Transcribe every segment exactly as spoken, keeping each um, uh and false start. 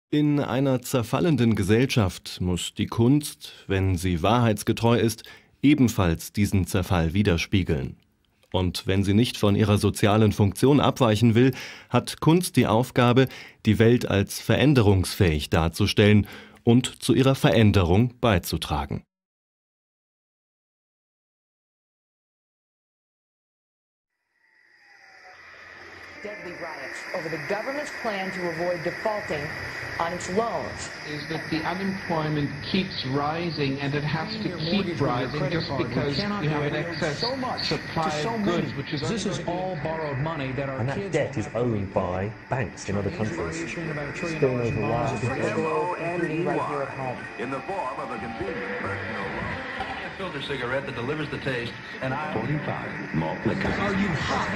In einer zerfallenden Gesellschaft muss die Kunst, wenn sie wahrheitsgetreu ist, ebenfalls diesen Zerfall widerspiegeln. Und wenn sie nicht von ihrer sozialen Funktion abweichen will, hat Kunst die Aufgabe, die Welt als veränderungsfähig darzustellen und zu ihrer Veränderung beizutragen. Deadly riots over the government's plan to avoid defaulting on its loans. Is that the unemployment keeps rising and it has to keep rising just because you have an excess supply of goods, which is This is all borrowed money that our And that kids debt is owned by banks in other countries. Spilling over wires. Right here at home. In the form of a convenient personal loan. A filter cigarette that delivers the taste, and I... forty-five malt liquor. Are you hot?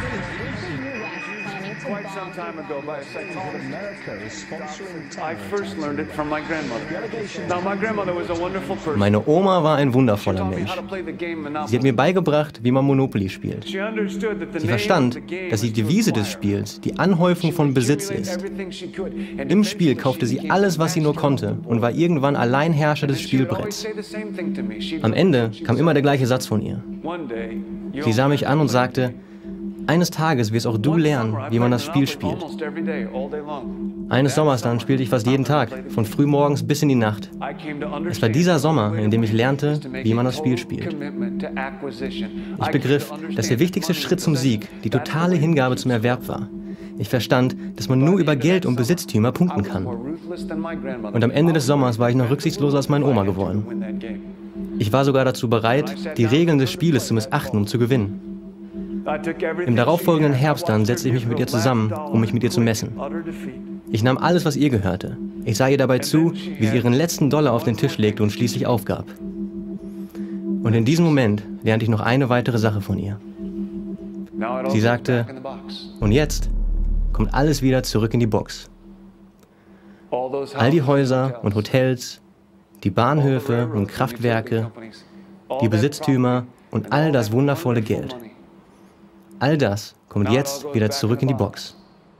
Quite some time ago by a psychologist. America is sponsoring I first learned it from my grandmother. Now, my grandmother was a wonderful person. Meine Oma war ein She wundervoller taught me Mensch. how to play the game Sie hat Monopoly. mir beigebracht, wie man Monopoly spielt. She understood that the Sie name verstand, of the game dass die was to Devise des acquire. Spiels die Anhäufung She von would Besitz accumulate ist. everything she could, and Im Spiel eventually kaufte she sie became alles, was sie nur master of the konnte board. und war irgendwann Alleinherrscher And des then she would always Spielbretts. say the same thing to me. She'd Am go, Ende she'd kam say, immer der gleiche Satz von ihr. "One day, you'll Sie sah mich an und learn to play sagte, the game." eines Tages wirst auch du One lernen, summer, I wie man played das Spiel Monopoly spielt. almost every day, all day long. Eines Sommers dann spielte ich fast jeden Tag, von frühmorgens bis in die Nacht. I came to Es war understand dieser the Sommer, way in dem to ich win lernte, is to make wie man a das Spiel total spielt. commitment to acquisition. I Ich came begriff, to dass der understand wichtigste money Schritt zum Sieg die totale Hingabe zum Erwerb war. Ich verstand, dass man nur über Geld und Besitztümer punkten kann. Und am Ende des Sommers war ich noch rücksichtsloser als meine Oma geworden. Ich war sogar dazu bereit, die Regeln des Spieles zu missachten, um zu gewinnen. Im darauffolgenden Herbst dann setzte ich mich mit ihr zusammen, um mich mit ihr zu messen. Ich nahm alles, was ihr gehörte. Ich sah ihr dabei zu, wie sie ihren letzten Dollar auf den Tisch legte und schließlich aufgab. Und in diesem Moment lernte ich noch eine weitere Sache von ihr. Sie sagte, und jetzt kommt alles wieder zurück in die Box. All die Häuser und Hotels, die Bahnhöfe und Kraftwerke, die Besitztümer und all das wundervolle Geld. All das kommt jetzt wieder zurück in die Box.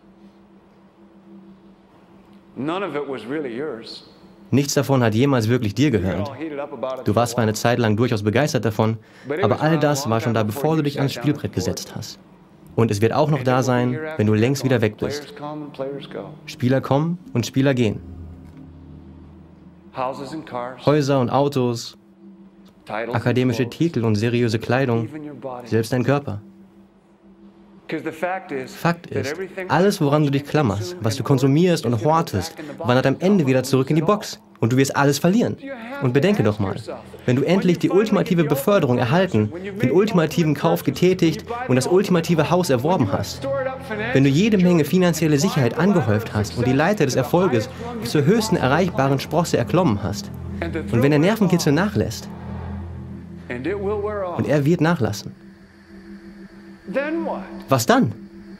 Nichts davon hat jemals wirklich dir gehört. Du warst zwar eine Zeit lang durchaus begeistert davon, aber all das war schon da, bevor du dich ans Spielbrett gesetzt hast. Und es wird auch noch da sein, wenn du längst wieder weg bist. Spieler kommen und Spieler gehen. Häuser und Autos, akademische Titel und seriöse Kleidung, selbst dein Körper. Fakt ist, alles, woran du dich klammerst, was du konsumierst und hortest, wandert am Ende wieder zurück in die Box. Und du wirst alles verlieren. Und bedenke doch mal, wenn du endlich die ultimative Beförderung erhalten, den ultimativen Kauf getätigt und das ultimative Haus erworben hast, wenn du jede Menge finanzielle Sicherheit angehäuft hast und die Leiter des Erfolges bis zur höchsten erreichbaren Sprosse erklommen hast, und wenn der Nervenkitzel nachlässt, und er wird nachlassen, was dann?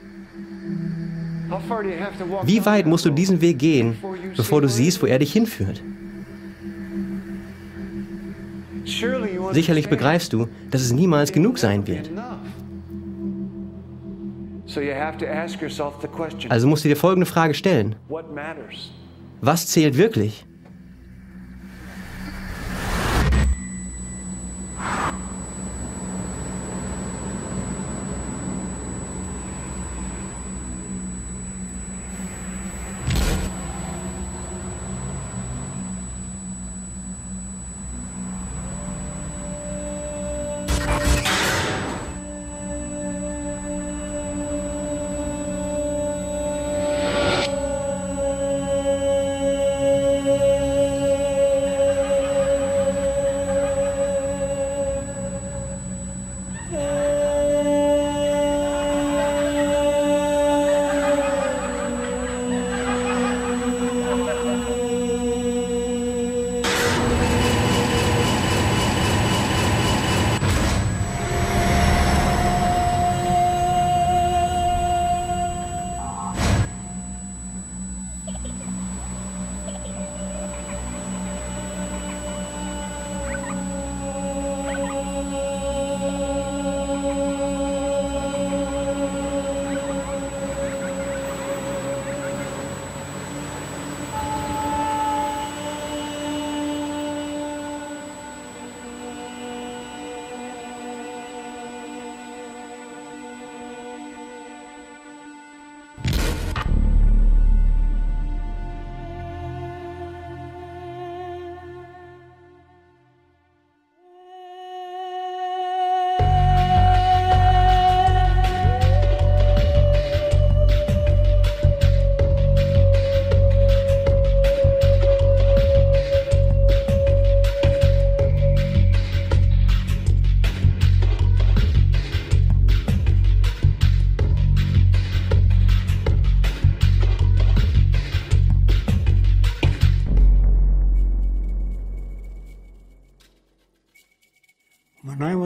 Wie weit musst du diesen Weg gehen, bevor du siehst, wo er dich hinführt? Sicherlich begreifst du, dass es niemals genug sein wird. Also musst du dir folgende Frage stellen. Was zählt wirklich?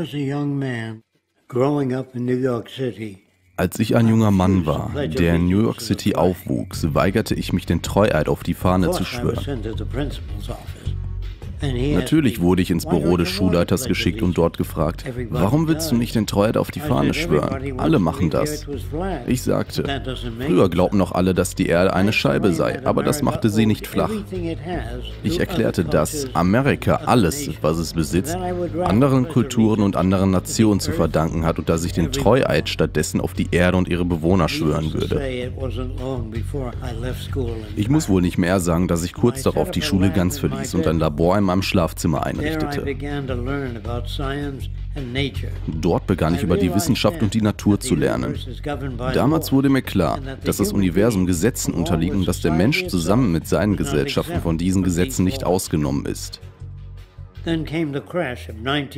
Als ich ein junger Mann war, der in New York City aufwuchs, weigerte ich mich, den Treueid auf die Fahne zu schwören. Natürlich wurde ich ins Büro des Schulleiters geschickt und dort gefragt, warum willst du nicht den Treueid auf die Fahne schwören? Alle machen das. Ich sagte, früher glaubten noch alle, dass die Erde eine Scheibe sei, aber das machte sie nicht flach. Ich erklärte, dass Amerika alles, was es besitzt, anderen Kulturen und anderen Nationen zu verdanken hat und dass ich den Treueid stattdessen auf die Erde und ihre Bewohner schwören würde. Ich muss wohl nicht mehr sagen, dass ich kurz darauf die Schule ganz verließ und ein Labor in meinem Schlafzimmer einrichtete. Dort begann ich über die Wissenschaft und die Natur zu lernen. Damals wurde mir klar, dass das Universum Gesetzen unterliegt und dass der Mensch zusammen mit seinen Gesellschaften von diesen Gesetzen nicht ausgenommen ist. Dann kam der Crash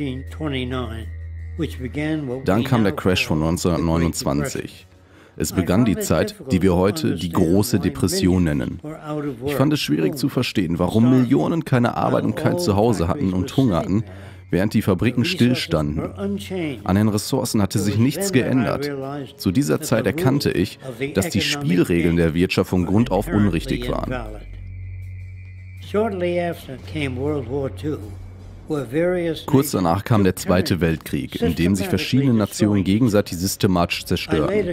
von neunzehnhundertneunundzwanzig. Es begann die Zeit, die wir heute die große Depression nennen. Ich fand es schwierig zu verstehen, warum Millionen keine Arbeit und kein Zuhause hatten und hungerten, während die Fabriken stillstanden. An den Ressourcen hatte sich nichts geändert. Zu dieser Zeit erkannte ich, dass die Spielregeln der Wirtschaft von Grund auf unrichtig waren. Kurz danach kam der Zweite Weltkrieg, in dem sich verschiedene Nationen gegenseitig systematisch zerstörten.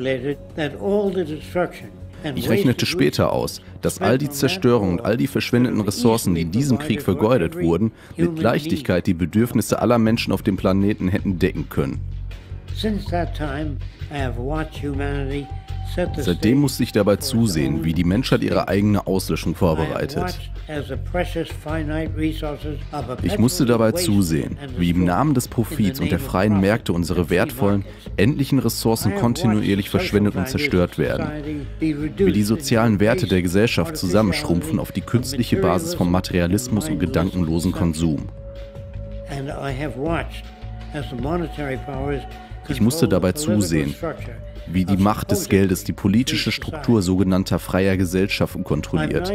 Ich rechnete später aus, dass all die Zerstörung und all die verschwendeten Ressourcen, die in diesem Krieg vergeudet wurden, mit Leichtigkeit die Bedürfnisse aller Menschen auf dem Planeten hätten decken können. Seitdem musste ich dabei zusehen, wie die Menschheit ihre eigene Auslöschung vorbereitet. Ich musste dabei zusehen, wie im Namen des Profits und der freien Märkte unsere wertvollen, endlichen Ressourcen kontinuierlich verschwendet und zerstört werden. Wie die sozialen Werte der Gesellschaft zusammenschrumpfen auf die künstliche Basis von Materialismus und gedankenlosen Konsum. Ich musste dabei zusehen, wie die Macht des Geldes die politische Struktur sogenannter freier Gesellschaften kontrolliert.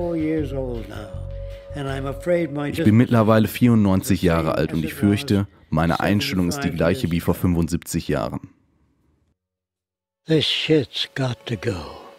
Ich bin mittlerweile vierundneunzig Jahre alt und ich fürchte, meine Einstellung ist die gleiche wie vor fünfundsiebzig Jahren. This shit's got to go.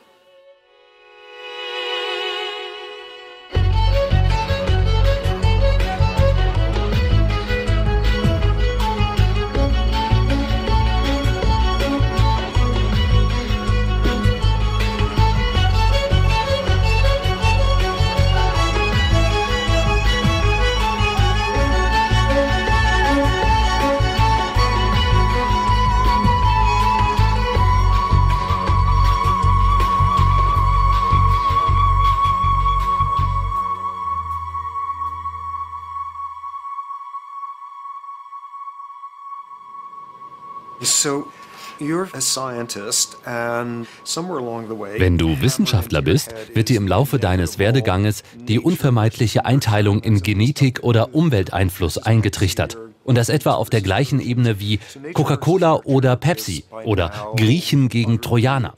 Wenn du Wissenschaftler bist, wird dir im Laufe deines Werdeganges die unvermeidliche Einteilung in Genetik oder Umwelteinfluss eingetrichtert. Und das etwa auf der gleichen Ebene wie Coca-Cola oder Pepsi oder Griechen gegen Trojaner.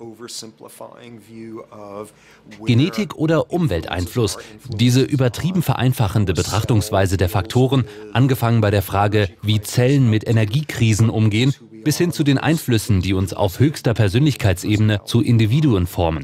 Genetik oder Umwelteinfluss, diese übertrieben vereinfachende Betrachtungsweise der Faktoren, angefangen bei der Frage, wie Zellen mit Energiekrisen umgehen, bis hin zu den Einflüssen, die uns auf höchster Persönlichkeitsebene zu Individuen formen.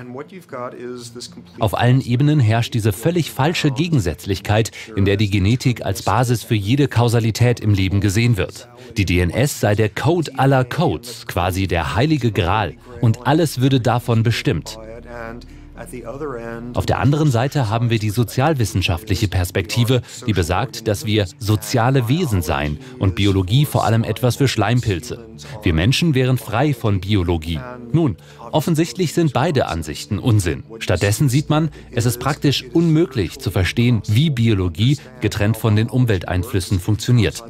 Auf allen Ebenen herrscht diese völlig falsche Gegensätzlichkeit, in der die Genetik als Basis für jede Kausalität im Leben gesehen wird. Die D N S sei der Code aller Codes, quasi der heilige Gral, und alles würde davon bestimmt. Auf der anderen Seite haben wir die sozialwissenschaftliche Perspektive, die besagt, dass wir soziale Wesen seien und Biologie vor allem etwas für Schleimpilze. Wir Menschen wären frei von Biologie. Nun, offensichtlich sind beide Ansichten Unsinn. Stattdessen sieht man, es ist praktisch unmöglich zu verstehen, wie Biologie getrennt von den Umwelteinflüssen funktioniert.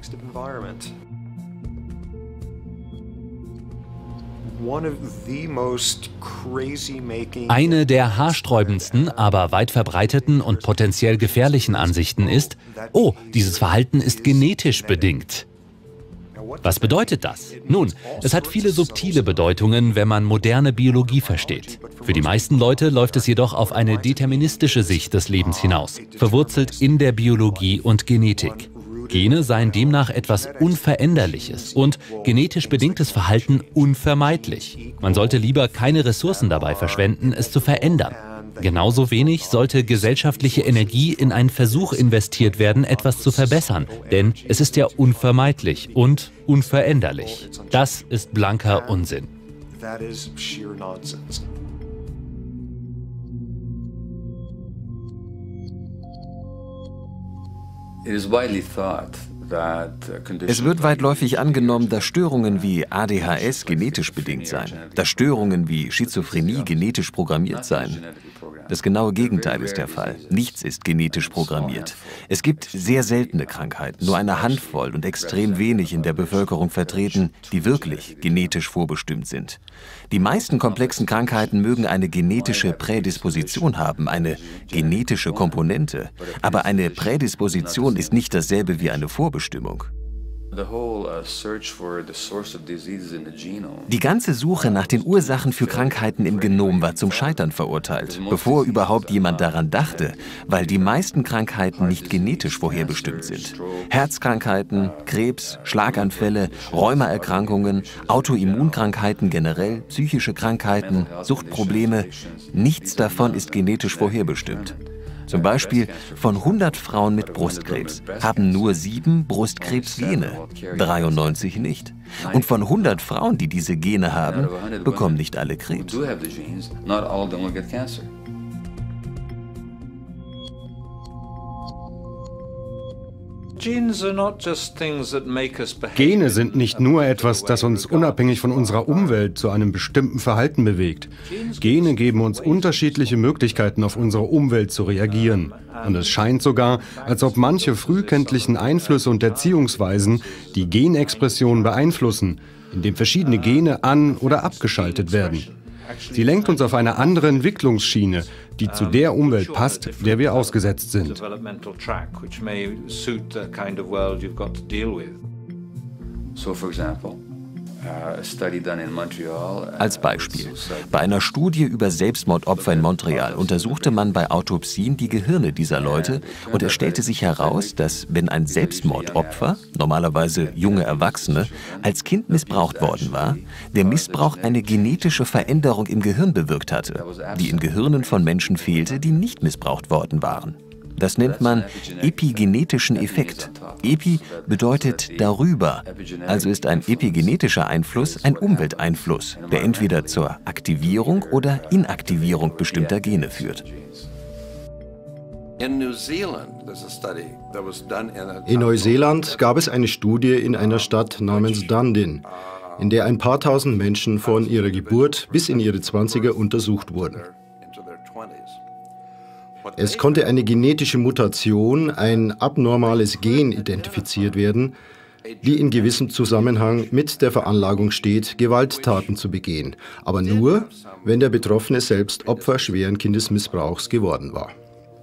Eine der haarsträubendsten, aber weit verbreiteten und potenziell gefährlichen Ansichten ist, oh, dieses Verhalten ist genetisch bedingt. Was bedeutet das? Nun, es hat viele subtile Bedeutungen, wenn man moderne Biologie versteht. Für die meisten Leute läuft es jedoch auf eine deterministische Sicht des Lebens hinaus, verwurzelt in der Biologie und Genetik. Gene seien demnach etwas Unveränderliches und genetisch bedingtes Verhalten unvermeidlich. Man sollte lieber keine Ressourcen dabei verschwenden, es zu verändern. Genauso wenig sollte gesellschaftliche Energie in einen Versuch investiert werden, etwas zu verbessern, denn es ist ja unvermeidlich und unveränderlich. Das ist blanker Unsinn. Es wird weitläufig angenommen, dass Störungen wie A D H S genetisch bedingt seien, dass Störungen wie Schizophrenie genetisch programmiert seien. Das genaue Gegenteil ist der Fall. Nichts ist genetisch programmiert. Es gibt sehr seltene Krankheiten, nur eine Handvoll und extrem wenig in der Bevölkerung vertreten, die wirklich genetisch vorbestimmt sind. Die meisten komplexen Krankheiten mögen eine genetische Prädisposition haben, eine genetische Komponente. Aber eine Prädisposition ist nicht dasselbe wie eine Vorbestimmung. Die ganze Suche nach den Ursachen für Krankheiten im Genom war zum Scheitern verurteilt, bevor überhaupt jemand daran dachte, weil die meisten Krankheiten nicht genetisch vorherbestimmt sind. Herzkrankheiten, Krebs, Schlaganfälle, Rheumaerkrankungen, Autoimmunkrankheiten generell, psychische Krankheiten, Suchtprobleme, nichts davon ist genetisch vorherbestimmt. Zum Beispiel von hundert Frauen mit Brustkrebs haben nur sieben Brustkrebsgene, dreiundneunzig nicht. Und von hundert Frauen, die diese Gene haben, bekommen nicht alle Krebs. Gene sind nicht nur etwas, das uns unabhängig von unserer Umwelt zu einem bestimmten Verhalten bewegt. Gene geben uns unterschiedliche Möglichkeiten, auf unsere Umwelt zu reagieren. Und es scheint sogar, als ob manche frühkindlichen Einflüsse und Erziehungsweisen die Genexpression beeinflussen, indem verschiedene Gene an- oder abgeschaltet werden. Sie lenkt uns auf eine andere Entwicklungsschiene, die zu der Umwelt passt, der wir ausgesetzt sind. Als Beispiel. Bei einer Studie über Selbstmordopfer in Montreal untersuchte man bei Autopsien die Gehirne dieser Leute und es stellte sich heraus, dass wenn ein Selbstmordopfer, normalerweise junge Erwachsene, als Kind missbraucht worden war, der Missbrauch eine genetische Veränderung im Gehirn bewirkt hatte, die in Gehirnen von Menschen fehlte, die nicht missbraucht worden waren. Das nennt man epigenetischen Effekt. Epi bedeutet darüber, also ist ein epigenetischer Einfluss ein Umwelteinfluss, der entweder zur Aktivierung oder Inaktivierung bestimmter Gene führt. In Neuseeland gab es eine Studie in einer Stadt namens Dunedin, in der ein paar tausend Menschen von ihrer Geburt bis in ihre Zwanziger untersucht wurden. Es konnte eine genetische Mutation, ein abnormales Gen identifiziert werden, die in gewissem Zusammenhang mit der Veranlagung steht, Gewalttaten zu begehen, aber nur, wenn der Betroffene selbst Opfer schweren Kindesmissbrauchs geworden war.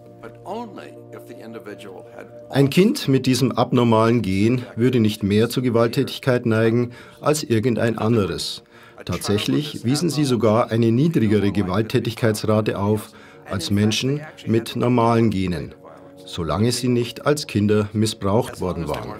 Ein Kind mit diesem abnormalen Gen würde nicht mehr zu Gewalttätigkeit neigen als irgendein anderes. Tatsächlich wiesen sie sogar eine niedrigere Gewalttätigkeitsrate auf als Menschen mit normalen Genen, solange sie nicht als Kinder missbraucht worden waren.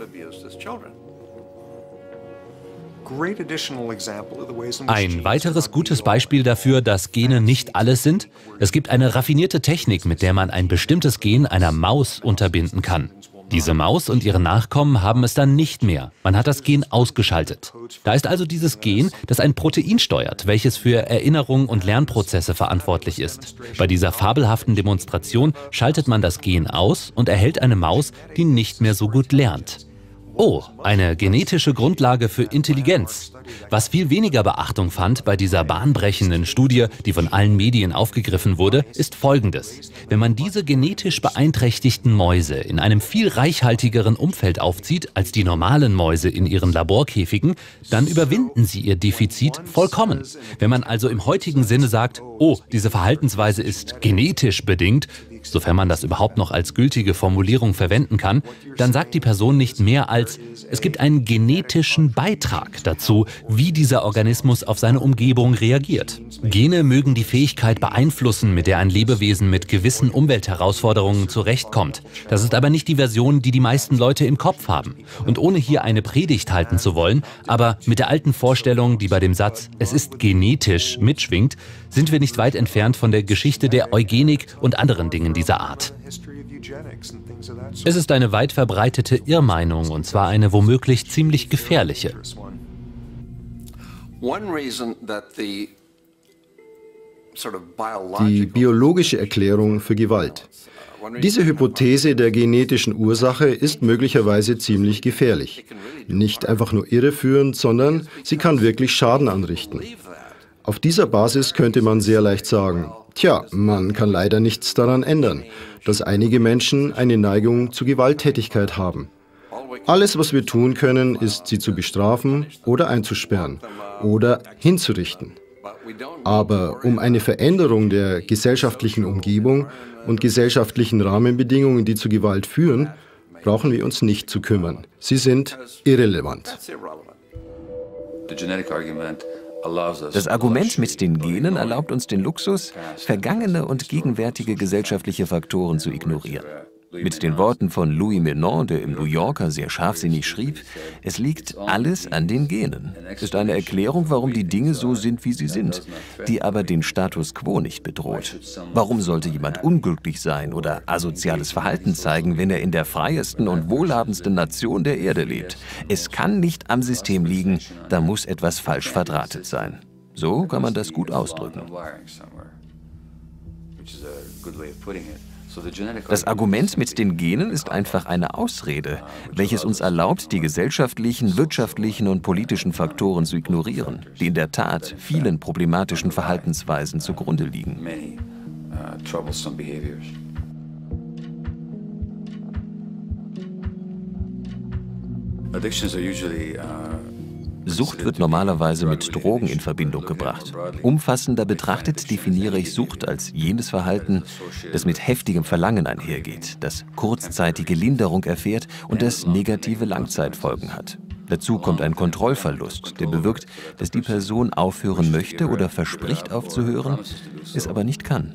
Ein weiteres gutes Beispiel dafür, dass Gene nicht alles sind: Es gibt eine raffinierte Technik, mit der man ein bestimmtes Gen einer Maus unterbinden kann. Diese Maus und ihre Nachkommen haben es dann nicht mehr. Man hat das Gen ausgeschaltet. Da ist also dieses Gen, das ein Protein steuert, welches für Erinnerung und Lernprozesse verantwortlich ist. Bei dieser fabelhaften Demonstration schaltet man das Gen aus und erhält eine Maus, die nicht mehr so gut lernt. Oh, eine genetische Grundlage für Intelligenz. Was viel weniger Beachtung fand bei dieser bahnbrechenden Studie, die von allen Medien aufgegriffen wurde, ist Folgendes. Wenn man diese genetisch beeinträchtigten Mäuse in einem viel reichhaltigeren Umfeld aufzieht als die normalen Mäuse in ihren Laborkäfigen, dann überwinden sie ihr Defizit vollkommen. Wenn man also im heutigen Sinne sagt, oh, diese Verhaltensweise ist genetisch bedingt, sofern man das überhaupt noch als gültige Formulierung verwenden kann, dann sagt die Person nicht mehr als, es gibt einen genetischen Beitrag dazu, wie dieser Organismus auf seine Umgebung reagiert. Gene mögen die Fähigkeit beeinflussen, mit der ein Lebewesen mit gewissen Umweltherausforderungen zurechtkommt. Das ist aber nicht die Version, die die meisten Leute im Kopf haben. Und ohne hier eine Predigt halten zu wollen, aber mit der alten Vorstellung, die bei dem Satz „es ist genetisch" mitschwingt, sind wir nicht weit entfernt von der Geschichte der Eugenik und anderen Dingen dieser Art. Es ist eine weit verbreitete Irrmeinung, und zwar eine womöglich ziemlich gefährliche. Die biologische Erklärung für Gewalt. Diese Hypothese der genetischen Ursache ist möglicherweise ziemlich gefährlich. Nicht einfach nur irreführend, sondern sie kann wirklich Schaden anrichten. Auf dieser Basis könnte man sehr leicht sagen, tja, man kann leider nichts daran ändern, dass einige Menschen eine Neigung zu Gewalttätigkeit haben. Alles, was wir tun können, ist, sie zu bestrafen oder einzusperren oder hinzurichten. Aber um eine Veränderung der gesellschaftlichen Umgebung und gesellschaftlichen Rahmenbedingungen, die zu Gewalt führen, brauchen wir uns nicht zu kümmern. Sie sind irrelevant. Das Argument mit den Genen erlaubt uns den Luxus, vergangene und gegenwärtige gesellschaftliche Faktoren zu ignorieren. Mit den Worten von Louis Menand, der im New Yorker sehr scharfsinnig schrieb, es liegt alles an den Genen. Ist eine Erklärung, warum die Dinge so sind, wie sie sind, die aber den Status quo nicht bedroht. Warum sollte jemand unglücklich sein oder asoziales Verhalten zeigen, wenn er in der freiesten und wohlhabendsten Nation der Erde lebt? Es kann nicht am System liegen, da muss etwas falsch verdrahtet sein. So kann man das gut ausdrücken. Das Argument mit den Genen ist einfach eine Ausrede, welches uns erlaubt, die gesellschaftlichen, wirtschaftlichen und politischen Faktoren zu ignorieren, die in der Tat vielen problematischen Verhaltensweisen zugrunde liegen. Sucht wird normalerweise mit Drogen in Verbindung gebracht. Umfassender betrachtet definiere ich Sucht als jenes Verhalten, das mit heftigem Verlangen einhergeht, das kurzzeitige Linderung erfährt und das negative Langzeitfolgen hat. Dazu kommt ein Kontrollverlust, der bewirkt, dass die Person aufhören möchte oder verspricht aufzuhören, es aber nicht kann.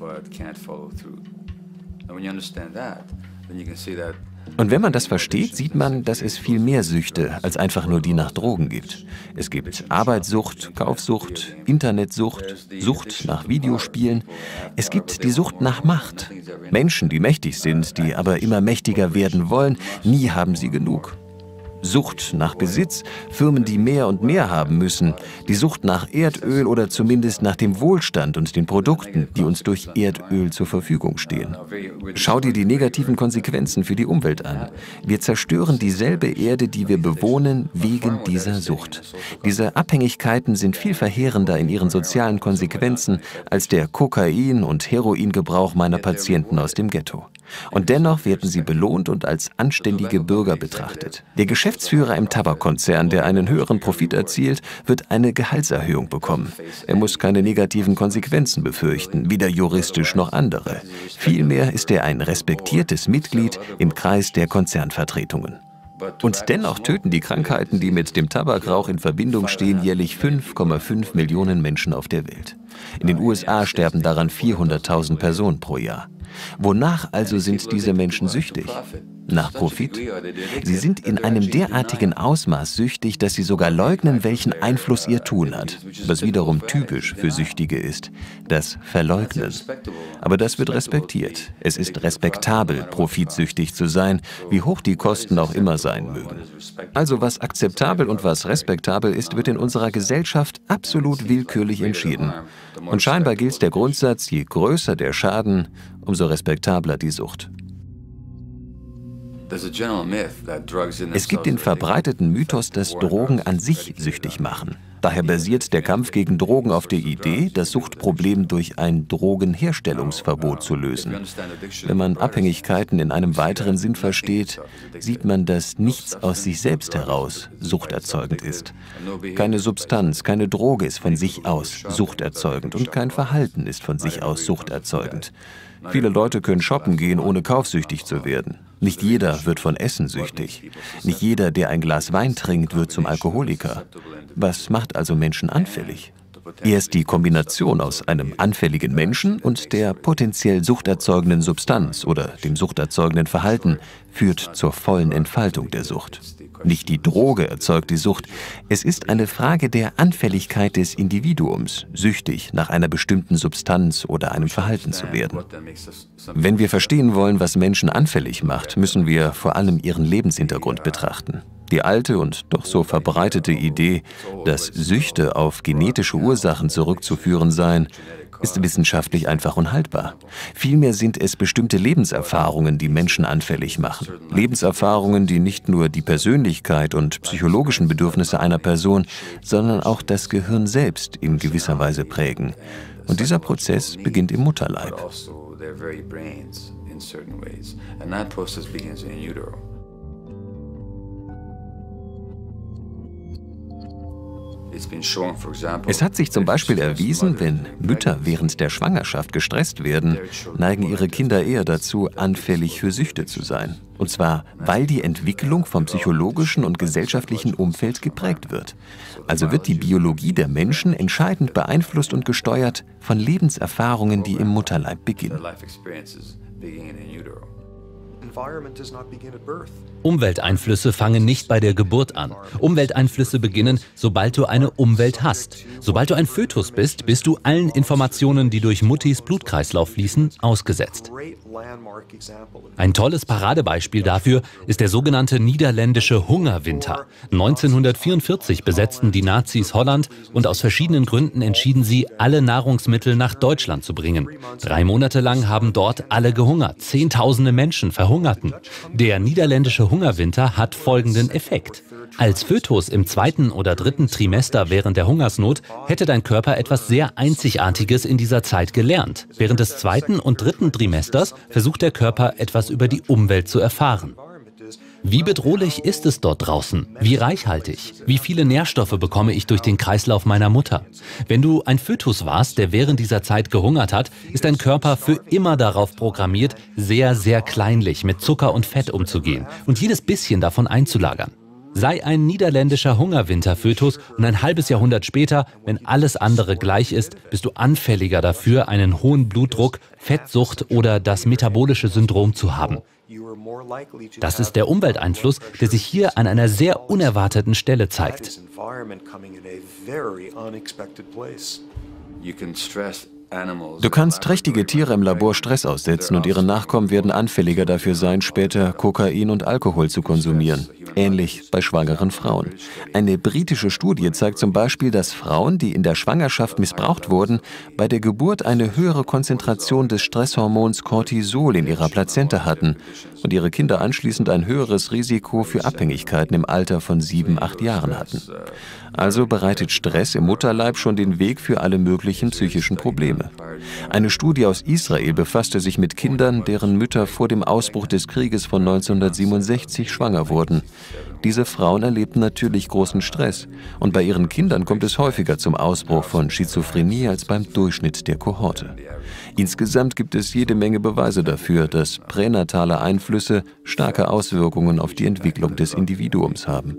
Und wenn man das versteht, sieht man, dass es viel mehr Süchte als einfach nur die nach Drogen gibt. Es gibt Arbeitssucht, Kaufsucht, Internetsucht, Sucht nach Videospielen. Es gibt die Sucht nach Macht. Menschen, die mächtig sind, die aber immer mächtiger werden wollen, nie haben sie genug. Sucht nach Besitz, Firmen, die mehr und mehr haben müssen, die Sucht nach Erdöl oder zumindest nach dem Wohlstand und den Produkten, die uns durch Erdöl zur Verfügung stehen. Schau dir die negativen Konsequenzen für die Umwelt an. Wir zerstören dieselbe Erde, die wir bewohnen, wegen dieser Sucht. Diese Abhängigkeiten sind viel verheerender in ihren sozialen Konsequenzen als der Kokain- und Heroingebrauch meiner Patienten aus dem Ghetto. Und dennoch werden sie belohnt und als anständige Bürger betrachtet. Der Geschäftsführer im Tabakkonzern, der einen höheren Profit erzielt, wird eine Gehaltserhöhung bekommen. Er muss keine negativen Konsequenzen befürchten, weder juristisch noch andere. Vielmehr ist er ein respektiertes Mitglied im Kreis der Konzernvertretungen. Und dennoch töten die Krankheiten, die mit dem Tabakrauch in Verbindung stehen, jährlich fünf Komma fünf Millionen Menschen auf der Welt. In den U S A sterben daran vierhunderttausend Personen pro Jahr. Wonach also sind diese Menschen süchtig? Nach Profit? Sie sind in einem derartigen Ausmaß süchtig, dass sie sogar leugnen, welchen Einfluss ihr Tun hat, was wiederum typisch für Süchtige ist, das Verleugnen. Aber das wird respektiert. Es ist respektabel, profitsüchtig zu sein, wie hoch die Kosten auch immer sein mögen. Also was akzeptabel und was respektabel ist, wird in unserer Gesellschaft absolut willkürlich entschieden. Und scheinbar gilt der Grundsatz, je größer der Schaden, umso respektabler die Sucht. Es gibt den verbreiteten Mythos, dass Drogen an sich süchtig machen. Daher basiert der Kampf gegen Drogen auf der Idee, das Suchtproblem durch ein Drogenherstellungsverbot zu lösen. Wenn man Abhängigkeiten in einem weiteren Sinn versteht, sieht man, dass nichts aus sich selbst heraus suchterzeugend ist. Keine Substanz, keine Droge ist von sich aus suchterzeugend und kein Verhalten ist von sich aus suchterzeugend. Viele Leute können shoppen gehen, ohne kaufsüchtig zu werden. Nicht jeder wird von Essen süchtig. Nicht jeder, der ein Glas Wein trinkt, wird zum Alkoholiker. Was macht also Menschen anfällig? Erst die Kombination aus einem anfälligen Menschen und der potenziell suchterzeugenden Substanz oder dem suchterzeugenden Verhalten führt zur vollen Entfaltung der Sucht. Nicht die Droge erzeugt die Sucht, es ist eine Frage der Anfälligkeit des Individuums, süchtig nach einer bestimmten Substanz oder einem Verhalten zu werden. Wenn wir verstehen wollen, was Menschen anfällig macht, müssen wir vor allem ihren Lebenshintergrund betrachten. Die alte und doch so verbreitete Idee, dass Süchte auf genetische Ursachen zurückzuführen seien, ist wissenschaftlich einfach unhaltbar. Vielmehr sind es bestimmte Lebenserfahrungen, die Menschen anfällig machen. Lebenserfahrungen, die nicht nur die Persönlichkeit und psychologischen Bedürfnisse einer Person, sondern auch das Gehirn selbst in gewisser Weise prägen. Und dieser Prozess beginnt im Mutterleib. Es hat sich zum Beispiel erwiesen, wenn Mütter während der Schwangerschaft gestresst werden, neigen ihre Kinder eher dazu, anfällig für Süchte zu sein. Und zwar, weil die Entwicklung vom psychologischen und gesellschaftlichen Umfeld geprägt wird. Also wird die Biologie der Menschen entscheidend beeinflusst und gesteuert von Lebenserfahrungen, die im Mutterleib beginnen. Umwelteinflüsse fangen nicht bei der Geburt an. Umwelteinflüsse beginnen, sobald du eine Umwelt hast. Sobald du ein Fötus bist, bist du allen Informationen, die durch Muttis Blutkreislauf fließen, ausgesetzt. Ein tolles Paradebeispiel dafür ist der sogenannte niederländische Hungerwinter. neunzehnhundertvierundvierzig besetzten die Nazis Holland und aus verschiedenen Gründen entschieden sie, alle Nahrungsmittel nach Deutschland zu bringen. Drei Monate lang haben dort alle gehungert. Zehntausende Menschen verhungerten. Der niederländische Hungerwinter hat folgenden Effekt. Als Fötus im zweiten oder dritten Trimester während der Hungersnot hätte dein Körper etwas sehr Einzigartiges in dieser Zeit gelernt. Während des zweiten und dritten Trimesters versucht der Körper, etwas über die Umwelt zu erfahren. Wie bedrohlich ist es dort draußen? Wie reichhaltig? Wie viele Nährstoffe bekomme ich durch den Kreislauf meiner Mutter? Wenn du ein Fötus warst, der während dieser Zeit gehungert hat, ist dein Körper für immer darauf programmiert, sehr, sehr kleinlich mit Zucker und Fett umzugehen und jedes bisschen davon einzulagern. Sei ein niederländischer Hungerwinterfötus und ein halbes Jahrhundert später, wenn alles andere gleich ist, bist du anfälliger dafür, einen hohen Blutdruck, Fettsucht oder das metabolische Syndrom zu haben. Das ist der Umwelteinfluss, der sich hier an einer sehr unerwarteten Stelle zeigt. Du kannst trächtige Tiere im Labor Stress aussetzen und ihre Nachkommen werden anfälliger dafür sein, später Kokain und Alkohol zu konsumieren. Ähnlich bei schwangeren Frauen. Eine britische Studie zeigt zum Beispiel, dass Frauen, die in der Schwangerschaft missbraucht wurden, bei der Geburt eine höhere Konzentration des Stresshormons Cortisol in ihrer Plazenta hatten und ihre Kinder anschließend ein höheres Risiko für Abhängigkeiten im Alter von sieben, acht Jahren hatten. Also bereitet Stress im Mutterleib schon den Weg für alle möglichen psychischen Probleme. Eine Studie aus Israel befasste sich mit Kindern, deren Mütter vor dem Ausbruch des Krieges von neunzehnhundertsiebenundsechzig schwanger wurden. Diese Frauen erlebten natürlich großen Stress und bei ihren Kindern kommt es häufiger zum Ausbruch von Schizophrenie als beim Durchschnitt der Kohorte. Insgesamt gibt es jede Menge Beweise dafür, dass pränatale Einflüsse starke Auswirkungen auf die Entwicklung des Individuums haben.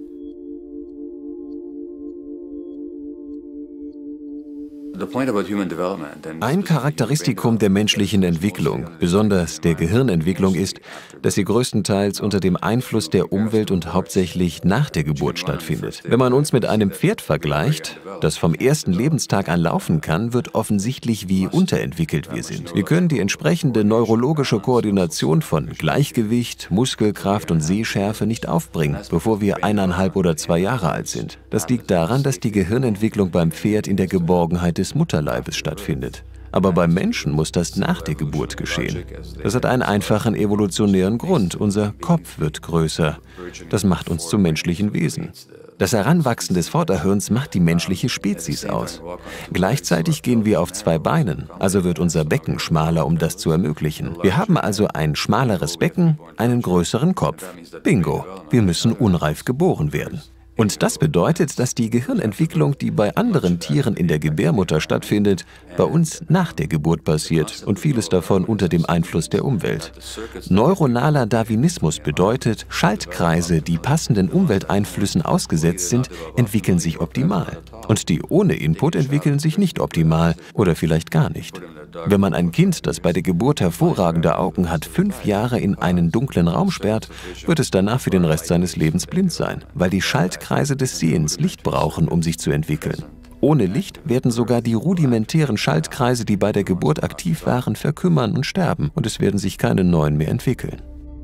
Ein Charakteristikum der menschlichen Entwicklung, besonders der Gehirnentwicklung, ist, dass sie größtenteils unter dem Einfluss der Umwelt und hauptsächlich nach der Geburt stattfindet. Wenn man uns mit einem Pferd vergleicht, das vom ersten Lebenstag an laufen kann, wird offensichtlich, wie unterentwickelt wir sind. Wir können die entsprechende neurologische Koordination von Gleichgewicht, Muskelkraft und Sehschärfe nicht aufbringen, bevor wir eineinhalb oder zwei Jahre alt sind. Das liegt daran, dass die Gehirnentwicklung beim Pferd in der Geborgenheit des Mutterleibes stattfindet. Aber beim Menschen muss das nach der Geburt geschehen. Das hat einen einfachen evolutionären Grund. Unser Kopf wird größer. Das macht uns zu menschlichen Wesen. Das Heranwachsen des Vorderhirns macht die menschliche Spezies aus. Gleichzeitig gehen wir auf zwei Beinen, also wird unser Becken schmaler, um das zu ermöglichen. Wir haben also ein schmaleres Becken, einen größeren Kopf. Bingo, wir müssen unreif geboren werden. Und das bedeutet, dass die Gehirnentwicklung, die bei anderen Tieren in der Gebärmutter stattfindet, bei uns nach der Geburt passiert und vieles davon unter dem Einfluss der Umwelt. Neuronaler Darwinismus bedeutet, Schaltkreise, die passenden Umwelteinflüssen ausgesetzt sind, entwickeln sich optimal. Und die ohne Input entwickeln sich nicht optimal oder vielleicht gar nicht. Wenn man ein Kind, das bei der Geburt hervorragende Augen hat, fünf Jahre in einen dunklen Raum sperrt, wird es danach für den Rest seines Lebens blind sein, weil die Schaltkreise des Sehens Licht brauchen, um sich zu entwickeln. Ohne Licht werden sogar die rudimentären Schaltkreise, die bei der Geburt aktiv waren, verkümmern und sterben, und es werden sich keine neuen mehr entwickeln.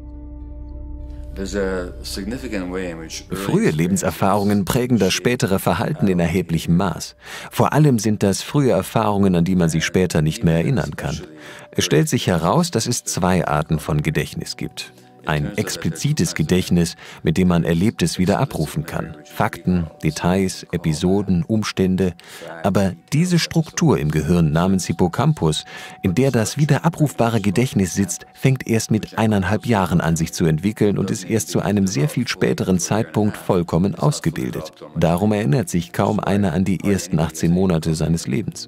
Frühe Lebenserfahrungen prägen das spätere Verhalten in erheblichem Maß. Vor allem sind das frühe Erfahrungen, an die man sich später nicht mehr erinnern kann. Es stellt sich heraus, dass es zwei Arten von Gedächtnis gibt. Ein explizites Gedächtnis, mit dem man Erlebtes wieder abrufen kann. Fakten, Details, Episoden, Umstände. Aber diese Struktur im Gehirn namens Hippocampus, in der das wieder abrufbare Gedächtnis sitzt, fängt erst mit eineinhalb Jahren an, sich zu entwickeln und ist erst zu einem sehr viel späteren Zeitpunkt vollkommen ausgebildet. Darum erinnert sich kaum einer an die ersten achtzehn Monate seines Lebens.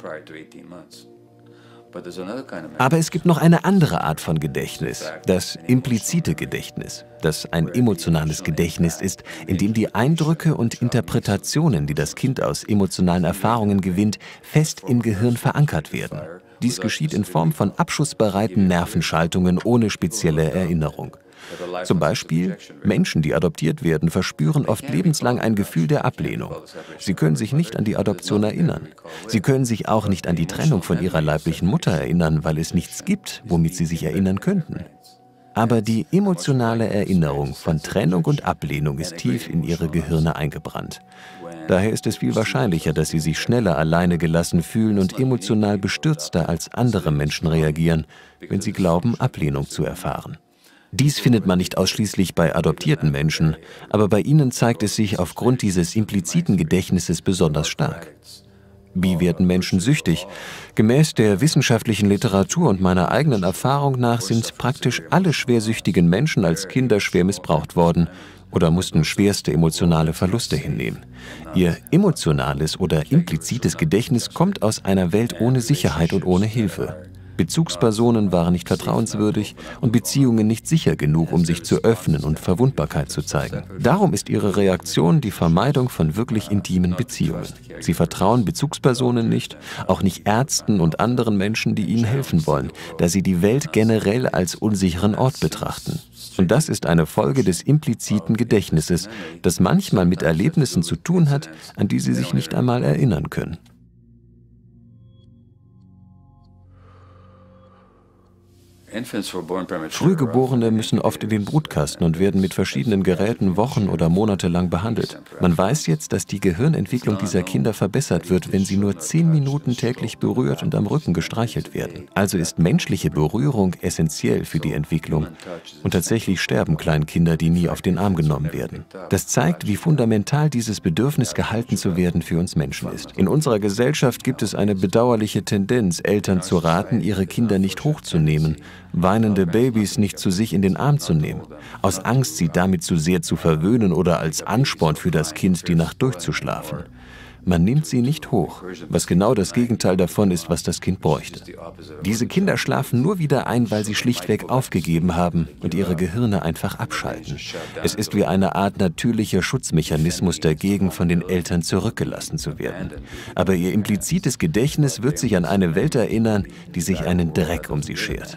Aber es gibt noch eine andere Art von Gedächtnis, das implizite Gedächtnis, das ein emotionales Gedächtnis ist, in dem die Eindrücke und Interpretationen, die das Kind aus emotionalen Erfahrungen gewinnt, fest im Gehirn verankert werden. Dies geschieht in Form von abschussbereiten Nervenschaltungen ohne spezielle Erinnerung. Zum Beispiel, Menschen, die adoptiert werden, verspüren oft lebenslang ein Gefühl der Ablehnung. Sie können sich nicht an die Adoption erinnern. Sie können sich auch nicht an die Trennung von ihrer leiblichen Mutter erinnern, weil es nichts gibt, womit sie sich erinnern könnten. Aber die emotionale Erinnerung von Trennung und Ablehnung ist tief in ihre Gehirne eingebrannt. Daher ist es viel wahrscheinlicher, dass sie sich schneller alleine gelassen fühlen und emotional bestürzter als andere Menschen reagieren, wenn sie glauben, Ablehnung zu erfahren. Dies findet man nicht ausschließlich bei adoptierten Menschen, aber bei ihnen zeigt es sich aufgrund dieses impliziten Gedächtnisses besonders stark. Wie werden Menschen süchtig? Gemäß der wissenschaftlichen Literatur und meiner eigenen Erfahrung nach sind praktisch alle schwersüchtigen Menschen als Kinder schwer missbraucht worden oder mussten schwerste emotionale Verluste hinnehmen. Ihr emotionales oder implizites Gedächtnis kommt aus einer Welt ohne Sicherheit und ohne Hilfe. Bezugspersonen waren nicht vertrauenswürdig und Beziehungen nicht sicher genug, um sich zu öffnen und Verwundbarkeit zu zeigen. Darum ist ihre Reaktion die Vermeidung von wirklich intimen Beziehungen. Sie vertrauen Bezugspersonen nicht, auch nicht Ärzten und anderen Menschen, die ihnen helfen wollen, da sie die Welt generell als unsicheren Ort betrachten. Und das ist eine Folge des impliziten Gedächtnisses, das manchmal mit Erlebnissen zu tun hat, an die sie sich nicht einmal erinnern können. Frühgeborene müssen oft in den Brutkasten und werden mit verschiedenen Geräten Wochen oder Monate lang behandelt. Man weiß jetzt, dass die Gehirnentwicklung dieser Kinder verbessert wird, wenn sie nur zehn Minuten täglich berührt und am Rücken gestreichelt werden. Also ist menschliche Berührung essentiell für die Entwicklung. Und tatsächlich sterben Kleinkinder, die nie auf den Arm genommen werden. Das zeigt, wie fundamental dieses Bedürfnis, gehalten zu werden, für uns Menschen ist. In unserer Gesellschaft gibt es eine bedauerliche Tendenz, Eltern zu raten, ihre Kinder nicht hochzunehmen, weinende Babys nicht zu sich in den Arm zu nehmen, aus Angst, sie damit zu sehr zu verwöhnen oder als Ansporn für das Kind, die Nacht durchzuschlafen. Man nimmt sie nicht hoch, was genau das Gegenteil davon ist, was das Kind bräuchte. Diese Kinder schlafen nur wieder ein, weil sie schlichtweg aufgegeben haben und ihre Gehirne einfach abschalten. Es ist wie eine Art natürlicher Schutzmechanismus dagegen, von den Eltern zurückgelassen zu werden. Aber ihr implizites Gedächtnis wird sich an eine Welt erinnern, die sich einen Dreck um sie schert.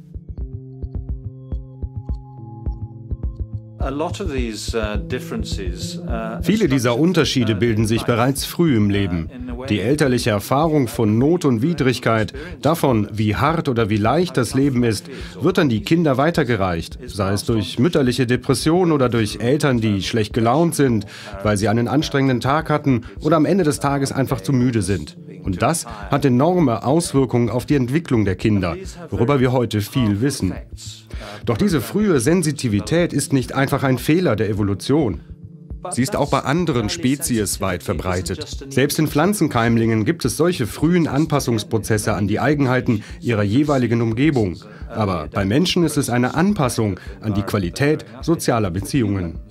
Viele dieser Unterschiede bilden sich bereits früh im Leben. Die elterliche Erfahrung von Not und Widrigkeit, davon, wie hart oder wie leicht das Leben ist, wird an die Kinder weitergereicht, sei es durch mütterliche Depression oder durch Eltern, die schlecht gelaunt sind, weil sie einen anstrengenden Tag hatten oder am Ende des Tages einfach zu müde sind. Und das hat enorme Auswirkungen auf die Entwicklung der Kinder, worüber wir heute viel wissen. Doch diese frühe Sensitivität ist nicht einfach ein Fehler der Evolution. Sie ist auch bei anderen Spezies weit verbreitet. Selbst in Pflanzenkeimlingen gibt es solche frühen Anpassungsprozesse an die Eigenheiten ihrer jeweiligen Umgebung. Aber bei Menschen ist es eine Anpassung an die Qualität sozialer Beziehungen.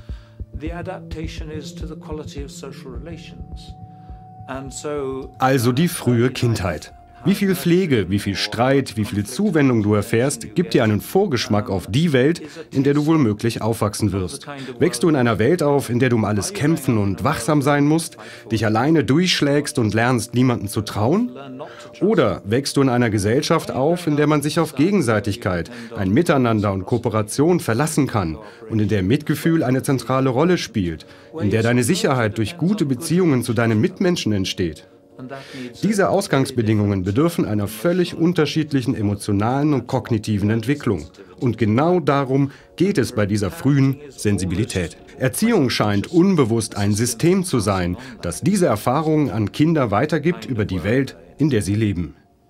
Also die frühe Kindheit. Wie viel Pflege, wie viel Streit, wie viel Zuwendung du erfährst, gibt dir einen Vorgeschmack auf die Welt, in der du womöglich aufwachsen wirst. Wächst du in einer Welt auf, in der du um alles kämpfen und wachsam sein musst, dich alleine durchschlägst und lernst, niemandem zu trauen? Oder wächst du in einer Gesellschaft auf, in der man sich auf Gegenseitigkeit, ein Miteinander und Kooperation verlassen kann und in der Mitgefühl eine zentrale Rolle spielt, in der deine Sicherheit durch gute Beziehungen zu deinen Mitmenschen entsteht? Diese Ausgangsbedingungen bedürfen einer völlig unterschiedlichen emotionalen und kognitiven Entwicklung. Und genau darum geht es bei dieser frühen Sensibilität. Erziehung scheint unbewusst ein System zu sein, das diese Erfahrungen an Kinder weitergibt über die Welt, in der sie leben.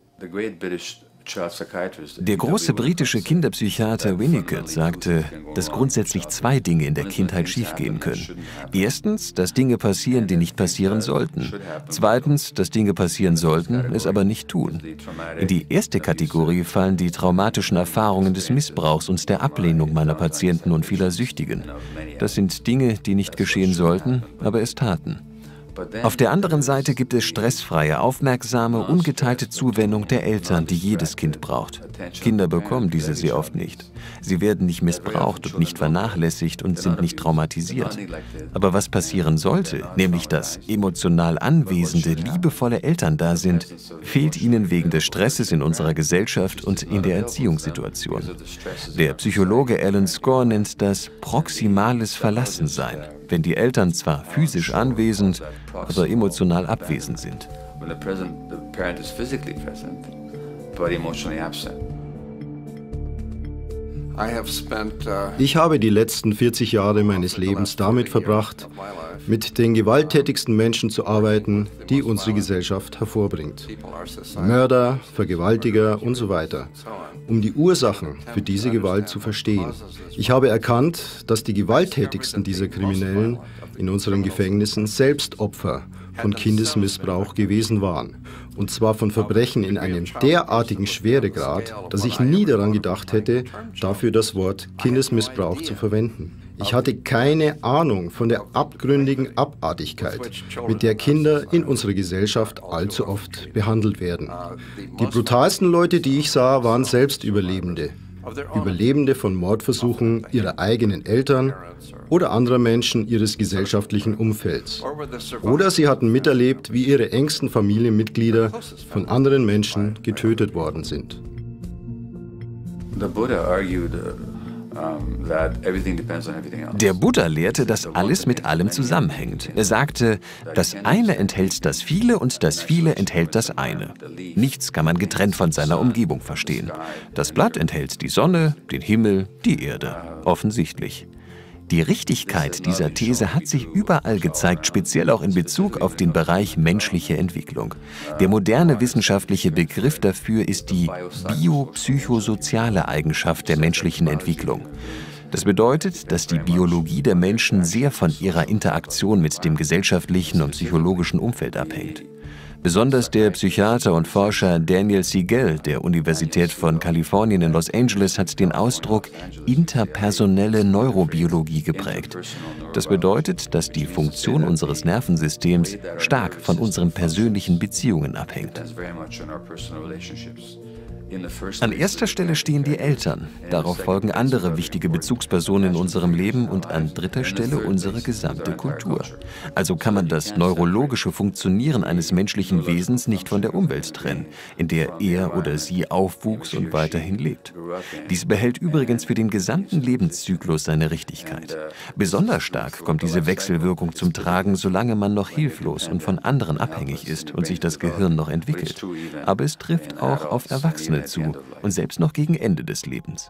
Der große britische Kinderpsychiater Winnicott sagte, dass grundsätzlich zwei Dinge in der Kindheit schiefgehen können. Erstens, dass Dinge passieren, die nicht passieren sollten. Zweitens, dass Dinge passieren sollten, es aber nicht tun. In die erste Kategorie fallen die traumatischen Erfahrungen des Missbrauchs und der Ablehnung meiner Patienten und vieler Süchtigen. Das sind Dinge, die nicht geschehen sollten, aber es taten. Auf der anderen Seite gibt es stressfreie, aufmerksame, ungeteilte Zuwendung der Eltern, die jedes Kind braucht. Kinder bekommen diese sehr oft nicht. Sie werden nicht missbraucht und nicht vernachlässigt und sind nicht traumatisiert. Aber was passieren sollte, nämlich dass emotional anwesende, liebevolle Eltern da sind, fehlt ihnen wegen des Stresses in unserer Gesellschaft und in der Erziehungssituation. Der Psychologe Alan Score nennt das proximales Verlassensein, wenn die Eltern zwar physisch anwesend, aber emotional abwesend sind. Ich habe die letzten vierzig Jahre meines Lebens damit verbracht, mit den gewalttätigsten Menschen zu arbeiten, die unsere Gesellschaft hervorbringt. Mörder, Vergewaltiger und so weiter, um die Ursachen für diese Gewalt zu verstehen. Ich habe erkannt, dass die gewalttätigsten dieser Kriminellen in unseren Gefängnissen selbst Opfer von Kindesmissbrauch gewesen waren. Und zwar von Verbrechen in einem derartigen Schweregrad, dass ich nie daran gedacht hätte, dafür das Wort Kindesmissbrauch zu verwenden. Ich hatte keine Ahnung von der abgründigen Abartigkeit, mit der Kinder in unserer Gesellschaft allzu oft behandelt werden. Die brutalsten Leute, die ich sah, waren selbst Überlebende. Überlebende von Mordversuchen ihrer eigenen Eltern oder anderer Menschen ihres gesellschaftlichen Umfelds. Oder sie hatten miterlebt, wie ihre engsten Familienmitglieder von anderen Menschen getötet worden sind. Der Buddha lehrte, dass alles mit allem zusammenhängt. Er sagte, das eine enthält das Viele und das Viele enthält das eine. Nichts kann man getrennt von seiner Umgebung verstehen. Das Blatt enthält die Sonne, den Himmel, die Erde. Offensichtlich. Die Richtigkeit dieser These hat sich überall gezeigt, speziell auch in Bezug auf den Bereich menschliche Entwicklung. Der moderne wissenschaftliche Begriff dafür ist die biopsychosoziale Eigenschaft der menschlichen Entwicklung. Das bedeutet, dass die Biologie der Menschen sehr von ihrer Interaktion mit dem gesellschaftlichen und psychologischen Umfeld abhängt. Besonders der Psychiater und Forscher Daniel Siegel der Universität von Kalifornien in Los Angeles hat den Ausdruck interpersonelle Neurobiologie geprägt. Das bedeutet, dass die Funktion unseres Nervensystems stark von unseren persönlichen Beziehungen abhängt. An erster Stelle stehen die Eltern, darauf folgen andere wichtige Bezugspersonen in unserem Leben und an dritter Stelle unsere gesamte Kultur. Also kann man das neurologische Funktionieren eines menschlichen Wesens nicht von der Umwelt trennen, in der er oder sie aufwuchs und weiterhin lebt. Dies behält übrigens für den gesamten Lebenszyklus seine Richtigkeit. Besonders stark kommt diese Wechselwirkung zum Tragen, solange man noch hilflos und von anderen abhängig ist und sich das Gehirn noch entwickelt. Aber es trifft auch auf Erwachsene zu und selbst noch gegen Ende des Lebens.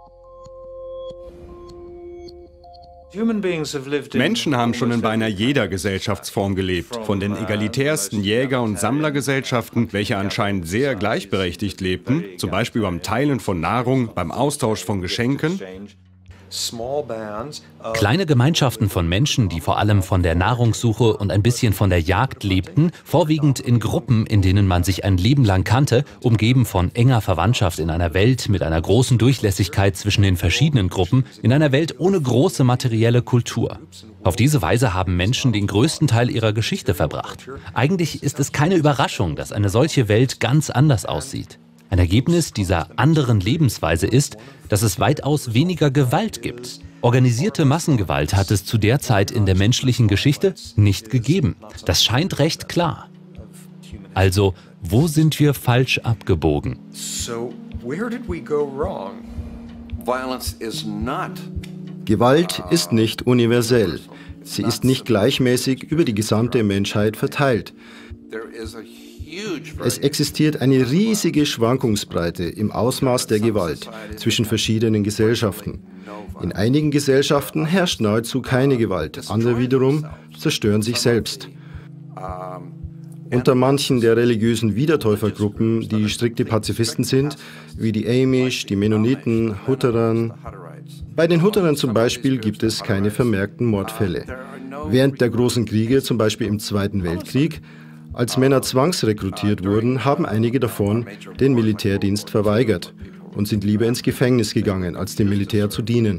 Menschen haben schon in beinahe jeder Gesellschaftsform gelebt, von den egalitärsten Jäger- und Sammlergesellschaften, welche anscheinend sehr gleichberechtigt lebten, zum Beispiel beim Teilen von Nahrung, beim Austausch von Geschenken, Kleine Gemeinschaften von Menschen, die vor allem von der Nahrungssuche und ein bisschen von der Jagd lebten, vorwiegend in Gruppen, in denen man sich ein Leben lang kannte, umgeben von enger Verwandtschaft in einer Welt mit einer großen Durchlässigkeit zwischen den verschiedenen Gruppen, in einer Welt ohne große materielle Kultur. Auf diese Weise haben Menschen den größten Teil ihrer Geschichte verbracht. Eigentlich ist es keine Überraschung, dass eine solche Welt ganz anders aussieht. Ein Ergebnis dieser anderen Lebensweise ist, dass es weitaus weniger Gewalt gibt. Organisierte Massengewalt hat es zu der Zeit in der menschlichen Geschichte nicht gegeben. Das scheint recht klar. Also, wo sind wir falsch abgebogen? Gewalt ist nicht universell. Sie ist nicht gleichmäßig über die gesamte Menschheit verteilt. Es existiert eine riesige Schwankungsbreite im Ausmaß der Gewalt zwischen verschiedenen Gesellschaften. In einigen Gesellschaften herrscht nahezu keine Gewalt, andere wiederum zerstören sich selbst. Unter manchen der religiösen Wiedertäufergruppen, die strikte Pazifisten sind, wie die Amish, die Mennoniten, Hutterern. Bei den Hutterern zum Beispiel gibt es keine vermerkten Mordfälle. Während der großen Kriege, zum Beispiel im Zweiten Weltkrieg, als Männer zwangsrekrutiert wurden, haben einige davon den Militärdienst verweigert und sind lieber ins Gefängnis gegangen, als dem Militär zu dienen.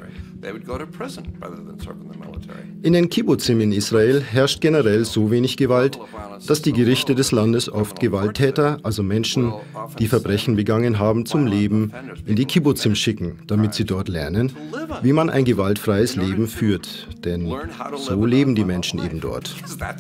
In den Kibbutzim in Israel herrscht generell so wenig Gewalt, dass die Gerichte des Landes oft Gewalttäter, also Menschen, die Verbrechen begangen haben, zum Leben in die Kibbutzim schicken, damit sie dort lernen, wie man ein gewaltfreies Leben führt. Denn so leben die Menschen eben dort.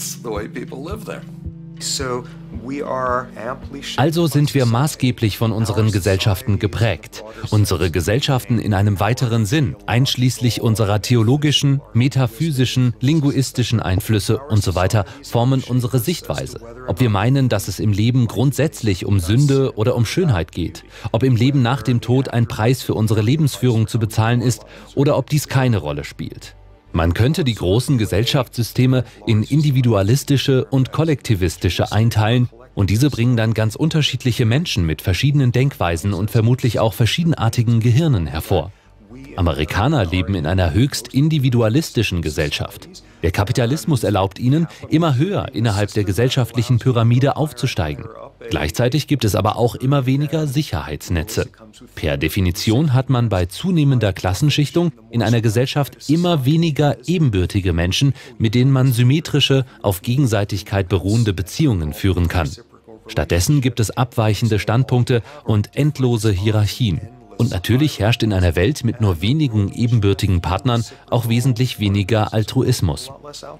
Also sind wir maßgeblich von unseren Gesellschaften geprägt. Unsere Gesellschaften in einem weiteren Sinn, einschließlich unserer theologischen, metaphysischen, linguistischen Einflüsse und so weiter, formen unsere Sichtweise. Ob wir meinen, dass es im Leben grundsätzlich um Sünde oder um Schönheit geht, ob im Leben nach dem Tod ein Preis für unsere Lebensführung zu bezahlen ist oder ob dies keine Rolle spielt. Man könnte die großen Gesellschaftssysteme in individualistische und kollektivistische einteilen und diese bringen dann ganz unterschiedliche Menschen mit verschiedenen Denkweisen und vermutlich auch verschiedenartigen Gehirnen hervor. Amerikaner leben in einer höchst individualistischen Gesellschaft. Der Kapitalismus erlaubt ihnen, immer höher innerhalb der gesellschaftlichen Pyramide aufzusteigen. Gleichzeitig gibt es aber auch immer weniger Sicherheitsnetze. Per Definition hat man bei zunehmender Klassenschichtung in einer Gesellschaft immer weniger ebenbürtige Menschen, mit denen man symmetrische, auf Gegenseitigkeit beruhende Beziehungen führen kann. Stattdessen gibt es abweichende Standpunkte und endlose Hierarchien. Und natürlich herrscht in einer Welt mit nur wenigen ebenbürtigen Partnern auch wesentlich weniger Altruismus.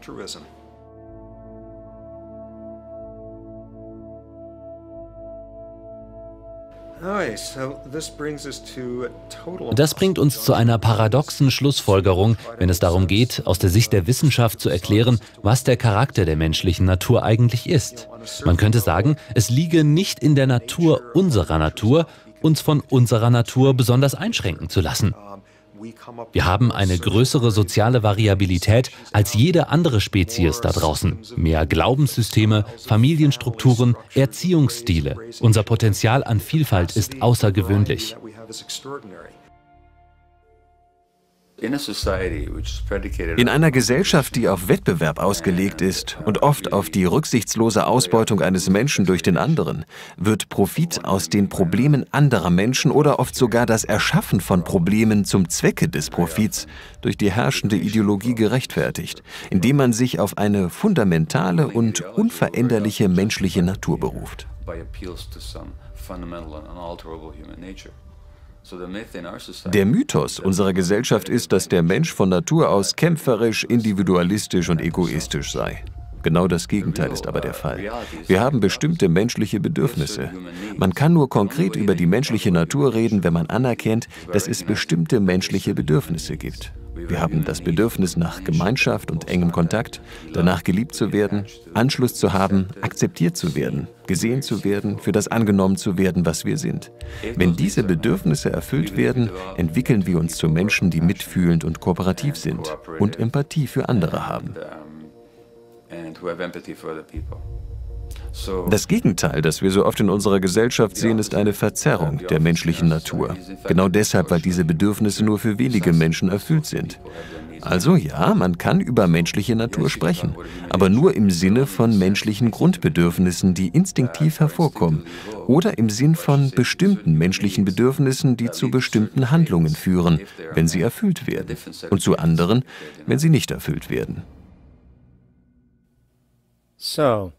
Das bringt uns zu einer paradoxen Schlussfolgerung, wenn es darum geht, aus der Sicht der Wissenschaft zu erklären, was der Charakter der menschlichen Natur eigentlich ist. Man könnte sagen, es liege nicht in der Natur unserer Natur, uns von unserer Natur besonders einschränken zu lassen. Wir haben eine größere soziale Variabilität als jede andere Spezies da draußen. Mehr Glaubenssysteme, Familienstrukturen, Erziehungsstile. Unser Potenzial an Vielfalt ist außergewöhnlich. In einer Gesellschaft, die auf Wettbewerb ausgelegt ist und oft auf die rücksichtslose Ausbeutung eines Menschen durch den anderen, wird Profit aus den Problemen anderer Menschen oder oft sogar das Erschaffen von Problemen zum Zwecke des Profits durch die herrschende Ideologie gerechtfertigt, indem man sich auf eine fundamentale und unveränderliche menschliche Natur beruft. Der Mythos unserer Gesellschaft ist, dass der Mensch von Natur aus kämpferisch, individualistisch und egoistisch sei. Genau das Gegenteil ist aber der Fall. Wir haben bestimmte menschliche Bedürfnisse. Man kann nur konkret über die menschliche Natur reden, wenn man anerkennt, dass es bestimmte menschliche Bedürfnisse gibt. Wir haben das Bedürfnis nach Gemeinschaft und engem Kontakt, danach geliebt zu werden, Anschluss zu haben, akzeptiert zu werden, gesehen zu werden, für das angenommen zu werden, was wir sind. Wenn diese Bedürfnisse erfüllt werden, entwickeln wir uns zu Menschen, die mitfühlend und kooperativ sind und Empathie für andere haben. Das Gegenteil, das wir so oft in unserer Gesellschaft sehen, ist eine Verzerrung der menschlichen Natur. Genau deshalb, weil diese Bedürfnisse nur für wenige Menschen erfüllt sind. Also ja, man kann über menschliche Natur sprechen, aber nur im Sinne von menschlichen Grundbedürfnissen, die instinktiv hervorkommen, oder im Sinn von bestimmten menschlichen Bedürfnissen, die zu bestimmten Handlungen führen, wenn sie erfüllt werden, und zu anderen, wenn sie nicht erfüllt werden. So.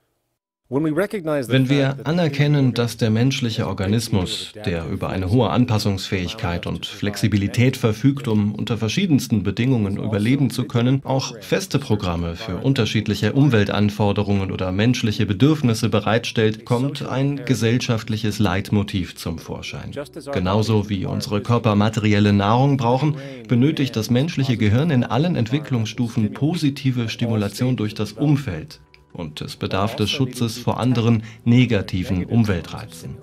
Wenn wir anerkennen, dass der menschliche Organismus, der über eine hohe Anpassungsfähigkeit und Flexibilität verfügt, um unter verschiedensten Bedingungen überleben zu können, auch feste Programme für unterschiedliche Umweltanforderungen oder menschliche Bedürfnisse bereitstellt, kommt ein gesellschaftliches Leitmotiv zum Vorschein. Genauso wie unsere Körper materielle Nahrung brauchen, benötigt das menschliche Gehirn in allen Entwicklungsstufen positive Stimulation durch das Umfeld. Und es bedarf des Schutzes vor anderen negativen Umweltreizen.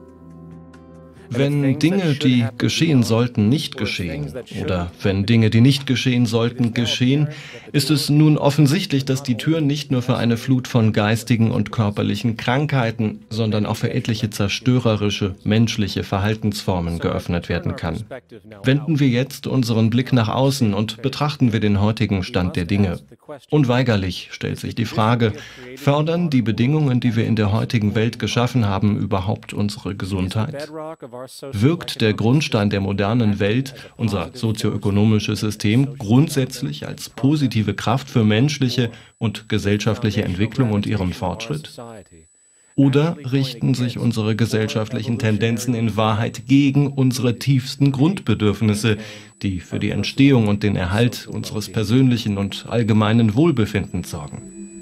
Wenn Dinge, die geschehen sollten, nicht geschehen, oder wenn Dinge, die nicht geschehen sollten, geschehen, ist es nun offensichtlich, dass die Tür nicht nur für eine Flut von geistigen und körperlichen Krankheiten, sondern auch für etliche zerstörerische menschliche Verhaltensformen geöffnet werden kann. Wenden wir jetzt unseren Blick nach außen und betrachten wir den heutigen Stand der Dinge. Unweigerlich stellt sich die Frage, fördern die Bedingungen, die wir in der heutigen Welt geschaffen haben, überhaupt unsere Gesundheit? Wirkt der Grundstein der modernen Welt, unser sozioökonomisches System, grundsätzlich als positive Kraft für menschliche und gesellschaftliche Entwicklung und ihren Fortschritt? Oder richten sich unsere gesellschaftlichen Tendenzen in Wahrheit gegen unsere tiefsten Grundbedürfnisse, die für die Entstehung und den Erhalt unseres persönlichen und allgemeinen Wohlbefindens sorgen?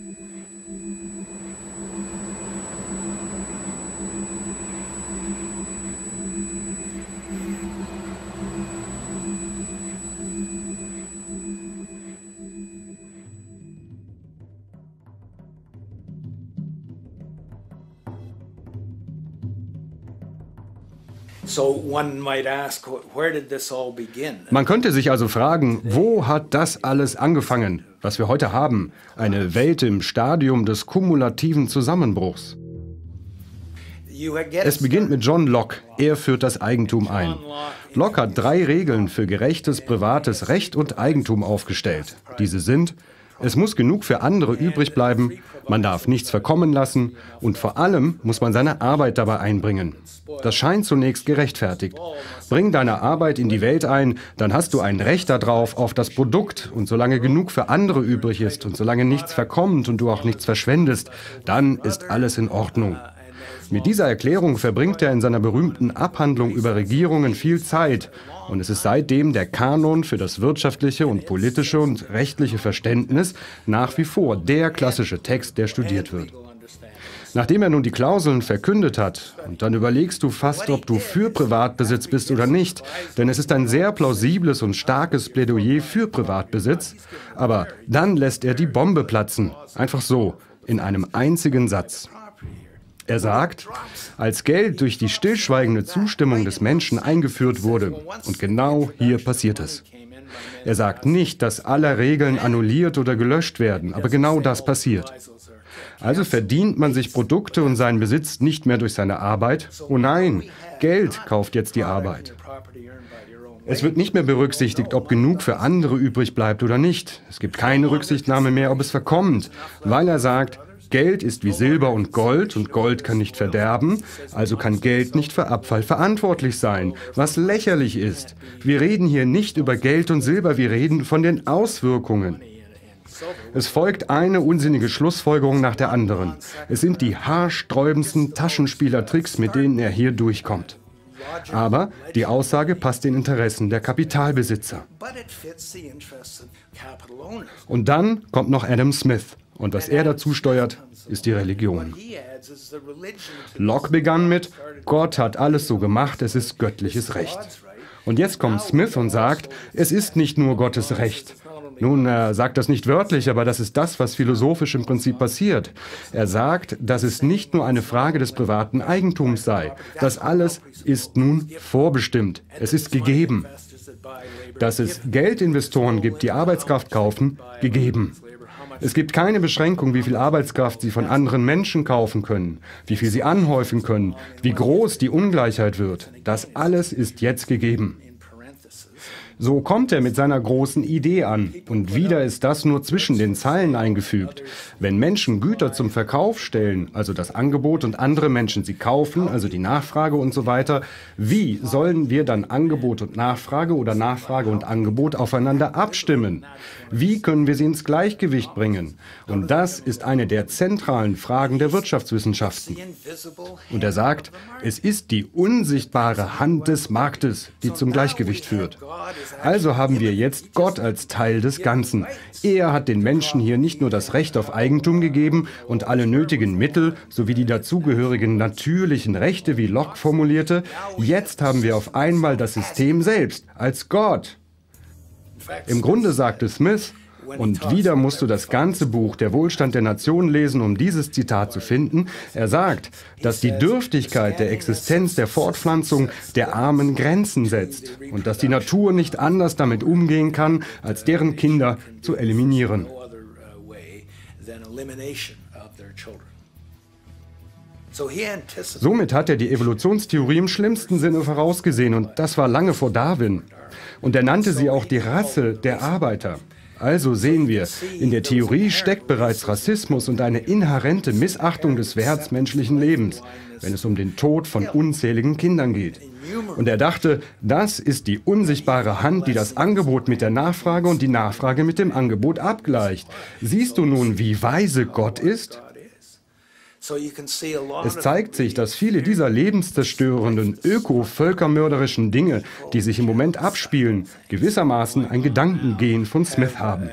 Man könnte sich also fragen, wo hat das alles angefangen, was wir heute haben? Eine Welt im Stadium des kumulativen Zusammenbruchs. Es beginnt mit John Locke. Er führt das Eigentum ein. Locke hat drei Regeln für gerechtes, privates Recht und Eigentum aufgestellt. Diese sind: Es muss genug für andere übrig bleiben, man darf nichts verkommen lassen und vor allem muss man seine Arbeit dabei einbringen. Das scheint zunächst gerechtfertigt. Bring deine Arbeit in die Welt ein, dann hast du ein Recht darauf, auf das Produkt, und solange genug für andere übrig ist und solange nichts verkommt und du auch nichts verschwendest, dann ist alles in Ordnung. Mit dieser Erklärung verbringt er in seiner berühmten Abhandlung über Regierungen viel Zeit, und es ist seitdem der Kanon für das wirtschaftliche und politische und rechtliche Verständnis nach wie vor der klassische Text, der studiert wird. Nachdem er nun die Klauseln verkündet hat, und dann überlegst du fast, ob du für Privatbesitz bist oder nicht, denn es ist ein sehr plausibles und starkes Plädoyer für Privatbesitz, aber dann lässt er die Bombe platzen, einfach so, in einem einzigen Satz. Er sagt, als Geld durch die stillschweigende Zustimmung des Menschen eingeführt wurde, und genau hier passiert es. Er sagt nicht, dass alle Regeln annulliert oder gelöscht werden, aber genau das passiert. Also verdient man sich Produkte und seinen Besitz nicht mehr durch seine Arbeit. Oh nein, Geld kauft jetzt die Arbeit. Es wird nicht mehr berücksichtigt, ob genug für andere übrig bleibt oder nicht. Es gibt keine Rücksichtnahme mehr, ob es verkommt, weil er sagt, Geld ist wie Silber und Gold und Gold kann nicht verderben, also kann Geld nicht für Abfall verantwortlich sein, was lächerlich ist. Wir reden hier nicht über Geld und Silber, wir reden von den Auswirkungen. Es folgt eine unsinnige Schlussfolgerung nach der anderen. Es sind die haarsträubendsten Taschenspielertricks, mit denen er hier durchkommt. Aber die Aussage passt den Interessen der Kapitalbesitzer. Und dann kommt noch Adam Smith. Und was er dazu steuert, ist die Religion. Locke begann mit, Gott hat alles so gemacht, es ist göttliches Recht. Und jetzt kommt Smith und sagt, es ist nicht nur Gottes Recht. Nun, er sagt das nicht wörtlich, aber das ist das, was philosophisch im Prinzip passiert. Er sagt, dass es nicht nur eine Frage des privaten Eigentums sei. Das alles ist nun vorbestimmt. Es ist gegeben. Dass es Geldinvestoren gibt, die Arbeitskraft kaufen, gegeben. Es gibt keine Beschränkung, wie viel Arbeitskraft sie von anderen Menschen kaufen können, wie viel sie anhäufen können, wie groß die Ungleichheit wird. Das alles ist jetzt gegeben. So kommt er mit seiner großen Idee an. Und wieder ist das nur zwischen den Zeilen eingefügt. Wenn Menschen Güter zum Verkauf stellen, also das Angebot, und andere Menschen sie kaufen, also die Nachfrage und so weiter, wie sollen wir dann Angebot und Nachfrage oder Nachfrage und Angebot aufeinander abstimmen? Wie können wir sie ins Gleichgewicht bringen? Und das ist eine der zentralen Fragen der Wirtschaftswissenschaften. Und er sagt, es ist die unsichtbare Hand des Marktes, die zum Gleichgewicht führt. Also haben wir jetzt Gott als Teil des Ganzen. Er hat den Menschen hier nicht nur das Recht auf Eigentum gegeben und alle nötigen Mittel sowie die dazugehörigen natürlichen Rechte, wie Locke formulierte, jetzt haben wir auf einmal das System selbst als Gott. Im Grunde sagte Smith, und wieder musst du das ganze Buch Der Wohlstand der Nation lesen, um dieses Zitat zu finden. Er sagt, dass die Dürftigkeit der Existenz der Fortpflanzung der Armen Grenzen setzt und dass die Natur nicht anders damit umgehen kann, als deren Kinder zu eliminieren. Somit hat er die Evolutionstheorie im schlimmsten Sinne vorausgesehen, und das war lange vor Darwin. Und er nannte sie auch die Rasse der Arbeiter. Also sehen wir, in der Theorie steckt bereits Rassismus und eine inhärente Missachtung des Werts menschlichen Lebens, wenn es um den Tod von unzähligen Kindern geht. Und er dachte, das ist die unsichtbare Hand, die das Angebot mit der Nachfrage und die Nachfrage mit dem Angebot abgleicht. Siehst du nun, wie weise Gott ist? Es zeigt sich, dass viele dieser lebenszerstörenden, öko-völkermörderischen Dinge, die sich im Moment abspielen, gewissermaßen ein Gedankengen von Smith haben.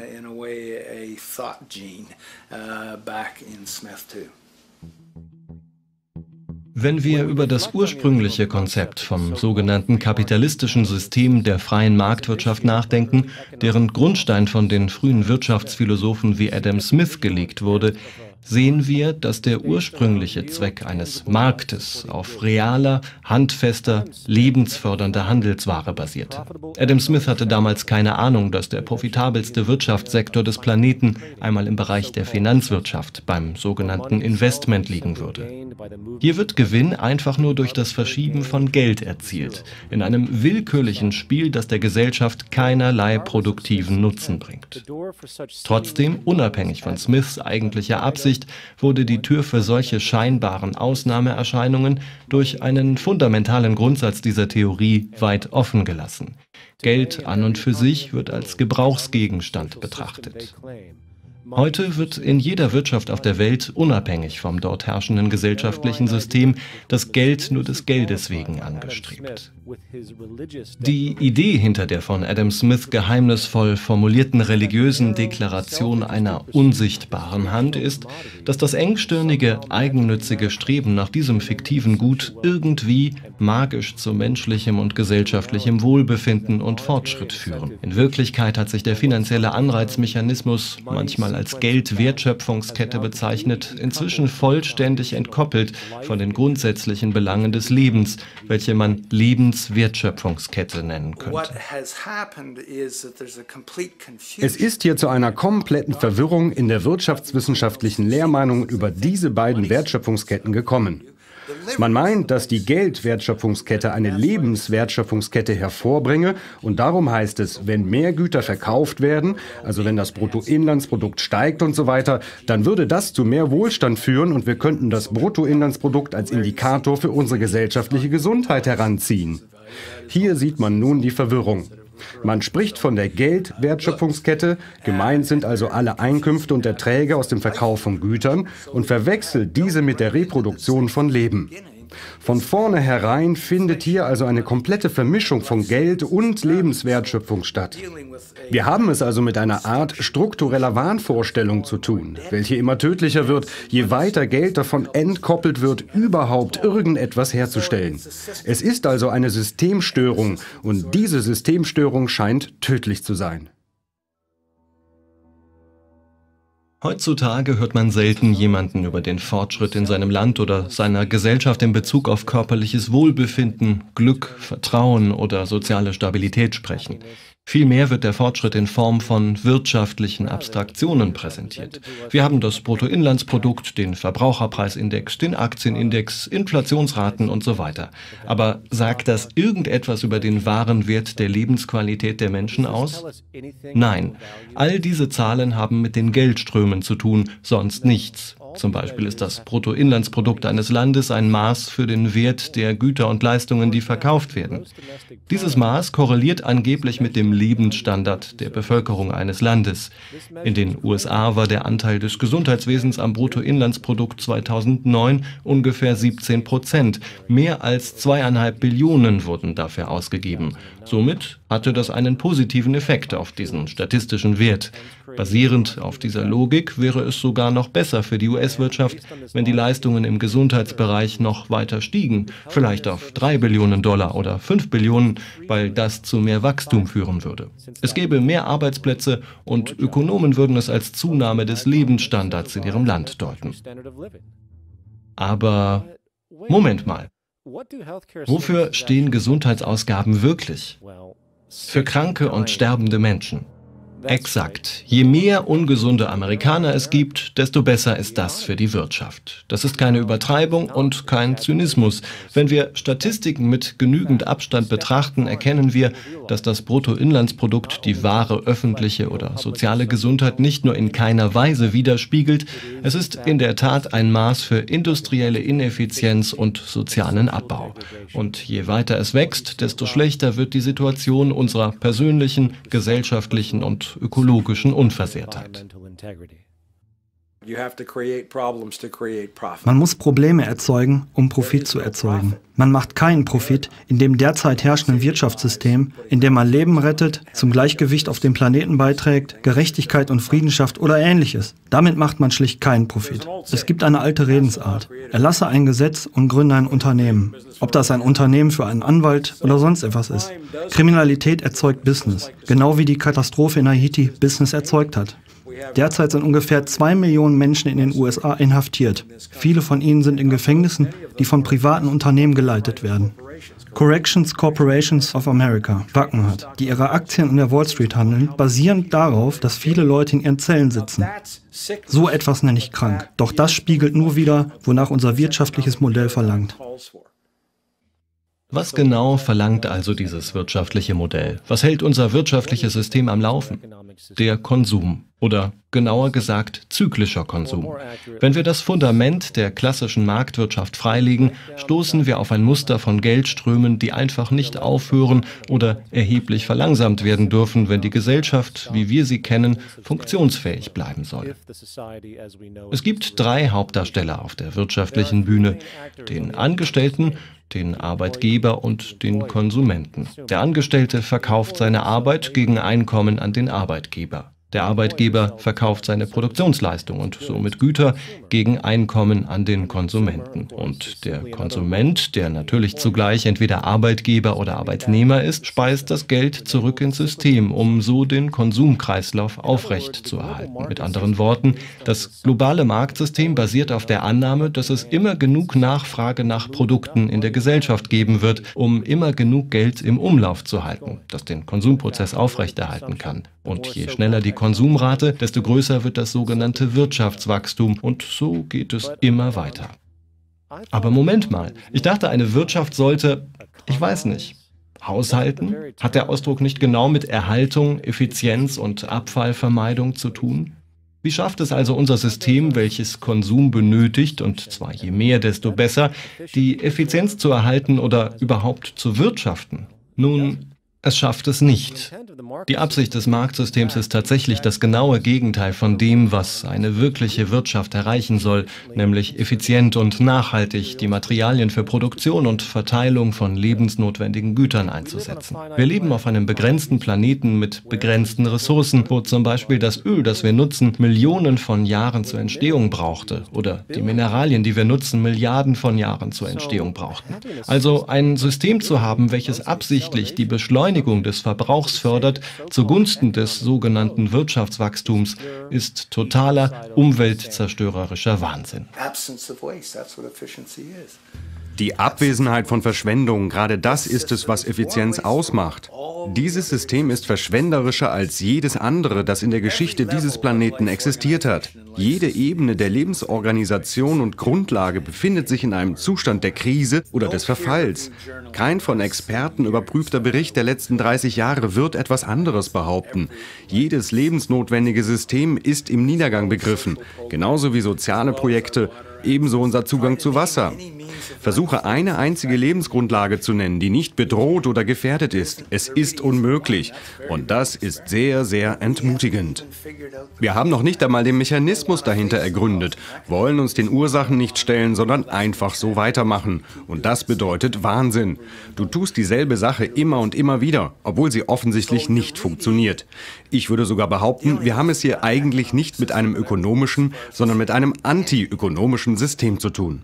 Wenn wir über das ursprüngliche Konzept vom sogenannten kapitalistischen System der freien Marktwirtschaft nachdenken, deren Grundstein von den frühen Wirtschaftsphilosophen wie Adam Smith gelegt wurde, sehen wir, dass der ursprüngliche Zweck eines Marktes auf realer, handfester, lebensfördernder Handelsware basierte. Adam Smith hatte damals keine Ahnung, dass der profitabelste Wirtschaftssektor des Planeten einmal im Bereich der Finanzwirtschaft, beim sogenannten Investment, liegen würde. Hier wird Gewinn einfach nur durch das Verschieben von Geld erzielt, in einem willkürlichen Spiel, das der Gesellschaft keinerlei produktiven Nutzen bringt. Trotzdem, unabhängig von Smiths eigentlicher Absicht, wurde die Tür für solche scheinbaren Ausnahmeerscheinungen durch einen fundamentalen Grundsatz dieser Theorie weit offen gelassen. Geld an und für sich wird als Gebrauchsgegenstand betrachtet. Heute wird in jeder Wirtschaft auf der Welt, unabhängig vom dort herrschenden gesellschaftlichen System, das Geld nur des Geldes wegen angestrebt. Die Idee hinter der von Adam Smith geheimnisvoll formulierten religiösen Deklaration einer unsichtbaren Hand ist, dass das engstirnige, eigennützige Streben nach diesem fiktiven Gut irgendwie magisch zu menschlichem und gesellschaftlichem Wohlbefinden und Fortschritt führen. In Wirklichkeit hat sich der finanzielle Anreizmechanismus, manchmal als Geldwertschöpfungskette bezeichnet, inzwischen vollständig entkoppelt von den grundsätzlichen Belangen des Lebens, welche man Lebenswertschöpfungskette nennen könnte. Es ist hier zu einer kompletten Verwirrung in der wirtschaftswissenschaftlichen Lehrmeinung über diese beiden Wertschöpfungsketten gekommen. Man meint, dass die Geldwertschöpfungskette eine Lebenswertschöpfungskette hervorbringe, und darum heißt es, wenn mehr Güter verkauft werden, also wenn das Bruttoinlandsprodukt steigt und so weiter, dann würde das zu mehr Wohlstand führen und wir könnten das Bruttoinlandsprodukt als Indikator für unsere gesellschaftliche Gesundheit heranziehen. Hier sieht man nun die Verwirrung. Man spricht von der Geldwertschöpfungskette, gemeint sind also alle Einkünfte und Erträge aus dem Verkauf von Gütern, und verwechselt diese mit der Reproduktion von Leben. Von vornherein findet hier also eine komplette Vermischung von Geld und Lebenswertschöpfung statt. Wir haben es also mit einer Art struktureller Wahnvorstellung zu tun, welche immer tödlicher wird, je weiter Geld davon entkoppelt wird, überhaupt irgendetwas herzustellen. Es ist also eine Systemstörung, und diese Systemstörung scheint tödlich zu sein. Heutzutage hört man selten jemanden über den Fortschritt in seinem Land oder seiner Gesellschaft in Bezug auf körperliches Wohlbefinden, Glück, Vertrauen oder soziale Stabilität sprechen. Vielmehr wird der Fortschritt in Form von wirtschaftlichen Abstraktionen präsentiert. Wir haben das Bruttoinlandsprodukt, den Verbraucherpreisindex, den Aktienindex, Inflationsraten und so weiter. Aber sagt das irgendetwas über den wahren Wert der Lebensqualität der Menschen aus? Nein. All diese Zahlen haben mit den Geldströmen zu tun, sonst nichts. Zum Beispiel ist das Bruttoinlandsprodukt eines Landes ein Maß für den Wert der Güter und Leistungen, die verkauft werden. Dieses Maß korreliert angeblich mit dem Lebensstandard der Bevölkerung eines Landes. In den U S A war der Anteil des Gesundheitswesens am Bruttoinlandsprodukt zweitausendneun ungefähr siebzehn Prozent. Mehr als zweieinhalb Billionen wurden dafür ausgegeben. Somit hatte das einen positiven Effekt auf diesen statistischen Wert. Basierend auf dieser Logik wäre es sogar noch besser für die U S-Wirtschaft, wenn die Leistungen im Gesundheitsbereich noch weiter stiegen, vielleicht auf drei Billionen Dollar oder fünf Billionen, weil das zu mehr Wachstum führen würde. Es gäbe mehr Arbeitsplätze und Ökonomen würden es als Zunahme des Lebensstandards in ihrem Land deuten. Aber Moment mal. Wofür stehen Gesundheitsausgaben wirklich? Für kranke und sterbende Menschen. Exakt. Je mehr ungesunde Amerikaner es gibt, desto besser ist das für die Wirtschaft. Das ist keine Übertreibung und kein Zynismus. Wenn wir Statistiken mit genügend Abstand betrachten, erkennen wir, dass das Bruttoinlandsprodukt die wahre öffentliche oder soziale Gesundheit nicht nur in keiner Weise widerspiegelt, es ist in der Tat ein Maß für industrielle Ineffizienz und sozialen Abbau. Und je weiter es wächst, desto schlechter wird die Situation unserer persönlichen, gesellschaftlichen und ökologischen Unversehrtheit. Man muss Probleme erzeugen, um Profit zu erzeugen. Man macht keinen Profit in dem derzeit herrschenden Wirtschaftssystem, in dem man Leben rettet, zum Gleichgewicht auf dem Planeten beiträgt, Gerechtigkeit und Frieden schafft oder Ähnliches. Damit macht man schlicht keinen Profit. Es gibt eine alte Redensart. Erlasse ein Gesetz und gründe ein Unternehmen. Ob das ein Unternehmen für einen Anwalt oder sonst etwas ist. Kriminalität erzeugt Business. Genau wie die Katastrophe in Haiti Business erzeugt hat. Derzeit sind ungefähr zwei Millionen Menschen in den U S A inhaftiert. Viele von ihnen sind in Gefängnissen, die von privaten Unternehmen geleitet werden. Corrections Corporations of America, Wackenhardt, die ihre Aktien an der Wall Street handeln, basierend darauf, dass viele Leute in ihren Zellen sitzen. So etwas nenne ich krank. Doch das spiegelt nur wider, wonach unser wirtschaftliches Modell verlangt. Was genau verlangt also dieses wirtschaftliche Modell? Was hält unser wirtschaftliches System am Laufen? Der Konsum. Oder genauer gesagt, zyklischer Konsum. Wenn wir das Fundament der klassischen Marktwirtschaft freilegen, stoßen wir auf ein Muster von Geldströmen, die einfach nicht aufhören oder erheblich verlangsamt werden dürfen, wenn die Gesellschaft, wie wir sie kennen, funktionsfähig bleiben soll. Es gibt drei Hauptdarsteller auf der wirtschaftlichen Bühne: den Angestellten, den Arbeitgeber und den Konsumenten. Der Angestellte verkauft seine Arbeit gegen Einkommen an den Arbeitgeber. Der Arbeitgeber verkauft seine Produktionsleistung und somit Güter gegen Einkommen an den Konsumenten. Und der Konsument, der natürlich zugleich entweder Arbeitgeber oder Arbeitnehmer ist, speist das Geld zurück ins System, um so den Konsumkreislauf aufrechtzuerhalten. Mit anderen Worten, das globale Marktsystem basiert auf der Annahme, dass es immer genug Nachfrage nach Produkten in der Gesellschaft geben wird, um immer genug Geld im Umlauf zu halten, das den Konsumprozess aufrechterhalten kann. Und je schneller die Konsumrate, desto größer wird das sogenannte Wirtschaftswachstum und so geht es immer weiter. Aber Moment mal, ich dachte, eine Wirtschaft sollte, ich weiß nicht, haushalten? Hat der Ausdruck nicht genau mit Erhaltung, Effizienz und Abfallvermeidung zu tun? Wie schafft es also unser System, welches Konsum benötigt, und zwar je mehr, desto besser, die Effizienz zu erhalten oder überhaupt zu wirtschaften? Nun, es schafft es nicht. Die Absicht des Marktsystems ist tatsächlich das genaue Gegenteil von dem, was eine wirkliche Wirtschaft erreichen soll, nämlich effizient und nachhaltig die Materialien für Produktion und Verteilung von lebensnotwendigen Gütern einzusetzen. Wir leben auf einem begrenzten Planeten mit begrenzten Ressourcen, wo zum Beispiel das Öl, das wir nutzen, Millionen von Jahren zur Entstehung brauchte oder die Mineralien, die wir nutzen, Milliarden von Jahren zur Entstehung brauchten. Also ein System zu haben, welches absichtlich die Beschleunigung des Verbrauchs fördert, zugunsten des sogenannten Wirtschaftswachstums, ist totaler umweltzerstörerischer Wahnsinn. Die Abwesenheit von Verschwendung, gerade das ist es, was Effizienz ausmacht. Dieses System ist verschwenderischer als jedes andere, das in der Geschichte dieses Planeten existiert hat. Jede Ebene der Lebensorganisation und Grundlage befindet sich in einem Zustand der Krise oder des Verfalls. Kein von Experten überprüfter Bericht der letzten dreißig Jahre wird etwas anderes behaupten. Jedes lebensnotwendige System ist im Niedergang begriffen, genauso wie soziale Projekte, ebenso unser Zugang zu Wasser. Versuche eine einzige Lebensgrundlage zu nennen, die nicht bedroht oder gefährdet ist. Es ist unmöglich. Und das ist sehr, sehr entmutigend. Wir haben noch nicht einmal den Mechanismus dahinter ergründet, wollen uns den Ursachen nicht stellen, sondern einfach so weitermachen. Und das bedeutet Wahnsinn. Du tust dieselbe Sache immer und immer wieder, obwohl sie offensichtlich nicht funktioniert. Ich würde sogar behaupten, wir haben es hier eigentlich nicht mit einem ökonomischen, sondern mit einem antiökonomischen System zu tun.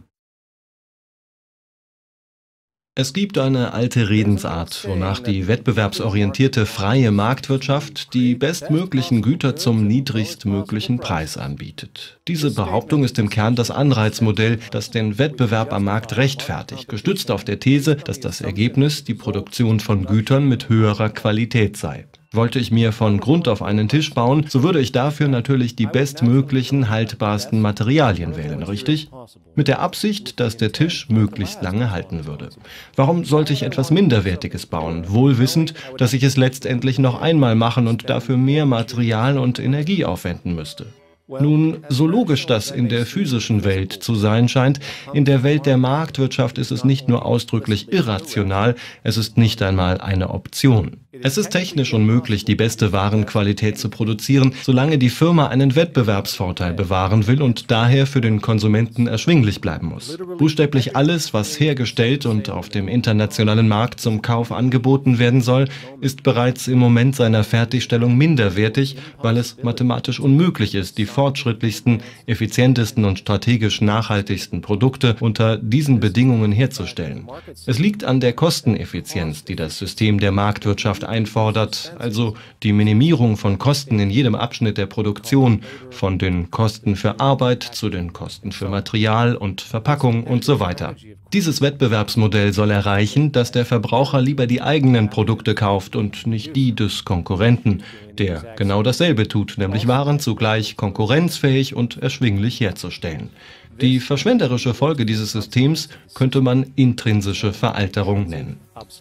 Es gibt eine alte Redensart, wonach die wettbewerbsorientierte freie Marktwirtschaft die bestmöglichen Güter zum niedrigstmöglichen Preis anbietet. Diese Behauptung ist im Kern das Anreizmodell, das den Wettbewerb am Markt rechtfertigt, gestützt auf der These, dass das Ergebnis die Produktion von Gütern mit höherer Qualität sei. Wollte ich mir von Grund auf einen Tisch bauen, so würde ich dafür natürlich die bestmöglichen, haltbarsten Materialien wählen, richtig? Mit der Absicht, dass der Tisch möglichst lange halten würde. Warum sollte ich etwas Minderwertiges bauen, wohl wissend, dass ich es letztendlich noch einmal machen und dafür mehr Material und Energie aufwenden müsste? Nun, so logisch das in der physischen Welt zu sein scheint, in der Welt der Marktwirtschaft ist es nicht nur ausdrücklich irrational, es ist nicht einmal eine Option. Es ist technisch unmöglich, die beste Warenqualität zu produzieren, solange die Firma einen Wettbewerbsvorteil bewahren will und daher für den Konsumenten erschwinglich bleiben muss. Buchstäblich alles, was hergestellt und auf dem internationalen Markt zum Kauf angeboten werden soll, ist bereits im Moment seiner Fertigstellung minderwertig, weil es mathematisch unmöglich ist, die fortschrittlichsten, effizientesten und strategisch nachhaltigsten Produkte unter diesen Bedingungen herzustellen. Es liegt an der Kosteneffizienz, die das System der Marktwirtschaft einfordert, also die Minimierung von Kosten in jedem Abschnitt der Produktion, von den Kosten für Arbeit zu den Kosten für Material und Verpackung und so weiter. Dieses Wettbewerbsmodell soll erreichen, dass der Verbraucher lieber die eigenen Produkte kauft und nicht die des Konkurrenten, der genau dasselbe tut, nämlich Waren zugleich konkurrenzfähig und erschwinglich herzustellen. Die verschwenderische Folge dieses Systems könnte man intrinsische Veralterung nennen.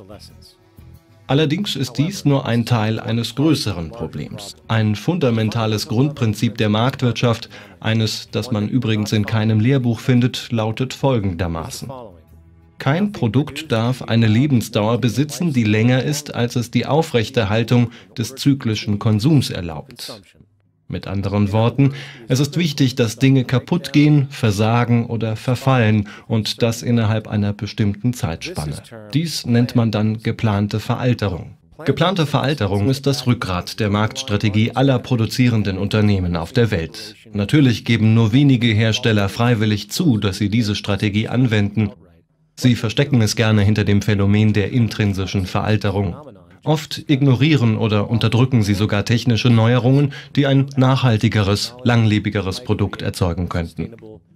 Allerdings ist dies nur ein Teil eines größeren Problems. Ein fundamentales Grundprinzip der Marktwirtschaft, eines, das man übrigens in keinem Lehrbuch findet, lautet folgendermaßen. Kein Produkt darf eine Lebensdauer besitzen, die länger ist, als es die Aufrechterhaltung des zyklischen Konsums erlaubt. Mit anderen Worten, es ist wichtig, dass Dinge kaputt gehen, versagen oder verfallen und das innerhalb einer bestimmten Zeitspanne. Dies nennt man dann geplante Veralterung. Geplante Veralterung ist das Rückgrat der Marktstrategie aller produzierenden Unternehmen auf der Welt. Natürlich geben nur wenige Hersteller freiwillig zu, dass sie diese Strategie anwenden. Sie verstecken es gerne hinter dem Phänomen der intrinsischen Veralterung. Oft ignorieren oder unterdrücken sie sogar technische Neuerungen, die ein nachhaltigeres, langlebigeres Produkt erzeugen könnten.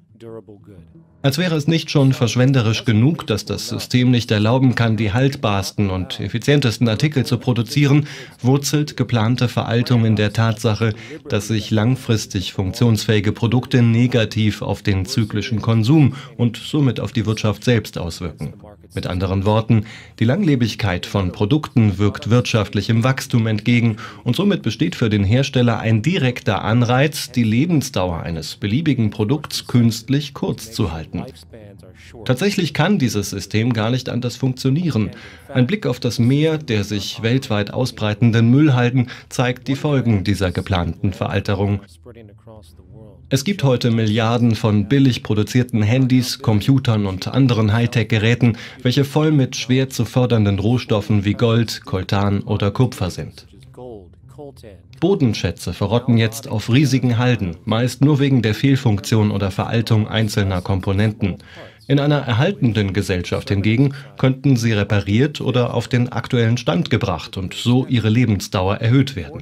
Als wäre es nicht schon verschwenderisch genug, dass das System nicht erlauben kann, die haltbarsten und effizientesten Artikel zu produzieren, wurzelt geplante Veraltung in der Tatsache, dass sich langfristig funktionsfähige Produkte negativ auf den zyklischen Konsum und somit auf die Wirtschaft selbst auswirken. Mit anderen Worten, die Langlebigkeit von Produkten wirkt wirtschaftlichem Wachstum entgegen und somit besteht für den Hersteller ein direkter Anreiz, die Lebensdauer eines beliebigen Produkts künstlich kurz zu halten. Tatsächlich kann dieses System gar nicht anders funktionieren. Ein Blick auf das Meer der sich weltweit ausbreitenden Müllhalden zeigt die Folgen dieser geplanten Veralterung. Es gibt heute Milliarden von billig produzierten Handys, Computern und anderen Hightech-Geräten, welche voll mit schwer zu fördernden Rohstoffen wie Gold, Coltan oder Kupfer sind. Bodenschätze verrotten jetzt auf riesigen Halden, meist nur wegen der Fehlfunktion oder Veraltung einzelner Komponenten. In einer erhaltenden Gesellschaft hingegen könnten sie repariert oder auf den aktuellen Stand gebracht und so ihre Lebensdauer erhöht werden.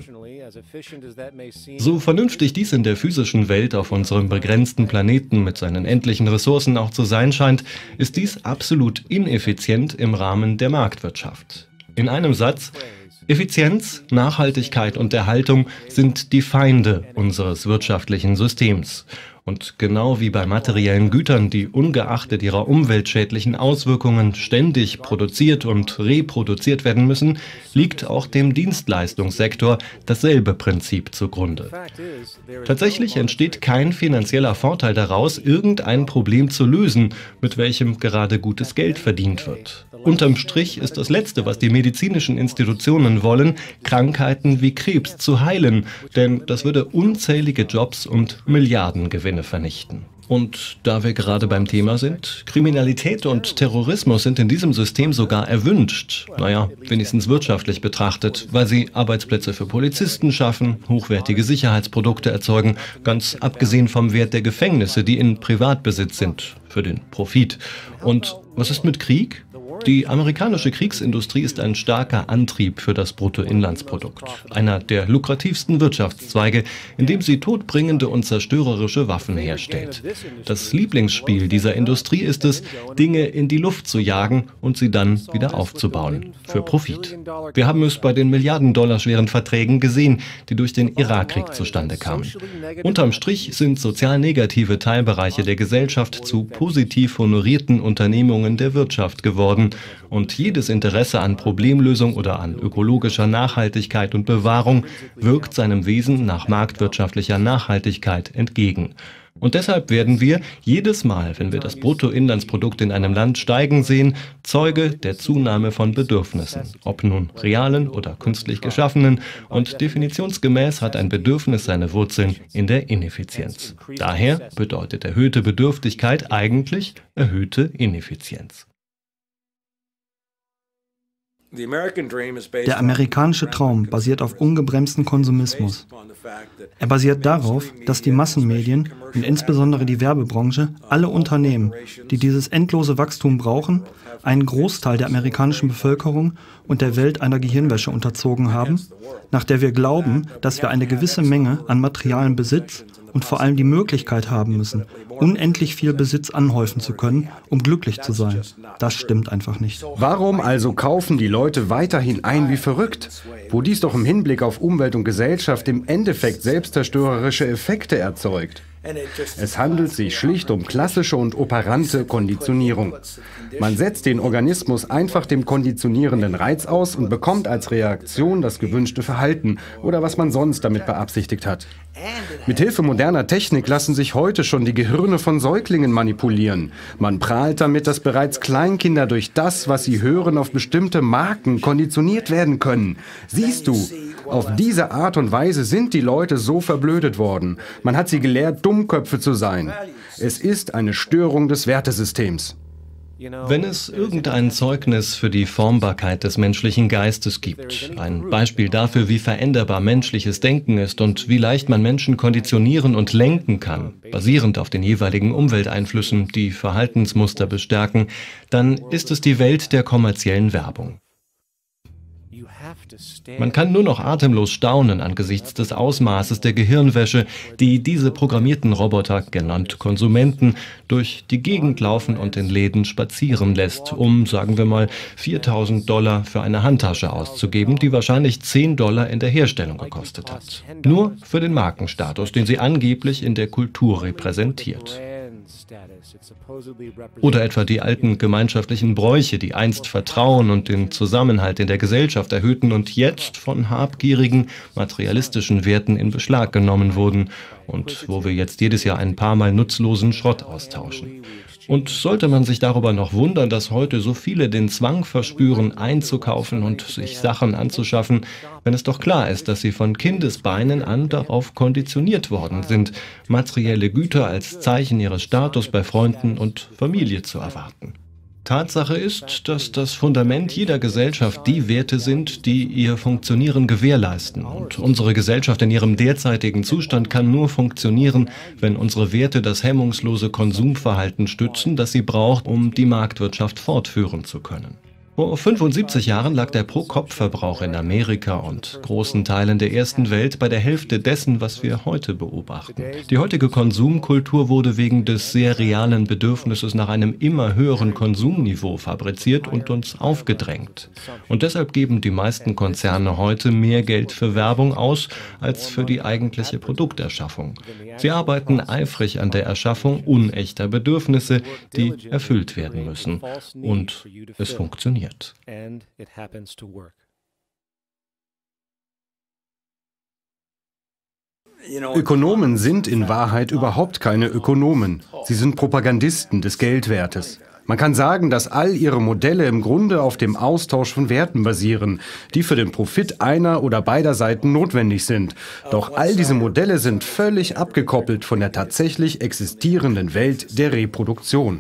So vernünftig dies in der physischen Welt auf unserem begrenzten Planeten mit seinen endlichen Ressourcen auch zu sein scheint, ist dies absolut ineffizient im Rahmen der Marktwirtschaft. In einem Satz: Effizienz, Nachhaltigkeit und Erhaltung sind die Feinde unseres wirtschaftlichen Systems. Und genau wie bei materiellen Gütern, die ungeachtet ihrer umweltschädlichen Auswirkungen ständig produziert und reproduziert werden müssen, liegt auch dem Dienstleistungssektor dasselbe Prinzip zugrunde. Tatsächlich entsteht kein finanzieller Vorteil daraus, irgendein Problem zu lösen, mit welchem gerade gutes Geld verdient wird. Unterm Strich ist das Letzte, was die medizinischen Institutionen wollen, Krankheiten wie Krebs zu heilen, denn das würde unzählige Jobs und Milliardengewinne vernichten. Und da wir gerade beim Thema sind, Kriminalität und Terrorismus sind in diesem System sogar erwünscht, naja, wenigstens wirtschaftlich betrachtet, weil sie Arbeitsplätze für Polizisten schaffen, hochwertige Sicherheitsprodukte erzeugen, ganz abgesehen vom Wert der Gefängnisse, die in Privatbesitz sind, für den Profit. Und was ist mit Krieg? Die amerikanische Kriegsindustrie ist ein starker Antrieb für das Bruttoinlandsprodukt, einer der lukrativsten Wirtschaftszweige, in dem sie todbringende und zerstörerische Waffen herstellt. Das Lieblingsspiel dieser Industrie ist es, Dinge in die Luft zu jagen und sie dann wieder aufzubauen, für Profit. Wir haben es bei den Milliarden-Dollar-schweren Verträgen gesehen, die durch den Irakkrieg zustande kamen. Unterm Strich sind sozial negative Teilbereiche der Gesellschaft zu positiv honorierten Unternehmungen der Wirtschaft geworden. Und jedes Interesse an Problemlösung oder an ökologischer Nachhaltigkeit und Bewahrung wirkt seinem Wesen nach marktwirtschaftlicher Nachhaltigkeit entgegen. Und deshalb werden wir jedes Mal, wenn wir das Bruttoinlandsprodukt in einem Land steigen sehen, Zeuge der Zunahme von Bedürfnissen, ob nun realen oder künstlich geschaffenen, und definitionsgemäß hat ein Bedürfnis seine Wurzeln in der Ineffizienz. Daher bedeutet erhöhte Bedürftigkeit eigentlich erhöhte Ineffizienz. Der amerikanische Traum basiert auf ungebremsten Konsumismus. Er basiert darauf, dass die Massenmedien und insbesondere die Werbebranche alle Unternehmen, die dieses endlose Wachstum brauchen, einen Großteil der amerikanischen Bevölkerung und der Welt einer Gehirnwäsche unterzogen haben, nach der wir glauben, dass wir eine gewisse Menge an materialem Besitz und vor allem die Möglichkeit haben müssen, unendlich viel Besitz anhäufen zu können, um glücklich zu sein. Das stimmt einfach nicht. Warum also kaufen die Leute weiterhin ein wie verrückt, wo dies doch im Hinblick auf Umwelt und Gesellschaft im Endeffekt selbstzerstörerische Effekte erzeugt? Es handelt sich schlicht um klassische und operante Konditionierung. Man setzt den Organismus einfach dem konditionierenden Reiz aus und bekommt als Reaktion das gewünschte Verhalten oder was man sonst damit beabsichtigt hat. Mithilfe moderner Technik lassen sich heute schon die Gehirne von Säuglingen manipulieren. Man prahlt damit, dass bereits Kleinkinder durch das, was sie hören, auf bestimmte Marken konditioniert werden können. Siehst du, auf diese Art und Weise sind die Leute so verblödet worden. Man hat sie gelehrt, Dummköpfe zu sein. Es ist eine Störung des Wertesystems. Wenn es irgendein Zeugnis für die Formbarkeit des menschlichen Geistes gibt, ein Beispiel dafür, wie veränderbar menschliches Denken ist und wie leicht man Menschen konditionieren und lenken kann, basierend auf den jeweiligen Umwelteinflüssen, die Verhaltensmuster bestärken, dann ist es die Welt der kommerziellen Werbung. Man kann nur noch atemlos staunen angesichts des Ausmaßes der Gehirnwäsche, die diese programmierten Roboter, genannt Konsumenten, durch die Gegend laufen und in Läden spazieren lässt, um, sagen wir mal, viertausend Dollar für eine Handtasche auszugeben, die wahrscheinlich zehn Dollar in der Herstellung gekostet hat. Nur für den Markenstatus, den sie angeblich in der Kultur repräsentiert. Oder etwa die alten gemeinschaftlichen Bräuche, die einst Vertrauen und den Zusammenhalt in der Gesellschaft erhöhten und jetzt von habgierigen, materialistischen Werten in Beschlag genommen wurden und wo wir jetzt jedes Jahr ein paar Mal nutzlosen Schrott austauschen. Und sollte man sich darüber noch wundern, dass heute so viele den Zwang verspüren, einzukaufen und sich Sachen anzuschaffen, wenn es doch klar ist, dass sie von Kindesbeinen an darauf konditioniert worden sind, materielle Güter als Zeichen ihres Status bei Freunden und Familie zu erwarten. Tatsache ist, dass das Fundament jeder Gesellschaft die Werte sind, die ihr Funktionieren gewährleisten. Und unsere Gesellschaft in ihrem derzeitigen Zustand kann nur funktionieren, wenn unsere Werte das hemmungslose Konsumverhalten stützen, das sie braucht, um die Marktwirtschaft fortführen zu können. Vor fünfundsiebzig Jahren lag der Pro-Kopf-Verbrauch in Amerika und großen Teilen der ersten Welt bei der Hälfte dessen, was wir heute beobachten. Die heutige Konsumkultur wurde wegen des sehr realen Bedürfnisses nach einem immer höheren Konsumniveau fabriziert und uns aufgedrängt. Und deshalb geben die meisten Konzerne heute mehr Geld für Werbung aus, als für die eigentliche Produkterschaffung. Sie arbeiten eifrig an der Erschaffung unechter Bedürfnisse, die erfüllt werden müssen. Und es funktioniert. Ökonomen sind in Wahrheit überhaupt keine Ökonomen. Sie sind Propagandisten des Geldwertes. Man kann sagen, dass all ihre Modelle im Grunde auf dem Austausch von Werten basieren, die für den Profit einer oder beider Seiten notwendig sind. Doch all diese Modelle sind völlig abgekoppelt von der tatsächlich existierenden Welt der Reproduktion.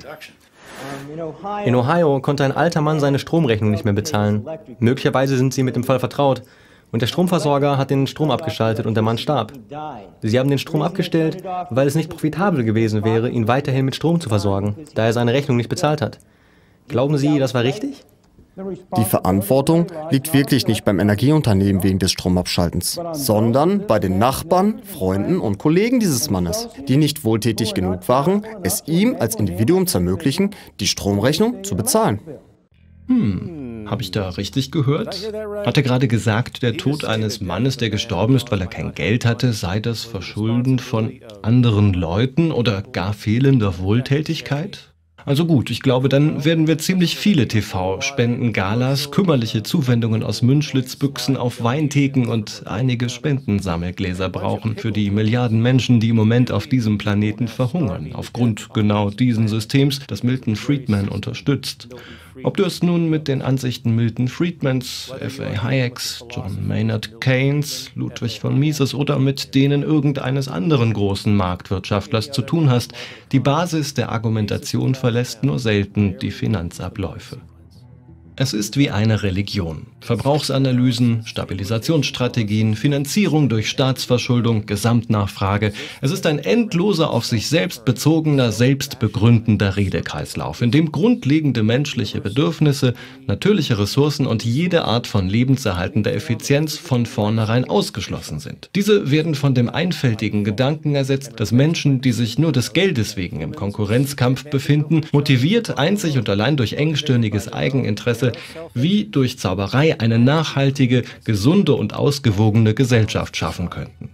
In Ohio konnte ein alter Mann seine Stromrechnung nicht mehr bezahlen. Möglicherweise sind Sie mit dem Fall vertraut. Und der Stromversorger hat den Strom abgeschaltet und der Mann starb. Sie haben den Strom abgestellt, weil es nicht profitabel gewesen wäre, ihn weiterhin mit Strom zu versorgen, da er seine Rechnung nicht bezahlt hat. Glauben Sie, das war richtig? Die Verantwortung liegt wirklich nicht beim Energieunternehmen wegen des Stromabschaltens, sondern bei den Nachbarn, Freunden und Kollegen dieses Mannes, die nicht wohltätig genug waren, es ihm als Individuum zu ermöglichen, die Stromrechnung zu bezahlen. Hm, habe ich da richtig gehört? Hat er gerade gesagt, der Tod eines Mannes, der gestorben ist, weil er kein Geld hatte, sei das Verschulden von anderen Leuten oder gar fehlender Wohltätigkeit? Also gut, ich glaube, dann werden wir ziemlich viele T V-Spenden, Galas, kümmerliche Zuwendungen aus Münchschlitzbüchsen auf Weintheken und einige Spendensammelgläser brauchen für die Milliarden Menschen, die im Moment auf diesem Planeten verhungern, aufgrund genau dieses Systems, das Milton Friedman unterstützt. Ob du es nun mit den Ansichten Milton Friedmans, F A Hayeks, John Maynard Keynes, Ludwig von Mises oder mit denen irgendeines anderen großen Marktwirtschaftlers zu tun hast, die Basis der Argumentation verlässt nur selten die Finanzabläufe. Es ist wie eine Religion. Verbrauchsanalysen, Stabilisationsstrategien, Finanzierung durch Staatsverschuldung, Gesamtnachfrage. Es ist ein endloser, auf sich selbst bezogener, selbstbegründender Redekreislauf, in dem grundlegende menschliche Bedürfnisse, natürliche Ressourcen und jede Art von lebenserhaltender Effizienz von vornherein ausgeschlossen sind. Diese werden von dem einfältigen Gedanken ersetzt, dass Menschen, die sich nur des Geldes wegen im Konkurrenzkampf befinden, motiviert einzig und allein durch engstirniges Eigeninteresse wie durch Zauberei eine nachhaltige, gesunde und ausgewogene Gesellschaft schaffen könnten.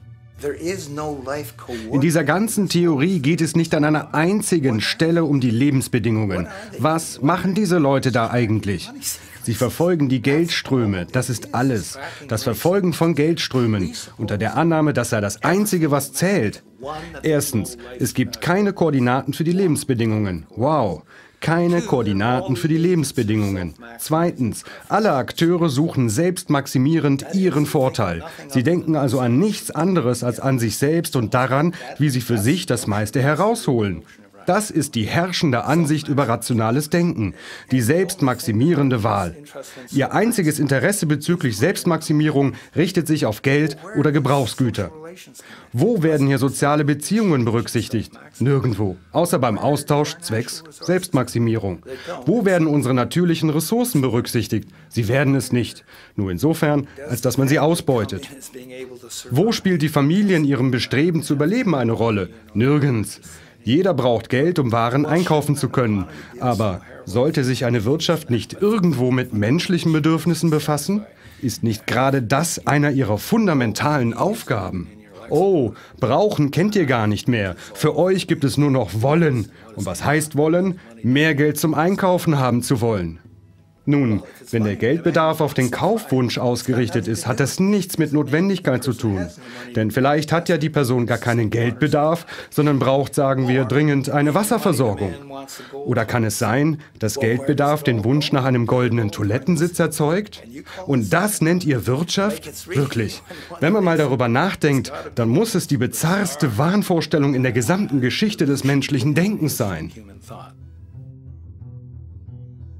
In dieser ganzen Theorie geht es nicht an einer einzigen Stelle um die Lebensbedingungen. Was machen diese Leute da eigentlich? Sie verfolgen die Geldströme, das ist alles. Das Verfolgen von Geldströmen, unter der Annahme, das sei das Einzige, was zählt. Erstens, es gibt keine Koordinaten für die Lebensbedingungen. Wow. Keine Koordinaten für die Lebensbedingungen. Zweitens, alle Akteure suchen selbstmaximierend ihren Vorteil. Sie denken also an nichts anderes als an sich selbst und daran, wie sie für sich das meiste herausholen. Das ist die herrschende Ansicht über rationales Denken, die selbstmaximierende Wahl. Ihr einziges Interesse bezüglich Selbstmaximierung richtet sich auf Geld oder Gebrauchsgüter. Wo werden hier soziale Beziehungen berücksichtigt? Nirgendwo, außer beim Austausch zwecks Selbstmaximierung. Wo werden unsere natürlichen Ressourcen berücksichtigt? Sie werden es nicht, nur insofern, als dass man sie ausbeutet. Wo spielt die Familie in ihrem Bestreben zu überleben eine Rolle? Nirgends. Jeder braucht Geld, um Waren einkaufen zu können. Aber sollte sich eine Wirtschaft nicht irgendwo mit menschlichen Bedürfnissen befassen? Ist nicht gerade das einer ihrer fundamentalen Aufgaben? Oh, brauchen kennt ihr gar nicht mehr. Für euch gibt es nur noch wollen. Und was heißt wollen? Mehr Geld zum Einkaufen haben zu wollen. Nun, wenn der Geldbedarf auf den Kaufwunsch ausgerichtet ist, hat das nichts mit Notwendigkeit zu tun. Denn vielleicht hat ja die Person gar keinen Geldbedarf, sondern braucht, sagen wir, dringend eine Wasserversorgung. Oder kann es sein, dass Geldbedarf den Wunsch nach einem goldenen Toilettensitz erzeugt? Und das nennt ihr Wirtschaft? Wirklich. Wenn man mal darüber nachdenkt, dann muss es die bizarrste Wahnvorstellung in der gesamten Geschichte des menschlichen Denkens sein.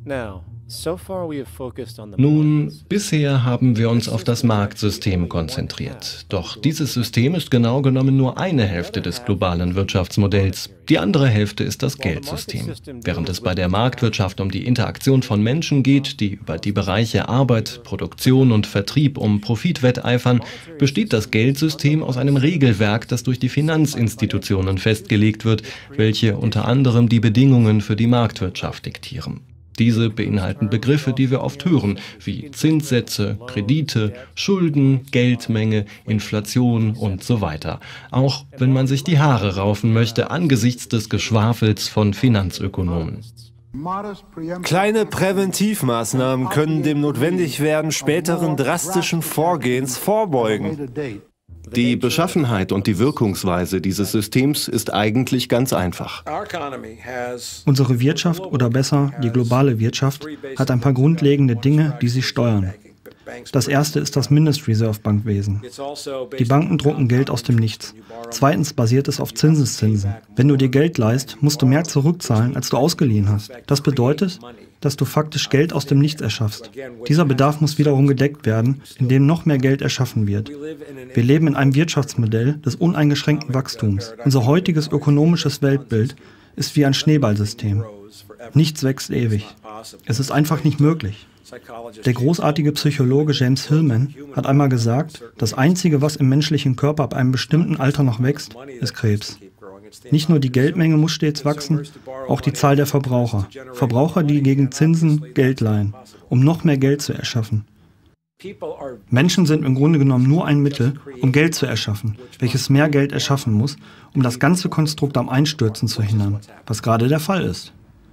Nun, bisher haben wir uns auf das Marktsystem konzentriert. Doch dieses System ist genau genommen nur eine Hälfte des globalen Wirtschaftsmodells. Die andere Hälfte ist das Geldsystem. Während es bei der Marktwirtschaft um die Interaktion von Menschen geht, die über die Bereiche Arbeit, Produktion und Vertrieb um Profit wetteifern, besteht das Geldsystem aus einem Regelwerk, das durch die Finanzinstitutionen festgelegt wird, welche unter anderem die Bedingungen für die Marktwirtschaft diktieren. Diese beinhalten Begriffe, die wir oft hören, wie Zinssätze, Kredite, Schulden, Geldmenge, Inflation und so weiter. Auch wenn man sich die Haare raufen möchte angesichts des Geschwafels von Finanzökonomen. Kleine Präventivmaßnahmen können dem Notwendigwerden späteren drastischen Vorgehens vorbeugen. Die Beschaffenheit und die Wirkungsweise dieses Systems ist eigentlich ganz einfach. Unsere Wirtschaft, oder besser die globale Wirtschaft, hat ein paar grundlegende Dinge, die sie steuern. Das erste ist das Mindestreserve-Bankwesen. Die Banken drucken Geld aus dem Nichts. Zweitens basiert es auf Zinseszinsen. Wenn du dir Geld leihst, musst du mehr zurückzahlen, als du ausgeliehen hast. Das bedeutet, dass du faktisch Geld aus dem Nichts erschaffst. Dieser Bedarf muss wiederum gedeckt werden, indem noch mehr Geld erschaffen wird. Wir leben in einem Wirtschaftsmodell des uneingeschränkten Wachstums. Unser heutiges ökonomisches Weltbild ist wie ein Schneeballsystem. Nichts wächst ewig. Es ist einfach nicht möglich. Der großartige Psychologe James Hillman hat einmal gesagt, das Einzige, was im menschlichen Körper ab einem bestimmten Alter noch wächst, ist Krebs. Nicht nur die Geldmenge muss stets wachsen, auch die Zahl der Verbraucher. Verbraucher, die gegen Zinsen Geld leihen, um noch mehr Geld zu erschaffen. Menschen sind im Grunde genommen nur ein Mittel, um Geld zu erschaffen, welches mehr Geld erschaffen muss, um das ganze Konstrukt am Einstürzen zu hindern, was gerade der Fall ist.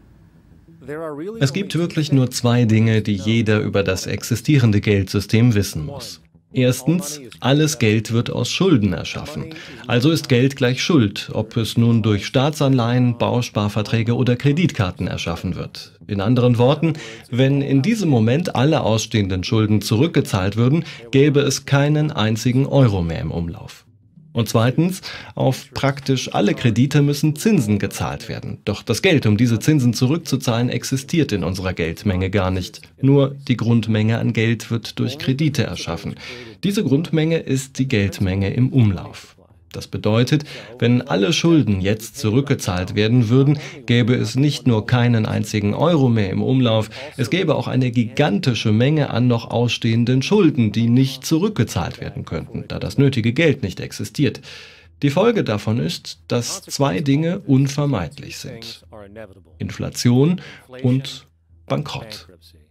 Es gibt wirklich nur zwei Dinge, die jeder über das existierende Geldsystem wissen muss. Erstens, alles Geld wird aus Schulden erschaffen. Also ist Geld gleich Schuld, ob es nun durch Staatsanleihen, Bausparverträge oder Kreditkarten erschaffen wird. In anderen Worten, wenn in diesem Moment alle ausstehenden Schulden zurückgezahlt würden, gäbe es keinen einzigen Euro mehr im Umlauf. Und zweitens, auf praktisch alle Kredite müssen Zinsen gezahlt werden. Doch das Geld, um diese Zinsen zurückzuzahlen, existiert in unserer Geldmenge gar nicht. Nur die Grundmenge an Geld wird durch Kredite erschaffen. Diese Grundmenge ist die Geldmenge im Umlauf. Das bedeutet, wenn alle Schulden jetzt zurückgezahlt werden würden, gäbe es nicht nur keinen einzigen Euro mehr im Umlauf, es gäbe auch eine gigantische Menge an noch ausstehenden Schulden, die nicht zurückgezahlt werden könnten, da das nötige Geld nicht existiert. Die Folge davon ist, dass zwei Dinge unvermeidlich sind: Inflation und Bankrott.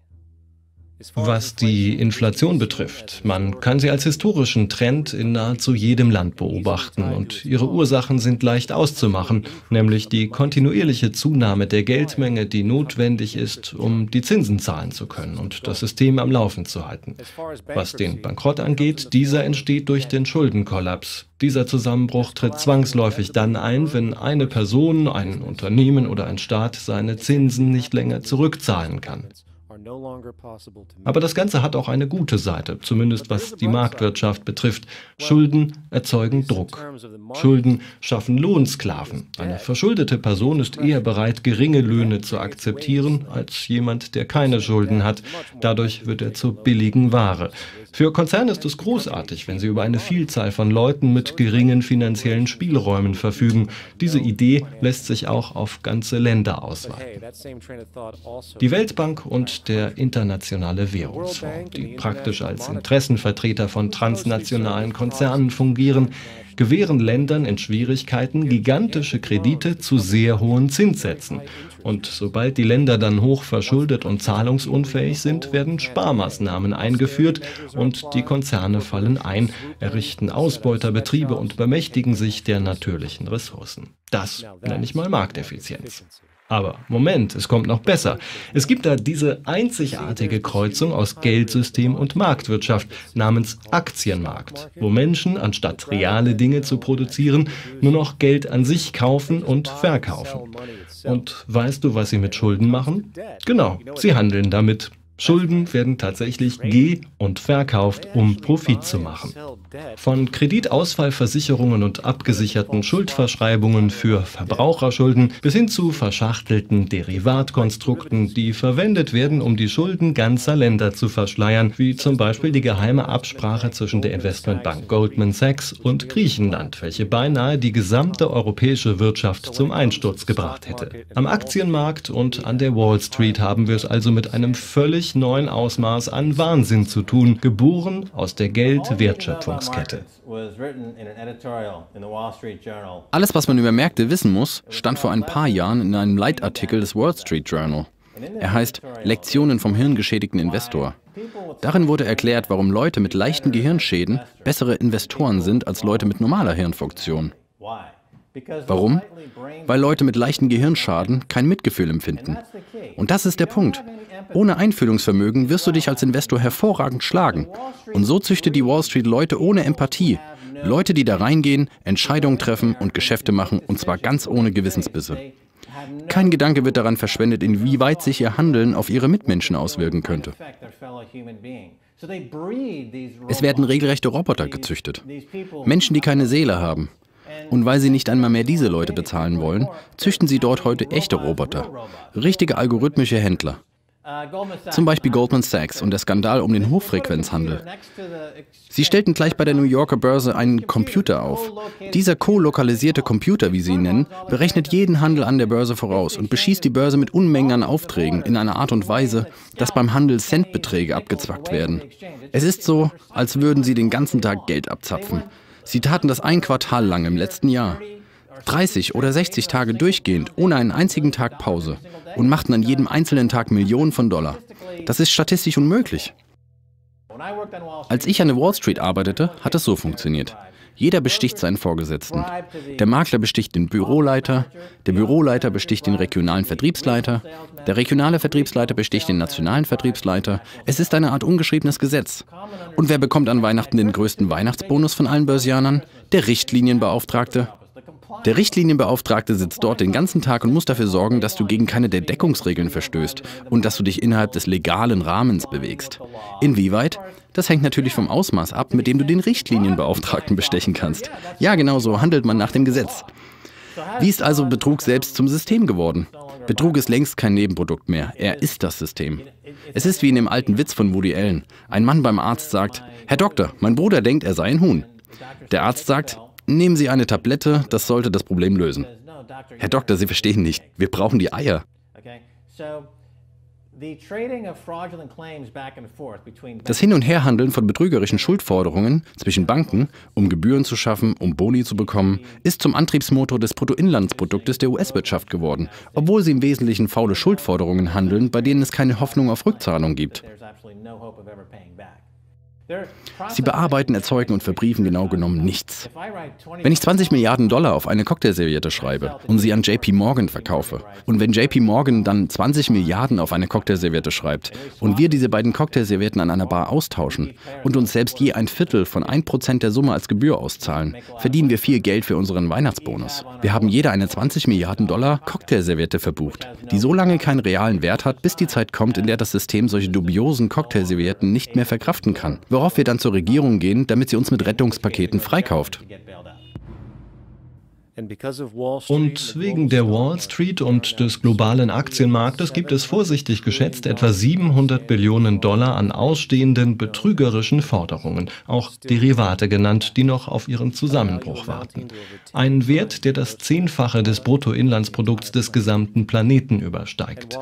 Was die Inflation betrifft, man kann sie als historischen Trend in nahezu jedem Land beobachten und ihre Ursachen sind leicht auszumachen, nämlich die kontinuierliche Zunahme der Geldmenge, die notwendig ist, um die Zinsen zahlen zu können und das System am Laufen zu halten. Was den Bankrott angeht, dieser entsteht durch den Schuldenkollaps. Dieser Zusammenbruch tritt zwangsläufig dann ein, wenn eine Person, ein Unternehmen oder ein Staat seine Zinsen nicht länger zurückzahlen kann. Aber das Ganze hat auch eine gute Seite, zumindest was die Marktwirtschaft betrifft. Schulden erzeugen Druck. Schulden schaffen Lohnsklaven. Eine verschuldete Person ist eher bereit, geringe Löhne zu akzeptieren, als jemand, der keine Schulden hat. Dadurch wird er zur billigen Ware. Für Konzerne ist es großartig, wenn sie über eine Vielzahl von Leuten mit geringen finanziellen Spielräumen verfügen. Diese Idee lässt sich auch auf ganze Länder ausweiten. Die Weltbank und der Internationale Währungsfonds, die praktisch als Interessenvertreter von transnationalen Konzernen fungieren, gewähren Ländern in Schwierigkeiten gigantische Kredite zu sehr hohen Zinssätzen. Und sobald die Länder dann hoch verschuldet und zahlungsunfähig sind, werden Sparmaßnahmen eingeführt und die Konzerne fallen ein, errichten Ausbeuterbetriebe und bemächtigen sich der natürlichen Ressourcen. Das nenne ich mal Markteffizienz. Aber Moment, es kommt noch besser. Es gibt da diese einzigartige Kreuzung aus Geldsystem und Marktwirtschaft namens Aktienmarkt, wo Menschen, anstatt reale Dinge zu produzieren, nur noch Geld an sich kaufen und verkaufen. Und weißt du, was sie mit Schulden machen? Genau, sie handeln damit. Schulden werden tatsächlich ge- und verkauft, um Profit zu machen. Von Kreditausfallversicherungen und abgesicherten Schuldverschreibungen für Verbraucherschulden bis hin zu verschachtelten Derivatkonstrukten, die verwendet werden, um die Schulden ganzer Länder zu verschleiern, wie zum Beispiel die geheime Absprache zwischen der Investmentbank Goldman Sachs und Griechenland, welche beinahe die gesamte europäische Wirtschaft zum Einsturz gebracht hätte. Am Aktienmarkt und an der Wall Street haben wir es also mit einem völlig neuen Ausmaß an Wahnsinn zu tun, geboren aus der Geld-Wertschöpfungskette. Alles, was man über Märkte wissen muss, stand vor ein paar Jahren in einem Leitartikel des Wall Street Journal. Er heißt Lektionen vom hirngeschädigten Investor. Darin wurde erklärt, warum Leute mit leichten Gehirnschäden bessere Investoren sind als Leute mit normaler Hirnfunktion. Warum? Weil Leute mit leichten Gehirnschaden kein Mitgefühl empfinden. Und das ist der Punkt. Ohne Einfühlungsvermögen wirst du dich als Investor hervorragend schlagen. Und so züchtet die Wall Street Leute ohne Empathie. Leute, die da reingehen, Entscheidungen treffen und Geschäfte machen, und zwar ganz ohne Gewissensbisse. Kein Gedanke wird daran verschwendet, inwieweit sich ihr Handeln auf ihre Mitmenschen auswirken könnte. Es werden regelrechte Roboter gezüchtet. Menschen, die keine Seele haben. Und weil sie nicht einmal mehr diese Leute bezahlen wollen, züchten sie dort heute echte Roboter. Richtige algorithmische Händler. Zum Beispiel Goldman Sachs und der Skandal um den Hochfrequenzhandel. Sie stellten gleich bei der New Yorker Börse einen Computer auf. Dieser ko-lokalisierte Computer, wie sie ihn nennen, berechnet jeden Handel an der Börse voraus und beschießt die Börse mit Unmengen an Aufträgen in einer Art und Weise, dass beim Handel Centbeträge abgezwackt werden. Es ist so, als würden sie den ganzen Tag Geld abzapfen. Sie taten das ein Quartal lang im letzten Jahr. dreißig oder sechzig Tage durchgehend, ohne einen einzigen Tag Pause, und machten an jedem einzelnen Tag Millionen von Dollar. Das ist statistisch unmöglich. Als ich an der Wall Street arbeitete, hat es so funktioniert. Jeder besticht seinen Vorgesetzten. Der Makler besticht den Büroleiter, der Büroleiter besticht den regionalen Vertriebsleiter, der regionale Vertriebsleiter besticht den nationalen Vertriebsleiter. Es ist eine Art ungeschriebenes Gesetz. Und wer bekommt an Weihnachten den größten Weihnachtsbonus von allen Börsianern? Der Richtlinienbeauftragte. Der Richtlinienbeauftragte sitzt dort den ganzen Tag und muss dafür sorgen, dass du gegen keine der Deckungsregeln verstößt und dass du dich innerhalb des legalen Rahmens bewegst. Inwieweit? Das hängt natürlich vom Ausmaß ab, mit dem du den Richtlinienbeauftragten bestechen kannst. Ja, genau so handelt man nach dem Gesetz. Wie ist also Betrug selbst zum System geworden? Betrug ist längst kein Nebenprodukt mehr. Er ist das System. Es ist wie in dem alten Witz von Woody Allen. Ein Mann beim Arzt sagt: Herr Doktor, mein Bruder denkt, er sei ein Huhn. Der Arzt sagt: Nehmen Sie eine Tablette, das sollte das Problem lösen. Herr Doktor, Sie verstehen nicht. Wir brauchen die Eier. Das Hin- und Herhandeln von betrügerischen Schuldforderungen zwischen Banken, um Gebühren zu schaffen, um Boni zu bekommen, ist zum Antriebsmotor des Bruttoinlandsproduktes der U S-Wirtschaft geworden, obwohl sie im Wesentlichen faule Schuldforderungen handeln, bei denen es keine Hoffnung auf Rückzahlung gibt. Sie bearbeiten, erzeugen und verbriefen genau genommen nichts. Wenn ich zwanzig Milliarden Dollar auf eine Cocktailserviette schreibe und sie an J P Morgan verkaufe und wenn J P Morgan dann zwanzig Milliarden auf eine Cocktailserviette schreibt und wir diese beiden Cocktailservietten an einer Bar austauschen und uns selbst je ein Viertel von ein Prozent der Summe als Gebühr auszahlen, verdienen wir viel Geld für unseren Weihnachtsbonus. Wir haben jeder eine zwanzig Milliarden Dollar Cocktailserviette verbucht, die so lange keinen realen Wert hat, bis die Zeit kommt, in der das System solche dubiosen Cocktailservietten nicht mehr verkraften kann. Worauf wir dann zur Regierung gehen, damit sie uns mit Rettungspaketen freikauft. Und wegen der Wall Street und des globalen Aktienmarktes gibt es vorsichtig geschätzt etwa siebenhundert Billionen Dollar an ausstehenden betrügerischen Forderungen, auch Derivate genannt, die noch auf ihren Zusammenbruch warten. Ein Wert, der das Zehnfache des Bruttoinlandsprodukts des gesamten Planeten übersteigt.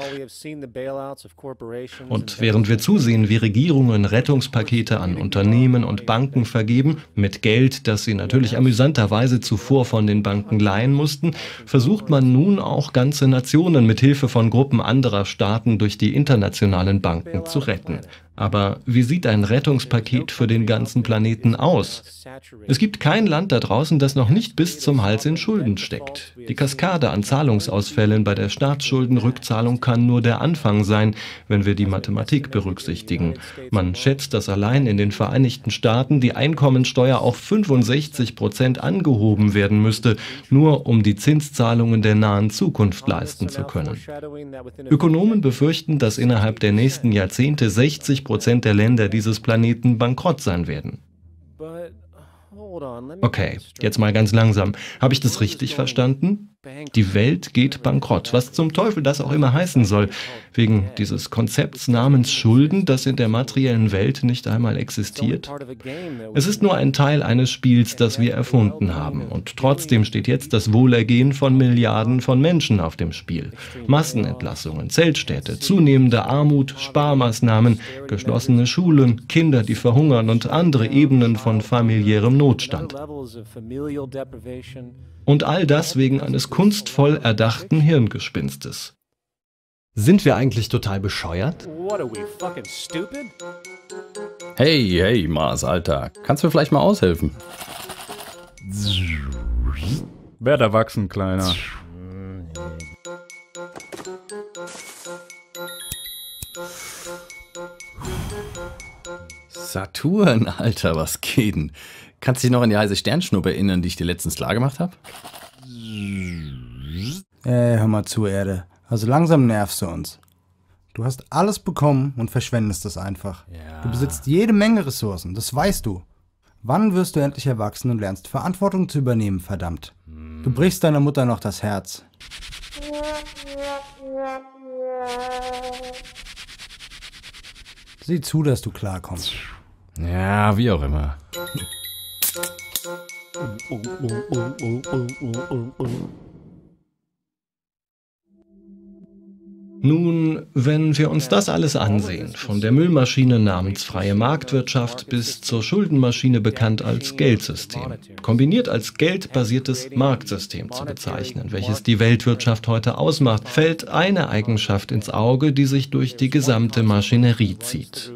Und während wir zusehen, wie Regierungen Rettungspakete an Unternehmen und Banken vergeben, mit Geld, das sie natürlich amüsanterweise zuvor von den Banken leihen mussten, versucht man nun auch ganze Nationen mit Hilfe von Gruppen anderer Staaten durch die internationalen Banken zu retten. Aber wie sieht ein Rettungspaket für den ganzen Planeten aus? Es gibt kein Land da draußen, das noch nicht bis zum Hals in Schulden steckt. Die Kaskade an Zahlungsausfällen bei der Staatsschuldenrückzahlung kann nur der Anfang sein, wenn wir die Mathematik berücksichtigen. Man schätzt, dass allein in den Vereinigten Staaten die Einkommensteuer auf fünfundsechzig Prozent angehoben werden müsste, nur um die Zinszahlungen der nahen Zukunft leisten zu können. Ökonomen befürchten, dass innerhalb der nächsten Jahrzehnte sechzig Prozent der Länder dieses Planeten bankrott sein werden. Okay, jetzt mal ganz langsam. Habe ich das richtig verstanden? Die Welt geht bankrott, was zum Teufel das auch immer heißen soll, wegen dieses Konzepts namens Schulden, das in der materiellen Welt nicht einmal existiert. Es ist nur ein Teil eines Spiels, das wir erfunden haben, und trotzdem steht jetzt das Wohlergehen von Milliarden von Menschen auf dem Spiel. Massenentlassungen, Zeltstädte, zunehmende Armut, Sparmaßnahmen, geschlossene Schulen, Kinder, die verhungern und andere Ebenen von familiärem Notstand. Und all das wegen eines kunstvoll erdachten Hirngespinstes. Sind wir eigentlich total bescheuert? Hey, hey, Mars, Alter. Kannst du mir vielleicht mal aushelfen? Werd erwachsen, Kleiner. Saturn, Alter, was geht denn? Kannst du dich noch an die heiße Sternschnuppe erinnern, die ich dir letztens klar gemacht habe? Ey, hör mal zu, Erde. Also langsam nervst du uns. Du hast alles bekommen und verschwendest es einfach. Ja. Du besitzt jede Menge Ressourcen, das weißt du. Wann wirst du endlich erwachsen und lernst Verantwortung zu übernehmen, verdammt? Hm. Du brichst deiner Mutter noch das Herz. Sieh zu, dass du klarkommst. Ja, wie auch immer. Nun, wenn wir uns das alles ansehen, von der Müllmaschine namens freie Marktwirtschaft bis zur Schuldenmaschine bekannt als Geldsystem, kombiniert als geldbasiertes Marktsystem zu bezeichnen, welches die Weltwirtschaft heute ausmacht, fällt eine Eigenschaft ins Auge, die sich durch die gesamte Maschinerie zieht.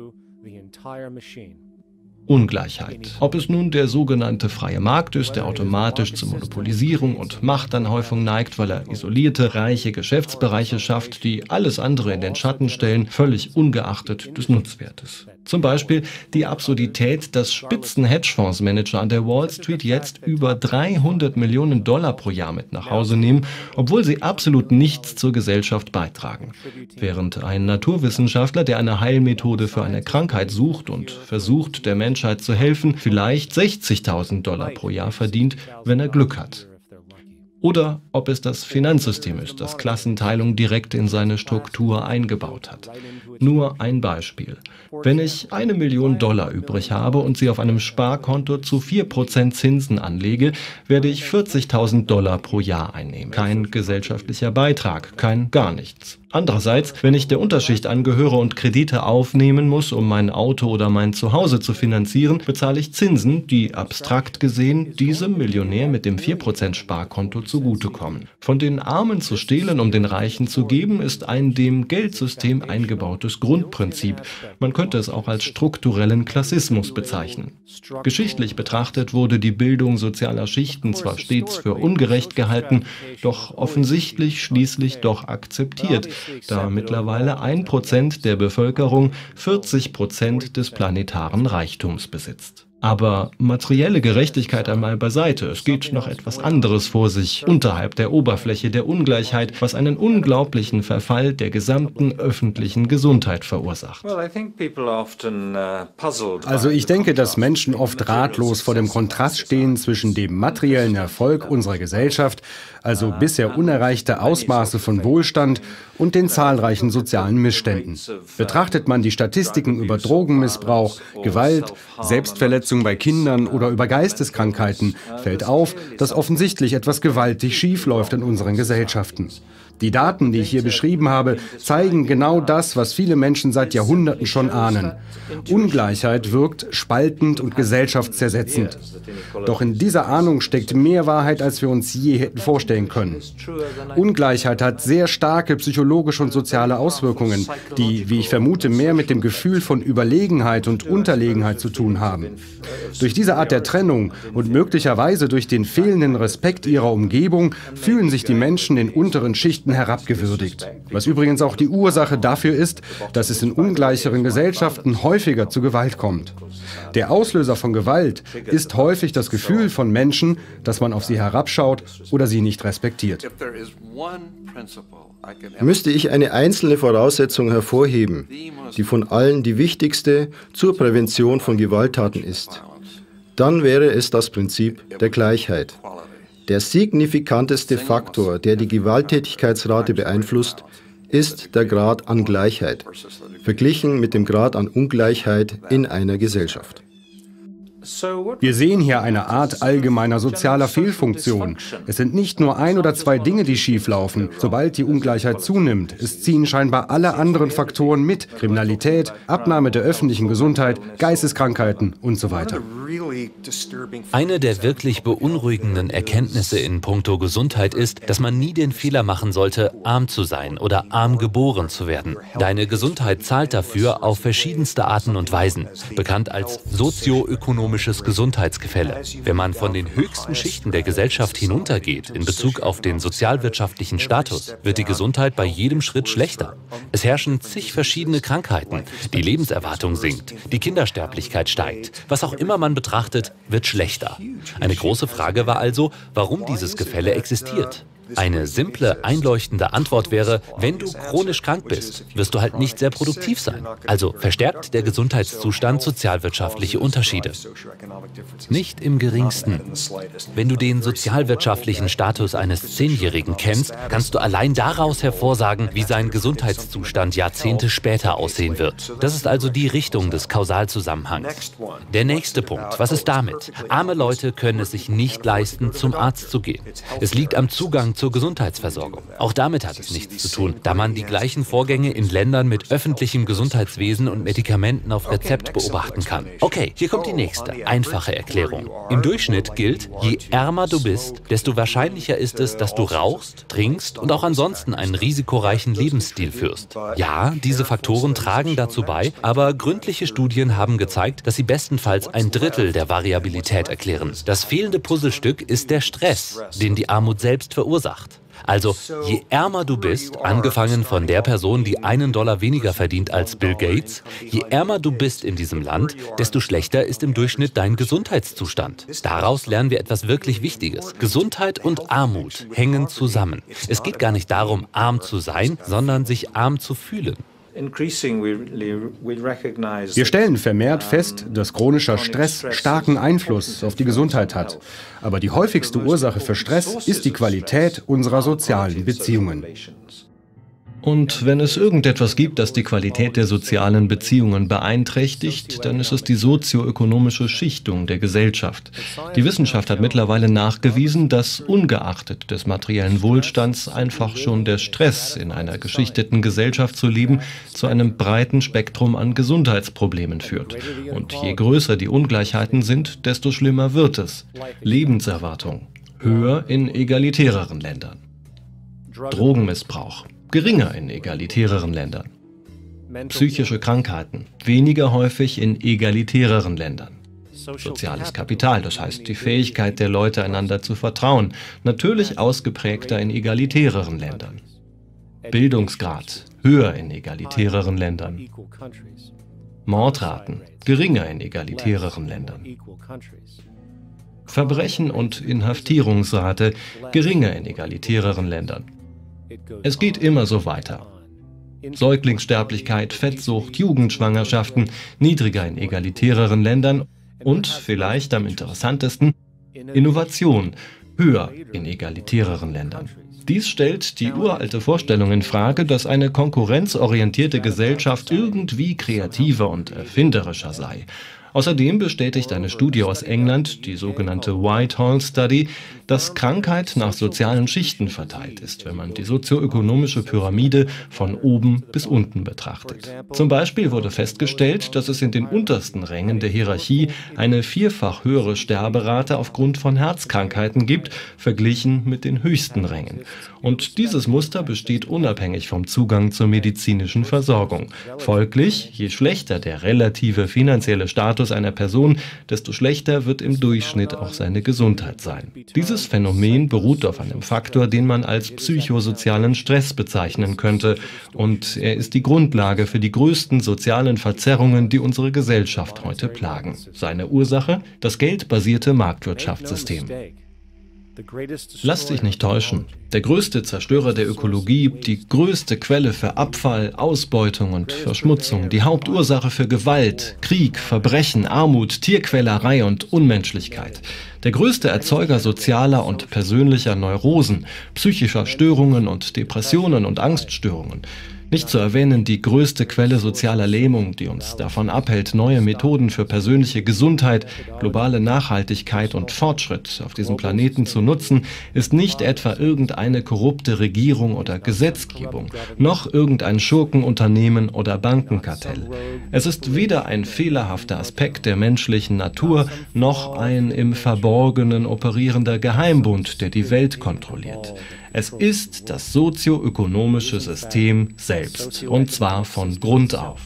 Ungleichheit. Ob es nun der sogenannte freie Markt ist, der automatisch zur Monopolisierung und Machtanhäufung neigt, weil er isolierte, reiche Geschäftsbereiche schafft, die alles andere in den Schatten stellen, völlig ungeachtet des Nutzwertes. Zum Beispiel die Absurdität, dass Spitzen-Hedgefondsmanager an der Wall Street jetzt über dreihundert Millionen Dollar pro Jahr mit nach Hause nehmen, obwohl sie absolut nichts zur Gesellschaft beitragen. Während ein Naturwissenschaftler, der eine Heilmethode für eine Krankheit sucht und versucht, der Menschheit zu helfen, vielleicht sechzigtausend Dollar pro Jahr verdient, wenn er Glück hat. Oder ob es das Finanzsystem ist, das Klassenteilung direkt in seine Struktur eingebaut hat. Nur ein Beispiel. Wenn ich eine Million Dollar übrig habe und sie auf einem Sparkonto zu vier Prozent Zinsen anlege, werde ich vierzigtausend Dollar pro Jahr einnehmen. Kein gesellschaftlicher Beitrag, kein gar nichts. Andererseits, wenn ich der Unterschicht angehöre und Kredite aufnehmen muss, um mein Auto oder mein Zuhause zu finanzieren, bezahle ich Zinsen, die abstrakt gesehen diesem Millionär mit dem vier Prozent Sparkonto zugutekommen. Von den Armen zu stehlen, um den Reichen zu geben, ist ein dem Geldsystem eingebautes Grundprinzip. Man könnte es auch als strukturellen Klassismus bezeichnen. Geschichtlich betrachtet wurde die Bildung sozialer Schichten zwar stets für ungerecht gehalten, doch offensichtlich schließlich doch akzeptiert, da mittlerweile ein Prozent der Bevölkerung vierzig Prozent des planetaren Reichtums besitzt. Aber materielle Gerechtigkeit einmal beiseite, es geht noch etwas anderes vor sich, unterhalb der Oberfläche der Ungleichheit, was einen unglaublichen Verfall der gesamten öffentlichen Gesundheit verursacht. Also ich denke, dass Menschen oft ratlos vor dem Kontrast stehen zwischen dem materiellen Erfolg unserer Gesellschaft, also bisher unerreichte Ausmaße von Wohlstand, und den zahlreichen sozialen Missständen. Betrachtet man die Statistiken über Drogenmissbrauch, Gewalt, Selbstverletzung bei Kindern oder über Geisteskrankheiten, fällt auf, dass offensichtlich etwas gewaltig schief läuft in unseren Gesellschaften. Die Daten, die ich hier beschrieben habe, zeigen genau das, was viele Menschen seit Jahrhunderten schon ahnen. Ungleichheit wirkt spaltend und gesellschaftszersetzend. Doch in dieser Ahnung steckt mehr Wahrheit, als wir uns je hätten vorstellen können. Ungleichheit hat sehr starke psychologische und soziale Auswirkungen, die, wie ich vermute, mehr mit dem Gefühl von Überlegenheit und Unterlegenheit zu tun haben. Durch diese Art der Trennung und möglicherweise durch den fehlenden Respekt ihrer Umgebung fühlen sich die Menschen in unteren Schichten herabgewürdigt. Was übrigens auch die Ursache dafür ist, dass es in ungleicheren Gesellschaften häufiger zu Gewalt kommt. Der Auslöser von Gewalt ist häufig das Gefühl von Menschen, dass man auf sie herabschaut oder sie nicht respektiert. Müsste ich eine einzelne Voraussetzung hervorheben, die von allen die wichtigste zur Prävention von Gewalttaten ist, dann wäre es das Prinzip der Gleichheit. Der signifikanteste Faktor, der die Gewalttätigkeitsrate beeinflusst, ist der Grad an Gleichheit, verglichen mit dem Grad an Ungleichheit in einer Gesellschaft. Wir sehen hier eine Art allgemeiner sozialer Fehlfunktion. Es sind nicht nur ein oder zwei Dinge, die schieflaufen. Sobald die Ungleichheit zunimmt, es ziehen scheinbar alle anderen Faktoren mit. Kriminalität, Abnahme der öffentlichen Gesundheit, Geisteskrankheiten und so weiter. Eine der wirklich beunruhigenden Erkenntnisse in puncto Gesundheit ist, dass man nie den Fehler machen sollte, arm zu sein oder arm geboren zu werden. Deine Gesundheit zahlt dafür auf verschiedenste Arten und Weisen, bekannt als sozioökonomisches Gesundheitsgefälle. Wenn man von den höchsten Schichten der Gesellschaft hinuntergeht in Bezug auf den sozialwirtschaftlichen Status, wird die Gesundheit bei jedem Schritt schlechter. Es herrschen zig verschiedene Krankheiten, die Lebenserwartung sinkt, die Kindersterblichkeit steigt. Was auch immer man betrachtet, wird schlechter. Eine große Frage war also, warum dieses Gefälle existiert. Eine simple, einleuchtende Antwort wäre, wenn du chronisch krank bist, wirst du halt nicht sehr produktiv sein. Also verstärkt der Gesundheitszustand sozialwirtschaftliche Unterschiede. Nicht im geringsten. Wenn du den sozialwirtschaftlichen Status eines Zehnjährigen kennst, kannst du allein daraus hervorsagen, wie sein Gesundheitszustand Jahrzehnte später aussehen wird. Das ist also die Richtung des Kausalzusammenhangs. Der nächste Punkt, was ist damit? Arme Leute können es sich nicht leisten, zum Arzt zu gehen. Es liegt am Zugang zur Gesundheitsversorgung. Auch damit hat es nichts zu tun, da man die gleichen Vorgänge in Ländern mit öffentlichem Gesundheitswesen und Medikamenten auf Rezept beobachten kann. Okay, hier kommt die nächste, einfache Erklärung. Im Durchschnitt gilt, je ärmer du bist, desto wahrscheinlicher ist es, dass du rauchst, trinkst und auch ansonsten einen risikoreichen Lebensstil führst. Ja, diese Faktoren tragen dazu bei, aber gründliche Studien haben gezeigt, dass sie bestenfalls ein Drittel der Variabilität erklären. Das fehlende Puzzlestück ist der Stress, den die Armut selbst verursacht. Also, je ärmer du bist, angefangen von der Person, die einen Dollar weniger verdient als Bill Gates, je ärmer du bist in diesem Land, desto schlechter ist im Durchschnitt dein Gesundheitszustand. Daraus lernen wir etwas wirklich Wichtiges. Gesundheit und Armut hängen zusammen. Es geht gar nicht darum, arm zu sein, sondern sich arm zu fühlen. Wir stellen vermehrt fest, dass chronischer Stress starken Einfluss auf die Gesundheit hat. Aber die häufigste Ursache für Stress ist die Qualität unserer sozialen Beziehungen. Und wenn es irgendetwas gibt, das die Qualität der sozialen Beziehungen beeinträchtigt, dann ist es die sozioökonomische Schichtung der Gesellschaft. Die Wissenschaft hat mittlerweile nachgewiesen, dass ungeachtet des materiellen Wohlstands einfach schon der Stress, in einer geschichteten Gesellschaft zu leben, zu einem breiten Spektrum an Gesundheitsproblemen führt. Und je größer die Ungleichheiten sind, desto schlimmer wird es. Lebenserwartung höher in egalitäreren Ländern. Drogenmissbrauch geringer in egalitäreren Ländern. Psychische Krankheiten weniger häufig in egalitäreren Ländern. Soziales Kapital, das heißt die Fähigkeit der Leute, einander zu vertrauen, natürlich ausgeprägter in egalitäreren Ländern. Bildungsgrad höher in egalitäreren Ländern. Mordraten geringer in egalitäreren Ländern. Verbrechen und Inhaftierungsrate geringer in egalitäreren Ländern. Es geht immer so weiter. Säuglingssterblichkeit, Fettsucht, Jugendschwangerschaften niedriger in egalitäreren Ländern und, vielleicht am interessantesten, Innovation höher in egalitäreren Ländern. Dies stellt die uralte Vorstellung in Frage, dass eine konkurrenzorientierte Gesellschaft irgendwie kreativer und erfinderischer sei. Außerdem bestätigt eine Studie aus England, die sogenannte Whitehall Study, dass Krankheit nach sozialen Schichten verteilt ist, wenn man die sozioökonomische Pyramide von oben bis unten betrachtet. Zum Beispiel wurde festgestellt, dass es in den untersten Rängen der Hierarchie eine vierfach höhere Sterberate aufgrund von Herzkrankheiten gibt, verglichen mit den höchsten Rängen. Und dieses Muster besteht unabhängig vom Zugang zur medizinischen Versorgung. Folglich, je schlechter der relative finanzielle Status einer Person, desto schlechter wird im Durchschnitt auch seine Gesundheit sein. Dieses Phänomen beruht auf einem Faktor, den man als psychosozialen Stress bezeichnen könnte. Und er ist die Grundlage für die größten sozialen Verzerrungen, die unsere Gesellschaft heute plagen. Seine Ursache? Das geldbasierte Marktwirtschaftssystem. Lass dich nicht täuschen. Der größte Zerstörer der Ökologie, die größte Quelle für Abfall, Ausbeutung und Verschmutzung, die Hauptursache für Gewalt, Krieg, Verbrechen, Armut, Tierquälerei und Unmenschlichkeit. Der größte Erzeuger sozialer und persönlicher Neurosen, psychischer Störungen und Depressionen und Angststörungen. Nicht zu erwähnen die größte Quelle sozialer Lähmung, die uns davon abhält, neue Methoden für persönliche Gesundheit, globale Nachhaltigkeit und Fortschritt auf diesem Planeten zu nutzen, ist nicht etwa irgendeine korrupte Regierung oder Gesetzgebung, noch irgendein Schurkenunternehmen oder Bankenkartell. Es ist weder ein fehlerhafter Aspekt der menschlichen Natur, noch ein im Verborgenen operierender Geheimbund, der die Welt kontrolliert. Es ist das sozioökonomische System selbst, und zwar von Grund auf.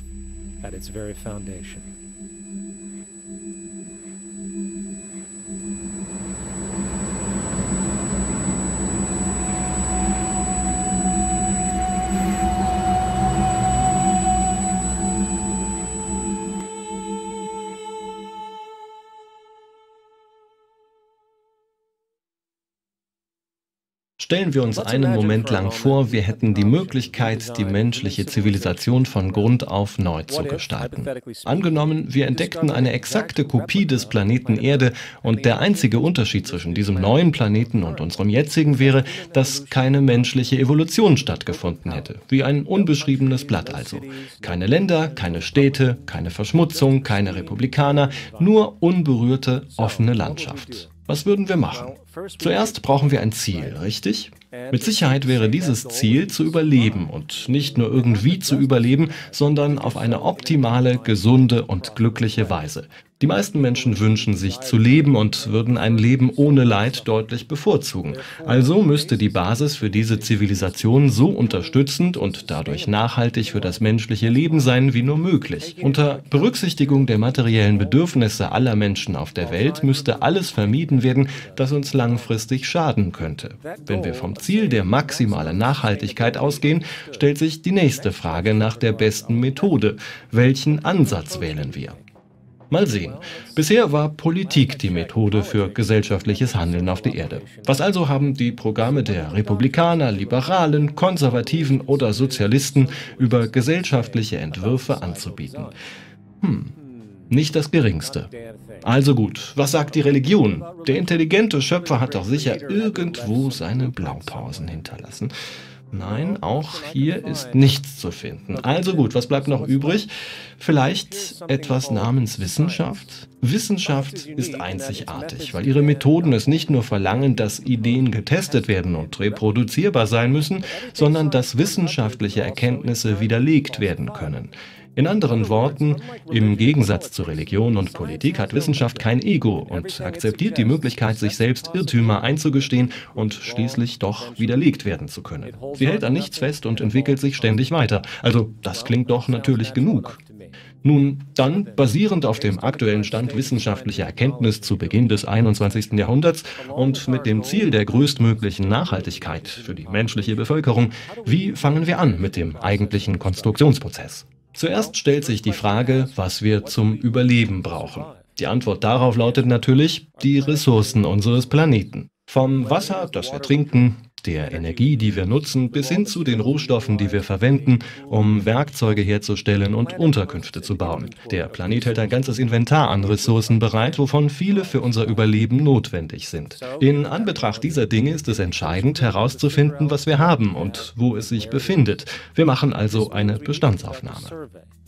Stellen wir uns einen Moment lang vor, wir hätten die Möglichkeit, die menschliche Zivilisation von Grund auf neu zu gestalten. Angenommen, wir entdeckten eine exakte Kopie des Planeten Erde und der einzige Unterschied zwischen diesem neuen Planeten und unserem jetzigen wäre, dass keine menschliche Evolution stattgefunden hätte. Wie ein unbeschriebenes Blatt also. Keine Länder, keine Städte, keine Verschmutzung, keine Republikaner, nur unberührte, offene Landschaft. Was würden wir machen? Zuerst brauchen wir ein Ziel, richtig? Mit Sicherheit wäre dieses Ziel zu überleben und nicht nur irgendwie zu überleben, sondern auf eine optimale, gesunde und glückliche Weise. Die meisten Menschen wünschen sich zu leben und würden ein Leben ohne Leid deutlich bevorzugen. Also müsste die Basis für diese Zivilisation so unterstützend und dadurch nachhaltig für das menschliche Leben sein wie nur möglich. Unter Berücksichtigung der materiellen Bedürfnisse aller Menschen auf der Welt müsste alles vermieden werden, das uns langfristig schaden könnte. Wenn wir vom Ziel der maximalen Nachhaltigkeit ausgehen, stellt sich die nächste Frage nach der besten Methode. Welchen Ansatz wählen wir? Mal sehen. Bisher war Politik die Methode für gesellschaftliches Handeln auf der Erde. Was also haben die Programme der Republikaner, Liberalen, Konservativen oder Sozialisten über gesellschaftliche Entwürfe anzubieten? Hm, nicht das Geringste. Also gut, was sagt die Religion? Der intelligente Schöpfer hat doch sicher irgendwo seine Blaupausen hinterlassen. Nein, auch hier ist nichts zu finden. Also gut, was bleibt noch übrig? Vielleicht etwas namens Wissenschaft? Wissenschaft ist einzigartig, weil ihre Methoden es nicht nur verlangen, dass Ideen getestet werden und reproduzierbar sein müssen, sondern dass wissenschaftliche Erkenntnisse widerlegt werden können. In anderen Worten, im Gegensatz zu Religion und Politik hat Wissenschaft kein Ego und akzeptiert die Möglichkeit, sich selbst Irrtümer einzugestehen und schließlich doch widerlegt werden zu können. Sie hält an nichts fest und entwickelt sich ständig weiter. Also das klingt doch natürlich genug. Nun, dann, basierend auf dem aktuellen Stand wissenschaftlicher Erkenntnis zu Beginn des einundzwanzigsten Jahrhunderts und mit dem Ziel der größtmöglichen Nachhaltigkeit für die menschliche Bevölkerung, wie fangen wir an mit dem eigentlichen Konstruktionsprozess? Zuerst stellt sich die Frage, was wir zum Überleben brauchen. Die Antwort darauf lautet natürlich die Ressourcen unseres Planeten. Vom Wasser, das wir trinken, der Energie, die wir nutzen, bis hin zu den Rohstoffen, die wir verwenden, um Werkzeuge herzustellen und Unterkünfte zu bauen. Der Planet hält ein ganzes Inventar an Ressourcen bereit, wovon viele für unser Überleben notwendig sind. In Anbetracht dieser Dinge ist es entscheidend, herauszufinden, was wir haben und wo es sich befindet. Wir machen also eine Bestandsaufnahme.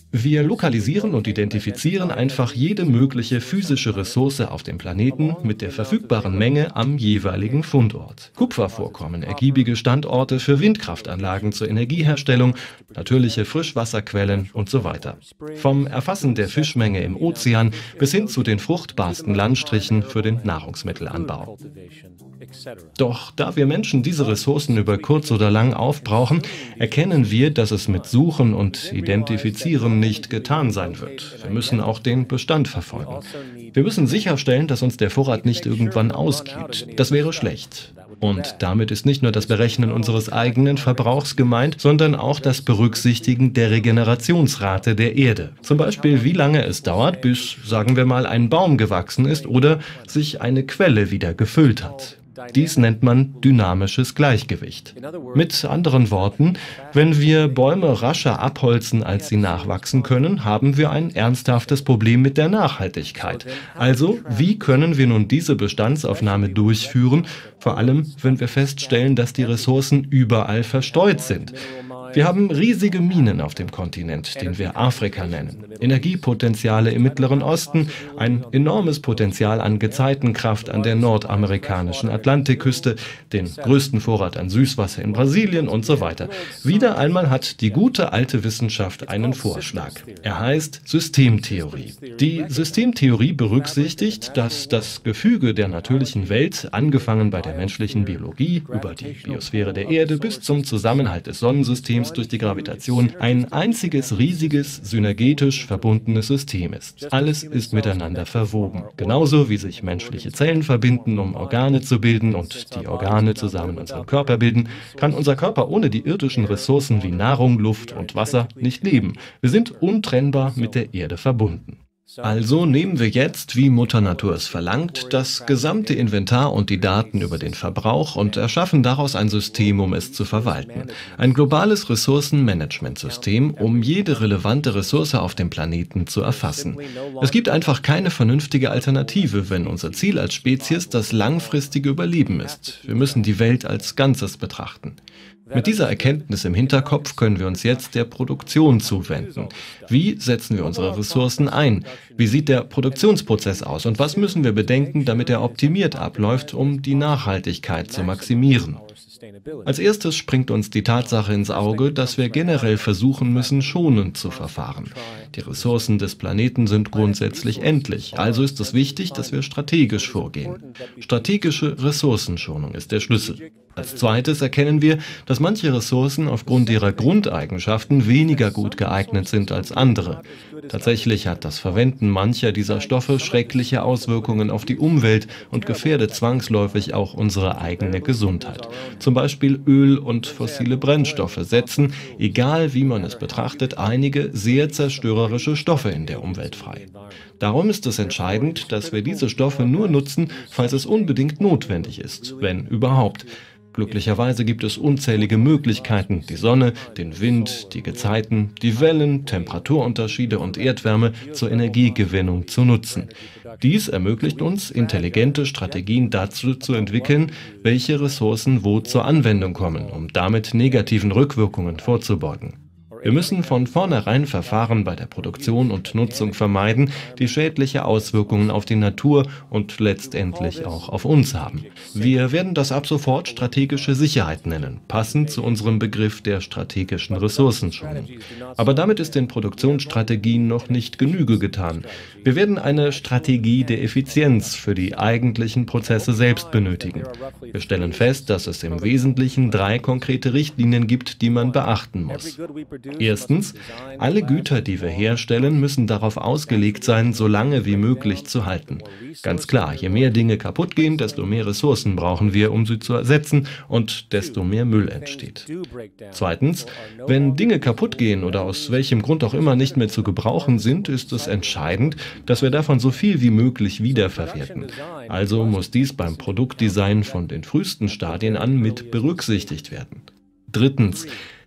Wir lokalisieren und identifizieren einfach jede mögliche physische Ressource auf dem Planeten mit der verfügbaren Menge am jeweiligen Fundort. Kupfervorkommen, ergiebige Standorte für Windkraftanlagen zur Energieherstellung, natürliche Frischwasserquellen und so weiter. Vom Erfassen der Fischmenge im Ozean bis hin zu den fruchtbarsten Landstrichen für den Nahrungsmittelanbau. Doch da wir Menschen diese Ressourcen über kurz oder lang aufbrauchen, erkennen wir, dass es mit Suchen und Identifizieren nicht getan sein wird. Wir müssen auch den Bestand verfolgen. Wir müssen sicherstellen, dass uns der Vorrat nicht irgendwann ausgeht. Das wäre schlecht. Und damit ist nicht nur das Berechnen unseres eigenen Verbrauchs gemeint, sondern auch das Berücksichtigen der Regenerationsrate der Erde. Zum Beispiel, wie lange es dauert, bis, sagen wir mal, ein Baum gewachsen ist oder sich eine Quelle wieder gefüllt hat. Dies nennt man dynamisches Gleichgewicht. Mit anderen Worten, wenn wir Bäume rascher abholzen, als sie nachwachsen können, haben wir ein ernsthaftes Problem mit der Nachhaltigkeit. Also, wie können wir nun diese Bestandsaufnahme durchführen, vor allem wenn wir feststellen, dass die Ressourcen überall verstreut sind? Wir haben riesige Minen auf dem Kontinent, den wir Afrika nennen, Energiepotenziale im Mittleren Osten, ein enormes Potenzial an Gezeitenkraft an der nordamerikanischen Atlantikküste, den größten Vorrat an Süßwasser in Brasilien und so weiter. Wieder einmal hat die gute alte Wissenschaft einen Vorschlag. Er heißt Systemtheorie. Die Systemtheorie berücksichtigt, dass das Gefüge der natürlichen Welt, angefangen bei der menschlichen Biologie, über die Biosphäre der Erde bis zum Zusammenhalt des Sonnensystems durch die Gravitation, ein einziges, riesiges, synergetisch verbundenes System ist. Alles ist miteinander verwoben. Genauso wie sich menschliche Zellen verbinden, um Organe zu bilden und die Organe zusammen unseren Körper bilden, kann unser Körper ohne die irdischen Ressourcen wie Nahrung, Luft und Wasser nicht leben. Wir sind untrennbar mit der Erde verbunden. Also nehmen wir jetzt, wie Mutter Natur es verlangt, das gesamte Inventar und die Daten über den Verbrauch und erschaffen daraus ein System, um es zu verwalten. Ein globales Ressourcenmanagementsystem, um jede relevante Ressource auf dem Planeten zu erfassen. Es gibt einfach keine vernünftige Alternative, wenn unser Ziel als Spezies das langfristige Überleben ist. Wir müssen die Welt als Ganzes betrachten. Mit dieser Erkenntnis im Hinterkopf können wir uns jetzt der Produktion zuwenden. Wie setzen wir unsere Ressourcen ein? Wie sieht der Produktionsprozess aus? Und was müssen wir bedenken, damit er optimiert abläuft, um die Nachhaltigkeit zu maximieren? Als erstes springt uns die Tatsache ins Auge, dass wir generell versuchen müssen, schonend zu verfahren. Die Ressourcen des Planeten sind grundsätzlich endlich, also ist es wichtig, dass wir strategisch vorgehen. Strategische Ressourcenschonung ist der Schlüssel. Als zweites erkennen wir, dass manche Ressourcen aufgrund ihrer Grundeigenschaften weniger gut geeignet sind als andere. Tatsächlich hat das Verwenden mancher dieser Stoffe schreckliche Auswirkungen auf die Umwelt und gefährdet zwangsläufig auch unsere eigene Gesundheit. Zum Beispiel Öl und fossile Brennstoffe setzen, egal wie man es betrachtet, einige sehr zerstörerische Stoffe in der Umwelt frei. Darum ist es entscheidend, dass wir diese Stoffe nur nutzen, falls es unbedingt notwendig ist, wenn überhaupt. Glücklicherweise gibt es unzählige Möglichkeiten, die Sonne, den Wind, die Gezeiten, die Wellen, Temperaturunterschiede und Erdwärme zur Energiegewinnung zu nutzen. Dies ermöglicht uns, intelligente Strategien dazu zu entwickeln, welche Ressourcen wo zur Anwendung kommen, um damit negativen Rückwirkungen vorzubeugen. Wir müssen von vornherein Verfahren bei der Produktion und Nutzung vermeiden, die schädliche Auswirkungen auf die Natur und letztendlich auch auf uns haben. Wir werden das ab sofort strategische Sicherheit nennen, passend zu unserem Begriff der strategischen Ressourcenschonung. Aber damit ist den Produktionsstrategien noch nicht Genüge getan. Wir werden eine Strategie der Effizienz für die eigentlichen Prozesse selbst benötigen. Wir stellen fest, dass es im Wesentlichen drei konkrete Richtlinien gibt, die man beachten muss. Erstens, alle Güter, die wir herstellen, müssen darauf ausgelegt sein, so lange wie möglich zu halten. Ganz klar, je mehr Dinge kaputt gehen, desto mehr Ressourcen brauchen wir, um sie zu ersetzen, und desto mehr Müll entsteht. Zweitens, wenn Dinge kaputt gehen oder aus welchem Grund auch immer nicht mehr zu gebrauchen sind, ist es entscheidend, dass wir davon so viel wie möglich wiederverwerten. Also muss dies beim Produktdesign von den frühesten Stadien an mit berücksichtigt werden. Drittens,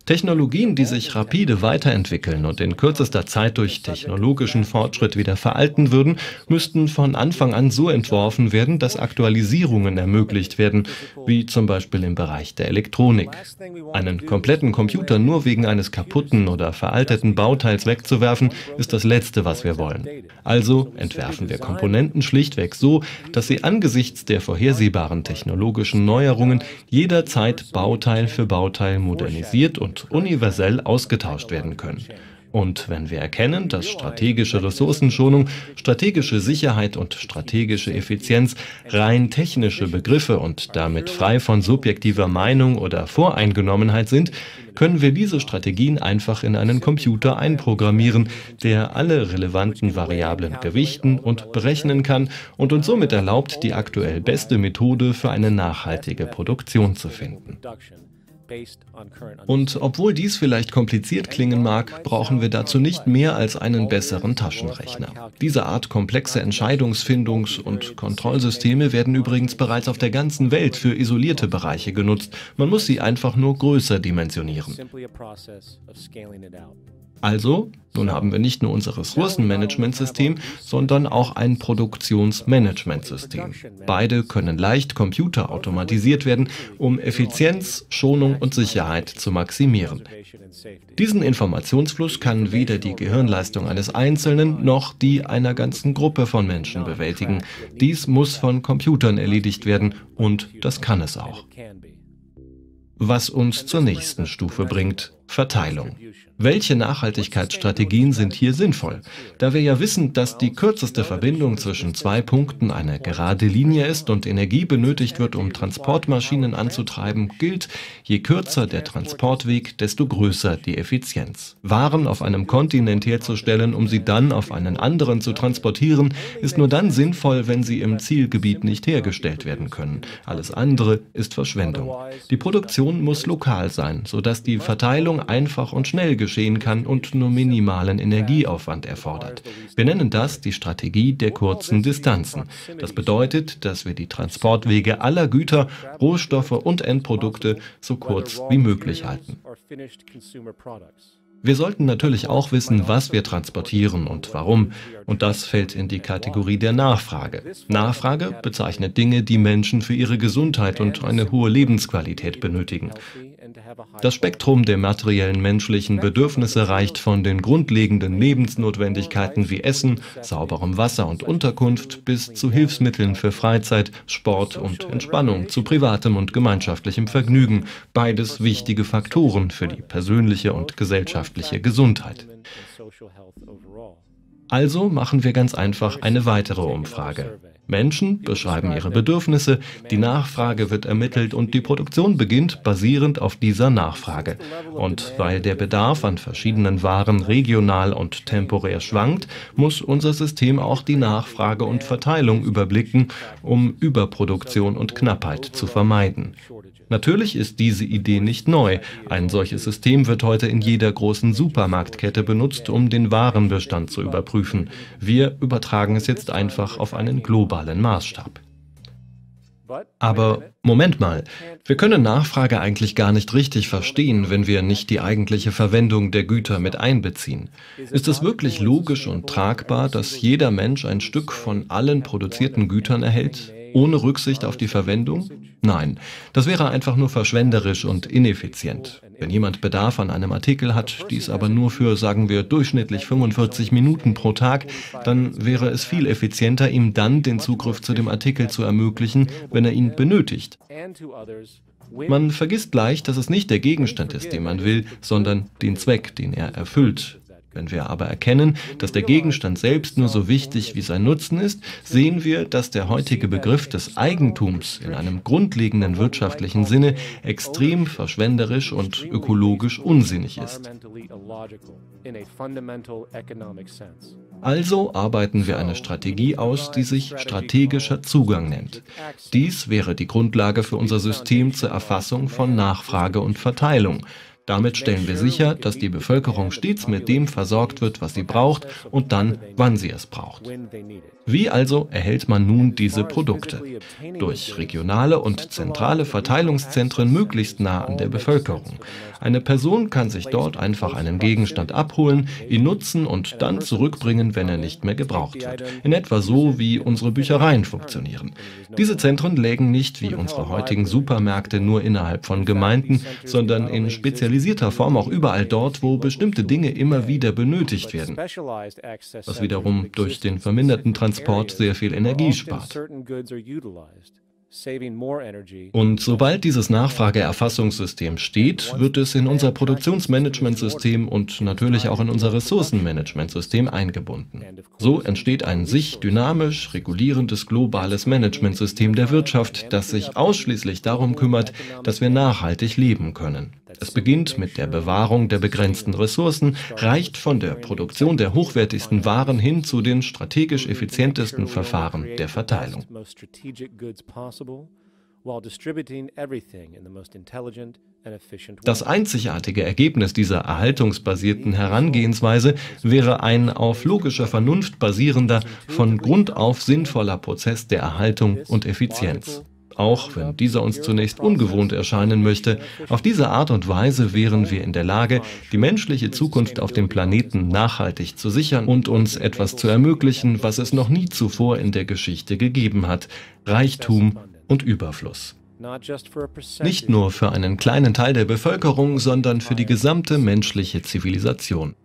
Technologien, die sich rapide weiterentwickeln und in kürzester Zeit durch technologischen Fortschritt wieder veralten würden, müssten von Anfang an so entworfen werden, dass Aktualisierungen ermöglicht werden, wie zum Beispiel im Bereich der Elektronik. Einen kompletten Computer nur wegen eines kaputten oder veralteten Bauteils wegzuwerfen, ist das Letzte, was wir wollen. Also entwerfen wir Komponenten schlichtweg so, dass sie angesichts der vorhersehbaren technologischen Neuerungen jederzeit Bauteil für Bauteil modernisiert und universell ausgetauscht werden können. Und wenn wir erkennen, dass strategische Ressourcenschonung, strategische Sicherheit und strategische Effizienz rein technische Begriffe und damit frei von subjektiver Meinung oder Voreingenommenheit sind, können wir diese Strategien einfach in einen Computer einprogrammieren, der alle relevanten Variablen gewichten und berechnen kann und uns somit erlaubt, die aktuell beste Methode für eine nachhaltige Produktion zu finden. Und obwohl dies vielleicht kompliziert klingen mag, brauchen wir dazu nicht mehr als einen besseren Taschenrechner. Diese Art komplexe Entscheidungsfindungs- und Kontrollsysteme werden übrigens bereits auf der ganzen Welt für isolierte Bereiche genutzt. Man muss sie einfach nur größer dimensionieren. Also, nun haben wir nicht nur unser Ressourcenmanagementsystem, sondern auch ein Produktionsmanagementsystem. Beide können leicht computerautomatisiert werden, um Effizienz, Schonung und Sicherheit zu maximieren. Diesen Informationsfluss kann weder die Gehirnleistung eines Einzelnen noch die einer ganzen Gruppe von Menschen bewältigen. Dies muss von Computern erledigt werden und das kann es auch. Was uns zur nächsten Stufe bringt: Verteilung. Welche Nachhaltigkeitsstrategien sind hier sinnvoll? Da wir ja wissen, dass die kürzeste Verbindung zwischen zwei Punkten eine gerade Linie ist und Energie benötigt wird, um Transportmaschinen anzutreiben, gilt, je kürzer der Transportweg, desto größer die Effizienz. Waren auf einem Kontinent herzustellen, um sie dann auf einen anderen zu transportieren, ist nur dann sinnvoll, wenn sie im Zielgebiet nicht hergestellt werden können. Alles andere ist Verschwendung. Die Produktion muss lokal sein, sodass die Verteilung einfach und schnell geschehen kann und nur minimalen Energieaufwand erfordert. Wir nennen das die Strategie der kurzen Distanzen. Das bedeutet, dass wir die Transportwege aller Güter, Rohstoffe und Endprodukte so kurz wie möglich halten. Wir sollten natürlich auch wissen, was wir transportieren und warum. Und das fällt in die Kategorie der Nachfrage. Nachfrage bezeichnet Dinge, die Menschen für ihre Gesundheit und eine hohe Lebensqualität benötigen. Das Spektrum der materiellen menschlichen Bedürfnisse reicht von den grundlegenden Lebensnotwendigkeiten wie Essen, sauberem Wasser und Unterkunft bis zu Hilfsmitteln für Freizeit, Sport und Entspannung, zu privatem und gemeinschaftlichem Vergnügen. Beides wichtige Faktoren für die persönliche und gesellschaftliche Gesundheit. Also machen wir ganz einfach eine weitere Umfrage. Menschen beschreiben ihre Bedürfnisse, die Nachfrage wird ermittelt und die Produktion beginnt basierend auf dieser Nachfrage. Und weil der Bedarf an verschiedenen Waren regional und temporär schwankt, muss unser System auch die Nachfrage und Verteilung überblicken, um Überproduktion und Knappheit zu vermeiden. Natürlich ist diese Idee nicht neu. Ein solches System wird heute in jeder großen Supermarktkette benutzt, um den Warenbestand zu überprüfen. Wir übertragen es jetzt einfach auf einen globalen Maßstab. Aber Moment mal, wir können Nachfrage eigentlich gar nicht richtig verstehen, wenn wir nicht die eigentliche Verwendung der Güter mit einbeziehen. Ist es wirklich logisch und tragbar, dass jeder Mensch ein Stück von allen produzierten Gütern erhält, ohne Rücksicht auf die Verwendung? Nein, das wäre einfach nur verschwenderisch und ineffizient. Wenn jemand Bedarf an einem Artikel hat, dies aber nur für, sagen wir, durchschnittlich fünfundvierzig Minuten pro Tag, dann wäre es viel effizienter, ihm dann den Zugriff zu dem Artikel zu ermöglichen, wenn er ihn benötigt. Man vergisst leicht, dass es nicht der Gegenstand ist, den man will, sondern den Zweck, den er erfüllt. Wenn wir aber erkennen, dass der Gegenstand selbst nur so wichtig wie sein Nutzen ist, sehen wir, dass der heutige Begriff des Eigentums in einem grundlegenden wirtschaftlichen Sinne extrem verschwenderisch und ökologisch unsinnig ist. Also arbeiten wir eine Strategie aus, die sich strategischer Zugang nennt. Dies wäre die Grundlage für unser System zur Erfassung von Nachfrage und Verteilung. Damit stellen wir sicher, dass die Bevölkerung stets mit dem versorgt wird, was sie braucht und dann, wann sie es braucht. Wie also erhält man nun diese Produkte? Durch regionale und zentrale Verteilungszentren möglichst nah an der Bevölkerung. Eine Person kann sich dort einfach einen Gegenstand abholen, ihn nutzen und dann zurückbringen, wenn er nicht mehr gebraucht wird. In etwa so, wie unsere Büchereien funktionieren. Diese Zentren lägen nicht wie unsere heutigen Supermärkte nur innerhalb von Gemeinden, sondern in spezialisierter Form auch überall dort, wo bestimmte Dinge immer wieder benötigt werden, was wiederum durch den verminderten Transport sehr viel Energie spart. Und sobald dieses Nachfrageerfassungssystem steht, wird es in unser Produktionsmanagementsystem und natürlich auch in unser Ressourcenmanagementsystem eingebunden. So entsteht ein sich dynamisch regulierendes globales Managementsystem der Wirtschaft, das sich ausschließlich darum kümmert, dass wir nachhaltig leben können. Es beginnt mit der Bewahrung der begrenzten Ressourcen, reicht von der Produktion der hochwertigsten Waren hin zu den strategisch effizientesten Verfahren der Verteilung. Das einzigartige Ergebnis dieser erhaltungsbasierten Herangehensweise wäre ein auf logischer Vernunft basierender, von Grund auf sinnvoller Prozess der Erhaltung und Effizienz. Auch wenn dieser uns zunächst ungewohnt erscheinen möchte, auf diese Art und Weise wären wir in der Lage, die menschliche Zukunft auf dem Planeten nachhaltig zu sichern und uns etwas zu ermöglichen, was es noch nie zuvor in der Geschichte gegeben hat: Reichtum und Überfluss. Nicht nur für einen kleinen Teil der Bevölkerung, sondern für die gesamte menschliche Zivilisation.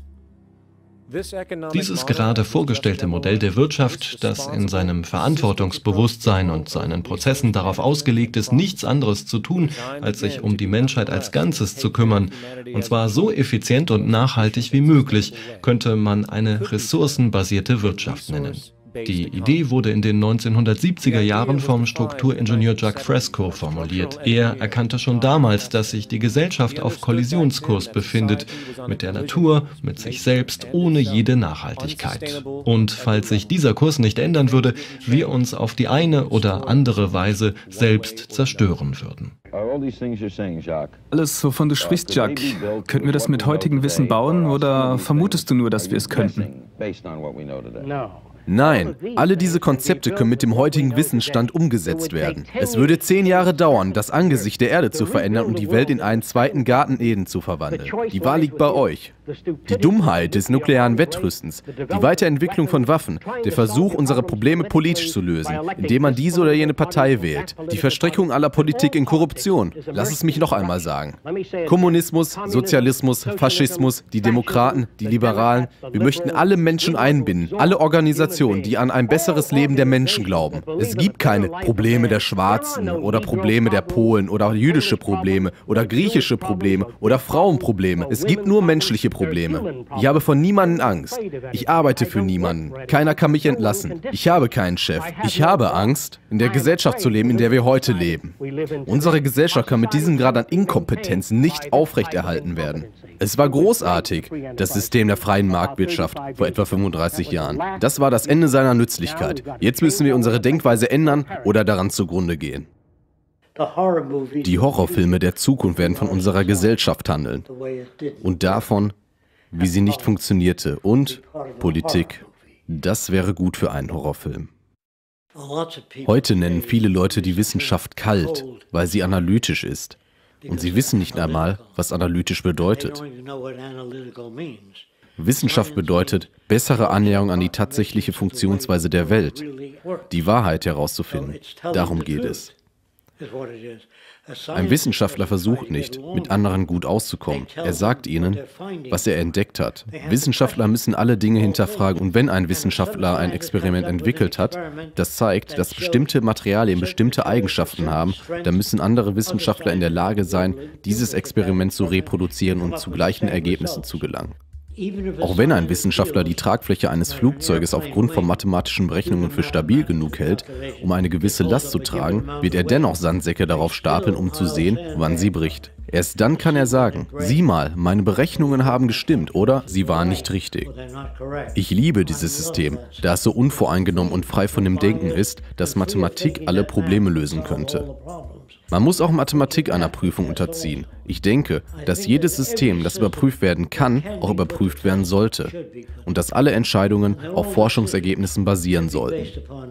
Dieses gerade vorgestellte Modell der Wirtschaft, das in seinem Verantwortungsbewusstsein und seinen Prozessen darauf ausgelegt ist, nichts anderes zu tun, als sich um die Menschheit als Ganzes zu kümmern, und zwar so effizient und nachhaltig wie möglich, könnte man eine ressourcenbasierte Wirtschaft nennen. Die Idee wurde in den neunzehnhundertsiebziger Jahren vom Strukturingenieur Jacques Fresco formuliert. Er erkannte schon damals, dass sich die Gesellschaft auf Kollisionskurs befindet, mit der Natur, mit sich selbst, ohne jede Nachhaltigkeit. Und falls sich dieser Kurs nicht ändern würde, wir uns auf die eine oder andere Weise selbst zerstören würden. Alles, wovon du sprichst, Jacques, könnten wir das mit heutigem Wissen bauen oder vermutest du nur, dass wir es könnten? Nein, alle diese Konzepte können mit dem heutigen Wissensstand umgesetzt werden. Es würde zehn Jahre dauern, das Angesicht der Erde zu verändern und die Welt in einen zweiten Garten Eden zu verwandeln. Die Wahl liegt bei euch. Die Dummheit des nuklearen Wettrüstens, die Weiterentwicklung von Waffen, der Versuch, unsere Probleme politisch zu lösen, indem man diese oder jene Partei wählt, die Verstrickung aller Politik in Korruption. Lass es mich noch einmal sagen. Kommunismus, Sozialismus, Faschismus, die Demokraten, die Liberalen, wir möchten alle Menschen einbinden, alle Organisationen, die an ein besseres Leben der Menschen glauben. Es gibt keine Probleme der Schwarzen oder Probleme der Polen oder jüdische Probleme oder griechische Probleme oder Frauenprobleme. Es gibt nur menschliche Probleme. Ich habe vor niemandem Angst. Ich arbeite für niemanden. Keiner kann mich entlassen. Ich habe keinen Chef. Ich habe Angst, in der Gesellschaft zu leben, in der wir heute leben. Unsere Gesellschaft kann mit diesem Grad an Inkompetenz nicht aufrechterhalten werden. Es war großartig, das System der freien Marktwirtschaft vor etwa fünfunddreißig Jahren. Das war das Ende seiner Nützlichkeit. Jetzt müssen wir unsere Denkweise ändern oder daran zugrunde gehen. Die Horrorfilme der Zukunft werden von unserer Gesellschaft handeln und davon, wie sie nicht funktionierte, und Politik. Das wäre gut für einen Horrorfilm. Heute nennen viele Leute die Wissenschaft kalt, weil sie analytisch ist. Und sie wissen nicht einmal, was analytisch bedeutet. Wissenschaft bedeutet bessere Annäherung an die tatsächliche Funktionsweise der Welt, die Wahrheit herauszufinden. Darum geht es. Ein Wissenschaftler versucht nicht, mit anderen gut auszukommen. Er sagt ihnen, was er entdeckt hat. Wissenschaftler müssen alle Dinge hinterfragen, und wenn ein Wissenschaftler ein Experiment entwickelt hat, das zeigt, dass bestimmte Materialien bestimmte Eigenschaften haben, dann müssen andere Wissenschaftler in der Lage sein, dieses Experiment zu reproduzieren und zu gleichen Ergebnissen zu gelangen. Auch wenn ein Wissenschaftler die Tragfläche eines Flugzeuges aufgrund von mathematischen Berechnungen für stabil genug hält, um eine gewisse Last zu tragen, wird er dennoch Sandsäcke darauf stapeln, um zu sehen, wann sie bricht. Erst dann kann er sagen, sieh mal, meine Berechnungen haben gestimmt oder sie waren nicht richtig. Ich liebe dieses System, da es so unvoreingenommen und frei von dem Denken ist, dass Mathematik alle Probleme lösen könnte. Man muss auch Mathematik einer Prüfung unterziehen. Ich denke, dass jedes System, das überprüft werden kann, auch überprüft werden sollte. Und dass alle Entscheidungen auf Forschungsergebnissen basieren sollten.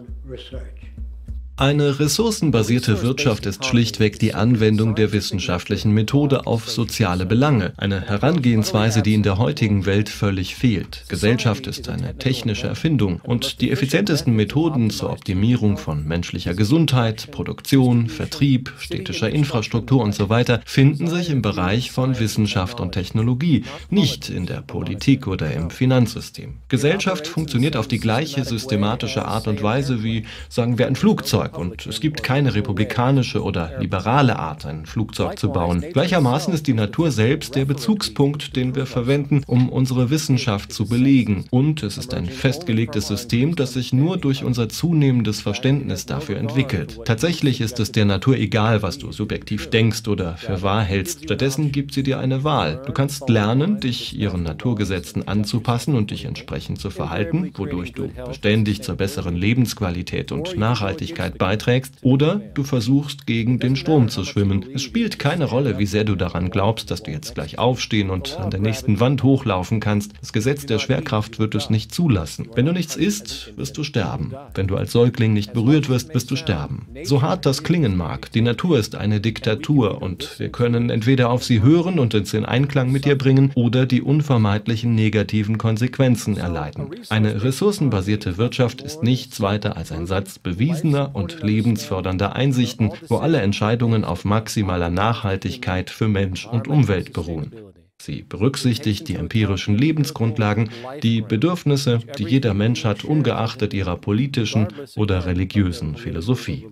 Eine ressourcenbasierte Wirtschaft ist schlichtweg die Anwendung der wissenschaftlichen Methode auf soziale Belange. Eine Herangehensweise, die in der heutigen Welt völlig fehlt. Gesellschaft ist eine technische Erfindung und die effizientesten Methoden zur Optimierung von menschlicher Gesundheit, Produktion, Vertrieb, städtischer Infrastruktur und so weiter finden sich im Bereich von Wissenschaft und Technologie, nicht in der Politik oder im Finanzsystem. Gesellschaft funktioniert auf die gleiche systematische Art und Weise wie, sagen wir, ein Flugzeug. Und es gibt keine republikanische oder liberale Art, ein Flugzeug zu bauen. Gleichermaßen ist die Natur selbst der Bezugspunkt, den wir verwenden, um unsere Wissenschaft zu belegen. Und es ist ein festgelegtes System, das sich nur durch unser zunehmendes Verständnis dafür entwickelt. Tatsächlich ist es der Natur egal, was du subjektiv denkst oder für wahr hältst. Stattdessen gibt sie dir eine Wahl. Du kannst lernen, dich ihren Naturgesetzen anzupassen und dich entsprechend zu verhalten, wodurch du beständig zur besseren Lebensqualität und Nachhaltigkeit beiträgst, oder du versuchst, gegen den Strom zu schwimmen. Es spielt keine Rolle, wie sehr du daran glaubst, dass du jetzt gleich aufstehen und an der nächsten Wand hochlaufen kannst. Das Gesetz der Schwerkraft wird es nicht zulassen. Wenn du nichts isst, wirst du sterben. Wenn du als Säugling nicht berührt wirst, wirst du sterben. So hart das klingen mag, die Natur ist eine Diktatur und wir können entweder auf sie hören und uns in Einklang mit ihr bringen oder die unvermeidlichen negativen Konsequenzen erleiden. Eine ressourcenbasierte Wirtschaft ist nichts weiter als ein Satz bewiesener und lebensfördernder Einsichten, wo alle Entscheidungen auf maximaler Nachhaltigkeit für Mensch und Umwelt beruhen. Sie berücksichtigt die empirischen Lebensgrundlagen, die Bedürfnisse, die jeder Mensch hat, ungeachtet ihrer politischen oder religiösen Philosophie.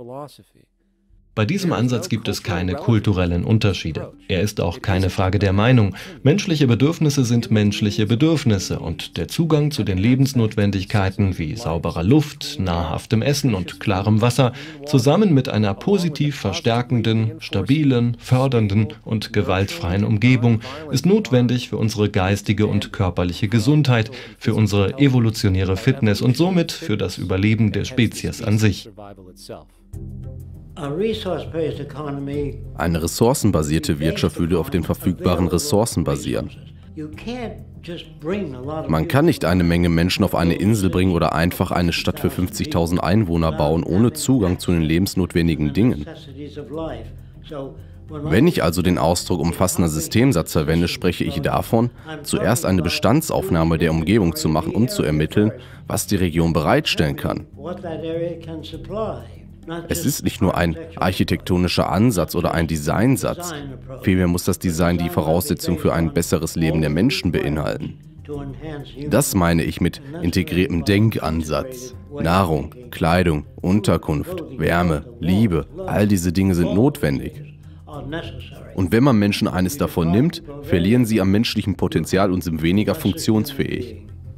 Bei diesem Ansatz gibt es keine kulturellen Unterschiede. Er ist auch keine Frage der Meinung. Menschliche Bedürfnisse sind menschliche Bedürfnisse und der Zugang zu den Lebensnotwendigkeiten wie sauberer Luft, nahrhaftem Essen und klarem Wasser zusammen mit einer positiv verstärkenden, stabilen, fördernden und gewaltfreien Umgebung ist notwendig für unsere geistige und körperliche Gesundheit, für unsere evolutionäre Fitness und somit für das Überleben der Spezies an sich. Eine ressourcenbasierte Wirtschaft würde auf den verfügbaren Ressourcen basieren. Man kann nicht eine Menge Menschen auf eine Insel bringen oder einfach eine Stadt für fünfzigtausend Einwohner bauen, ohne Zugang zu den lebensnotwendigen Dingen. Wenn ich also den Ausdruck umfassender Systemsatz verwende, spreche ich davon, zuerst eine Bestandsaufnahme der Umgebung zu machen, um zu ermitteln, was die Region bereitstellen kann. Es ist nicht nur ein architektonischer Ansatz oder ein Designsatz. Vielmehr muss das Design die Voraussetzung für ein besseres Leben der Menschen beinhalten. Das meine ich mit integriertem Denkansatz. Nahrung, Kleidung, Unterkunft, Wärme, Liebe, all diese Dinge sind notwendig. Und wenn man Menschen eines davon nimmt, verlieren sie am menschlichen Potenzial und sind weniger funktionsfähig.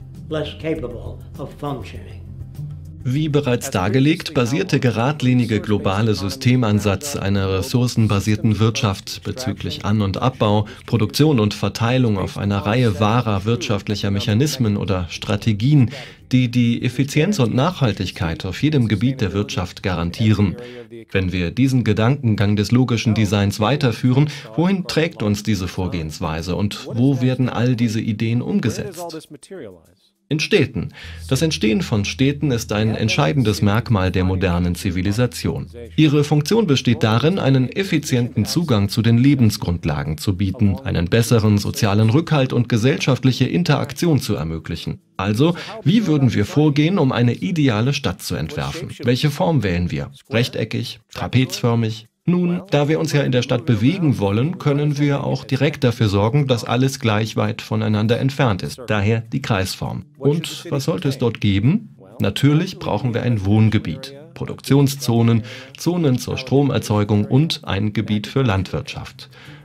Wie bereits dargelegt, basiert der geradlinige globale Systemansatz einer ressourcenbasierten Wirtschaft bezüglich An- und Abbau, Produktion und Verteilung auf einer Reihe wahrer wirtschaftlicher Mechanismen oder Strategien, die die Effizienz und Nachhaltigkeit auf jedem Gebiet der Wirtschaft garantieren. Wenn wir diesen Gedankengang des logischen Designs weiterführen, wohin trägt uns diese Vorgehensweise und wo werden all diese Ideen umgesetzt? In Städten. Das Entstehen von Städten ist ein entscheidendes Merkmal der modernen Zivilisation. Ihre Funktion besteht darin, einen effizienten Zugang zu den Lebensgrundlagen zu bieten, einen besseren sozialen Rückhalt und gesellschaftliche Interaktion zu ermöglichen. Also, wie würden wir vorgehen, um eine ideale Stadt zu entwerfen? Welche Form wählen wir? Rechteckig? Trapezförmig? Nun, da wir uns ja in der Stadt bewegen wollen, können wir auch direkt dafür sorgen, dass alles gleich weit voneinander entfernt ist. Daher die Kreisform. Und was sollte es dort geben? Natürlich brauchen wir ein Wohngebiet, Produktionszonen, Zonen zur Stromerzeugung und ein Gebiet für Landwirtschaft.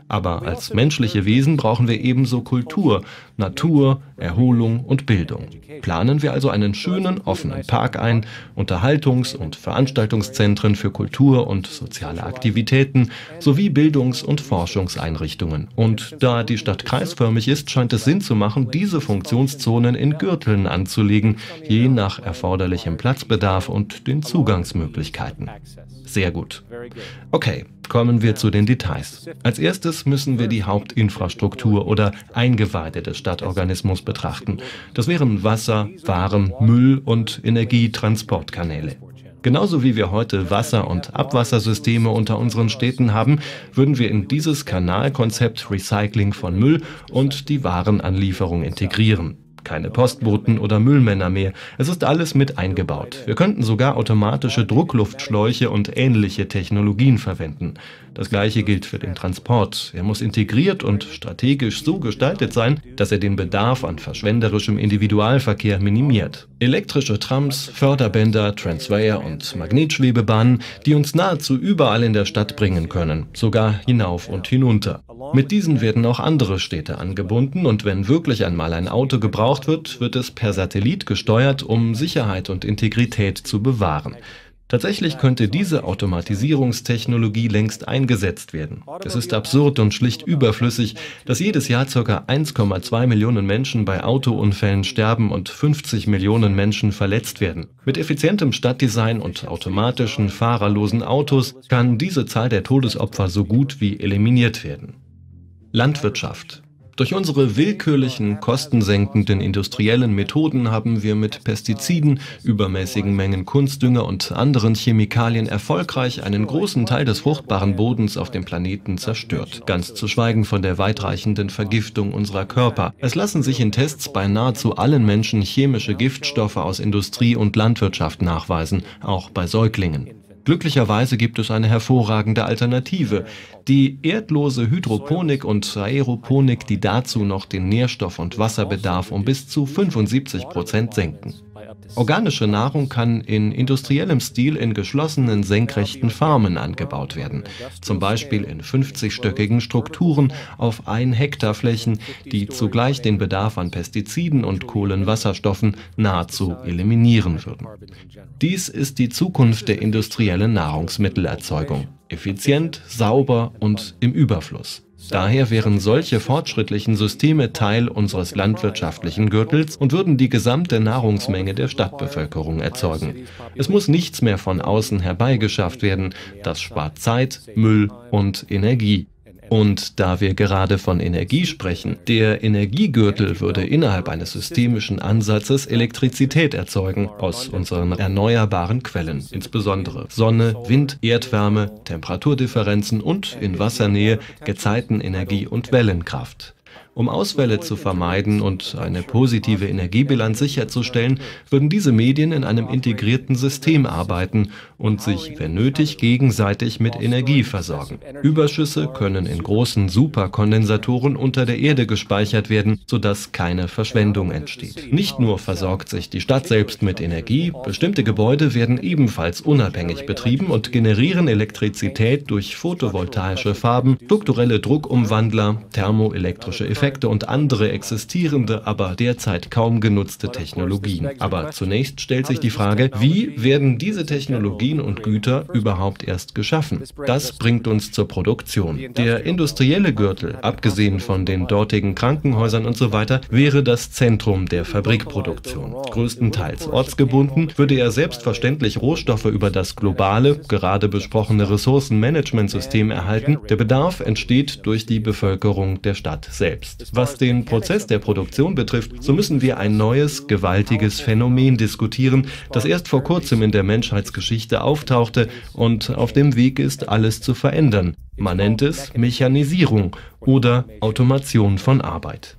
Aber als menschliche Wesen brauchen wir ebenso Kultur, Natur, Erholung und Bildung. Planen wir also einen schönen, offenen Park ein, Unterhaltungs- und Veranstaltungszentren für Kultur und soziale Aktivitäten sowie Bildungs- und Forschungseinrichtungen. Und da die Stadt kreisförmig ist, scheint es Sinn zu machen, diese Funktionszonen in Gürteln anzulegen, je nach erforderlichem Platzbedarf und den Zugangsmöglichkeiten. Sehr gut. Okay, kommen wir zu den Details. Als erstes müssen wir die Hauptinfrastruktur oder Eingeweide des Stadtorganismus betrachten. Das wären Wasser, Waren, Müll und Energietransportkanäle. Genauso wie wir heute Wasser- und Abwassersysteme unter unseren Städten haben, würden wir in dieses Kanalkonzept Recycling von Müll und die Warenanlieferung integrieren. Keine Postboten oder Müllmänner mehr. Es ist alles mit eingebaut. Wir könnten sogar automatische Druckluftschläuche und ähnliche Technologien verwenden. Das gleiche gilt für den Transport. Er muss integriert und strategisch so gestaltet sein, dass er den Bedarf an verschwenderischem Individualverkehr minimiert. Elektrische Trams, Förderbänder, Transwaya und Magnetschwebebahnen, die uns nahezu überall in der Stadt bringen können, sogar hinauf und hinunter. Mit diesen werden auch andere Städte angebunden und wenn wirklich einmal ein Auto gebraucht wird, wird es per Satellit gesteuert, um Sicherheit und Integrität zu bewahren. Tatsächlich könnte diese Automatisierungstechnologie längst eingesetzt werden. Es ist absurd und schlicht überflüssig, dass jedes Jahr ca. eins Komma zwei Millionen Menschen bei Autounfällen sterben und fünfzig Millionen Menschen verletzt werden. Mit effizientem Stadtdesign und automatischen, fahrerlosen Autos kann diese Zahl der Todesopfer so gut wie eliminiert werden. Landwirtschaft. Durch unsere willkürlichen, kostensenkenden industriellen Methoden haben wir mit Pestiziden, übermäßigen Mengen Kunstdünger und anderen Chemikalien erfolgreich einen großen Teil des fruchtbaren Bodens auf dem Planeten zerstört. Ganz zu schweigen von der weitreichenden Vergiftung unserer Körper. Es lassen sich in Tests bei nahezu allen Menschen chemische Giftstoffe aus Industrie und Landwirtschaft nachweisen, auch bei Säuglingen. Glücklicherweise gibt es eine hervorragende Alternative, die erdlose Hydroponik und Aeroponik, die dazu noch den Nährstoff- und Wasserbedarf um bis zu fünfundsiebzig Prozent senken. Organische Nahrung kann in industriellem Stil in geschlossenen senkrechten Farmen angebaut werden, zum Beispiel in fünfzigstöckigen Strukturen auf ein Hektar Flächen, die zugleich den Bedarf an Pestiziden und Kohlenwasserstoffen nahezu eliminieren würden. Dies ist die Zukunft der industriellen Nahrungsmittelerzeugung. Effizient, sauber und im Überfluss. Daher wären solche fortschrittlichen Systeme Teil unseres landwirtschaftlichen Gürtels und würden die gesamte Nahrungsmenge der Stadtbevölkerung erzeugen. Es muss nichts mehr von außen herbeigeschafft werden. Das spart Zeit, Müll und Energie. Und da wir gerade von Energie sprechen, der Energiegürtel würde innerhalb eines systemischen Ansatzes Elektrizität erzeugen aus unseren erneuerbaren Quellen, insbesondere Sonne, Wind, Erdwärme, Temperaturdifferenzen und in Wassernähe Gezeitenenergie und Wellenkraft. Um Ausfälle zu vermeiden und eine positive Energiebilanz sicherzustellen, würden diese Medien in einem integrierten System arbeiten und sich, wenn nötig, gegenseitig mit Energie versorgen. Überschüsse können in großen Superkondensatoren unter der Erde gespeichert werden, sodass keine Verschwendung entsteht. Nicht nur versorgt sich die Stadt selbst mit Energie, bestimmte Gebäude werden ebenfalls unabhängig betrieben und generieren Elektrizität durch photovoltaische Farben, strukturelle Druckumwandler, thermoelektrische Effekte und andere existierende, aber derzeit kaum genutzte Technologien. Aber zunächst stellt sich die Frage, wie werden diese Technologien und Güter überhaupt erst geschaffen? Das bringt uns zur Produktion. Der industrielle Gürtel, abgesehen von den dortigen Krankenhäusern und so weiter, wäre das Zentrum der Fabrikproduktion. Größtenteils ortsgebunden, würde er selbstverständlich Rohstoffe über das globale, gerade besprochene Ressourcenmanagementsystem erhalten. Der Bedarf entsteht durch die Bevölkerung der Stadt selbst. Was den Prozess der Produktion betrifft, so müssen wir ein neues, gewaltiges Phänomen diskutieren, das erst vor kurzem in der Menschheitsgeschichte auftauchte und auf dem Weg ist, alles zu verändern. Man nennt es Mechanisierung oder Automation von Arbeit.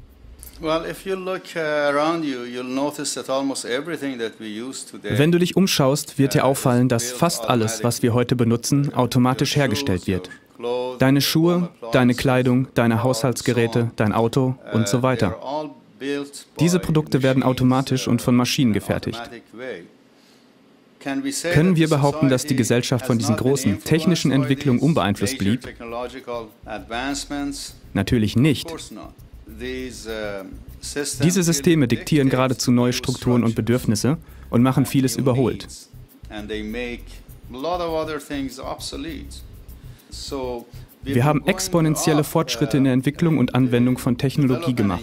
Wenn du dich umschaust, wird dir auffallen, dass fast alles, was wir heute benutzen, automatisch hergestellt wird. Deine Schuhe, deine Kleidung, deine Haushaltsgeräte, dein Auto und so weiter. Diese Produkte werden automatisch und von Maschinen gefertigt. Können wir behaupten, dass die Gesellschaft von diesen großen technischen Entwicklungen unbeeinflusst blieb? Natürlich nicht. Diese Systeme diktieren geradezu neue Strukturen und Bedürfnisse und machen vieles überholt. Wir haben exponentielle Fortschritte in der Entwicklung und Anwendung von Technologie gemacht.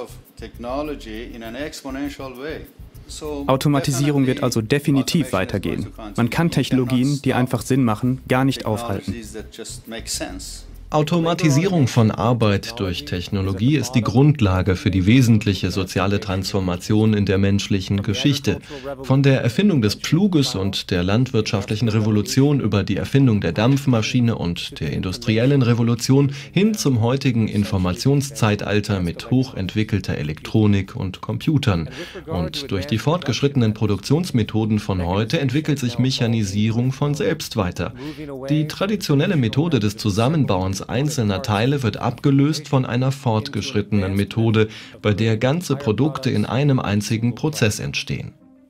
Automatisierung wird also definitiv weitergehen. Man kann Technologien, die einfach Sinn machen, gar nicht aufhalten. Automatisierung von Arbeit durch Technologie ist die Grundlage für die wesentliche soziale Transformation in der menschlichen Geschichte. Von der Erfindung des Pfluges und der landwirtschaftlichen Revolution über die Erfindung der Dampfmaschine und der industriellen Revolution hin zum heutigen Informationszeitalter mit hochentwickelter Elektronik und Computern. Und durch die fortgeschrittenen Produktionsmethoden von heute entwickelt sich Mechanisierung von selbst weiter. Die traditionelle Methode des Zusammenbauens einzelner Teile wird abgelöst von einer fortgeschrittenen Methode, bei der ganze Produkte in einem einzigen Prozess entstehen.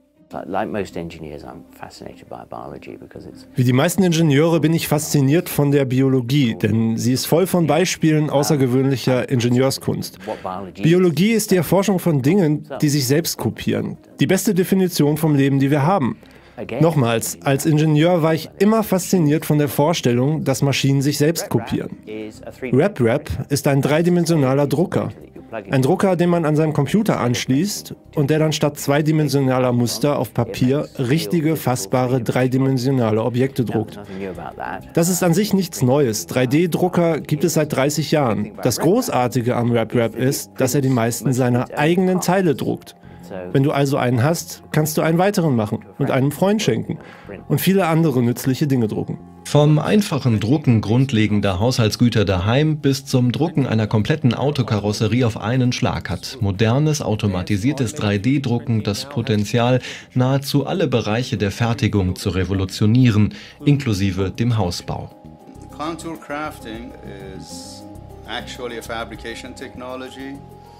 Wie die meisten Ingenieure bin ich fasziniert von der Biologie, denn sie ist voll von Beispielen außergewöhnlicher Ingenieurskunst. Biologie ist die Erforschung von Dingen, die sich selbst kopieren. Die beste Definition vom Leben, die wir haben. Nochmals, als Ingenieur war ich immer fasziniert von der Vorstellung, dass Maschinen sich selbst kopieren. RepRap ist ein dreidimensionaler Drucker. Ein Drucker, den man an seinem Computer anschließt und der dann statt zweidimensionaler Muster auf Papier richtige, fassbare, dreidimensionale Objekte druckt. Das ist an sich nichts Neues. drei D Drucker gibt es seit dreißig Jahren. Das Großartige am RepRap ist, dass er die meisten seiner eigenen Teile druckt. Wenn du also einen hast, kannst du einen weiteren machen und einem Freund schenken und viele andere nützliche Dinge drucken. Vom einfachen Drucken grundlegender Haushaltsgüter daheim bis zum Drucken einer kompletten Autokarosserie auf einen Schlag hat modernes, automatisiertes drei D Drucken das Potenzial, nahezu alle Bereiche der Fertigung zu revolutionieren, inklusive dem Hausbau. Contour crafting is actually a fabrication technology.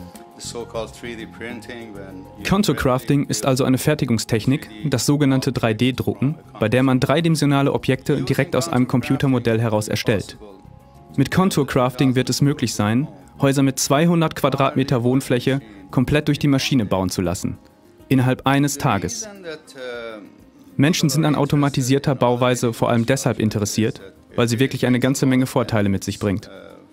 Contour Crafting ist also eine Fertigungstechnik, das sogenannte drei D Drucken, bei der man dreidimensionale Objekte direkt aus einem Computermodell heraus erstellt. Mit Contour Crafting wird es möglich sein, Häuser mit zweihundert Quadratmeter Wohnfläche komplett durch die Maschine bauen zu lassen, innerhalb eines Tages. Menschen sind an automatisierter Bauweise vor allem deshalb interessiert, weil sie wirklich eine ganze Menge Vorteile mit sich bringt.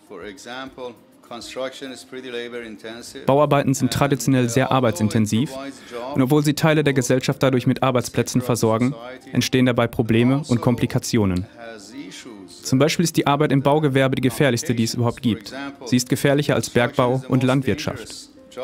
Bauarbeiten sind traditionell sehr arbeitsintensiv und obwohl sie Teile der Gesellschaft dadurch mit Arbeitsplätzen versorgen, entstehen dabei Probleme und Komplikationen. Zum Beispiel ist die Arbeit im Baugewerbe die gefährlichste, die es überhaupt gibt. Sie ist gefährlicher als Bergbau und Landwirtschaft.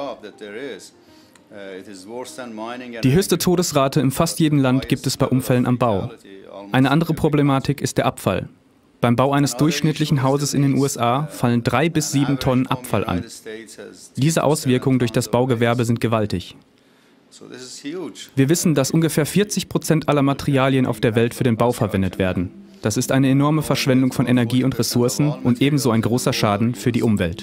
Die höchste Todesrate in fast jedem Land gibt es bei Unfällen am Bau. Eine andere Problematik ist der Abfall. Beim Bau eines durchschnittlichen Hauses in den U S A fallen drei bis sieben Tonnen Abfall an. Diese Auswirkungen durch das Baugewerbe sind gewaltig. Wir wissen, dass ungefähr vierzig Prozent aller Materialien auf der Welt für den Bau verwendet werden. Das ist eine enorme Verschwendung von Energie und Ressourcen und ebenso ein großer Schaden für die Umwelt.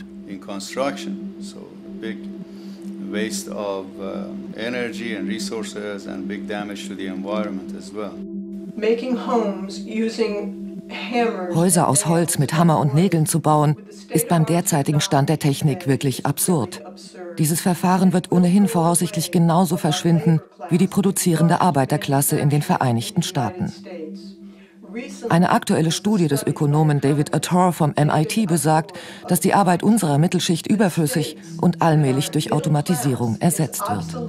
Häuser aus Holz mit Hammer und Nägeln zu bauen, ist beim derzeitigen Stand der Technik wirklich absurd. Dieses Verfahren wird ohnehin voraussichtlich genauso verschwinden wie die produzierende Arbeiterklasse in den Vereinigten Staaten. Eine aktuelle Studie des Ökonomen David Autor vom M I T besagt, dass die Arbeit unserer Mittelschicht überflüssig und allmählich durch Automatisierung ersetzt wird.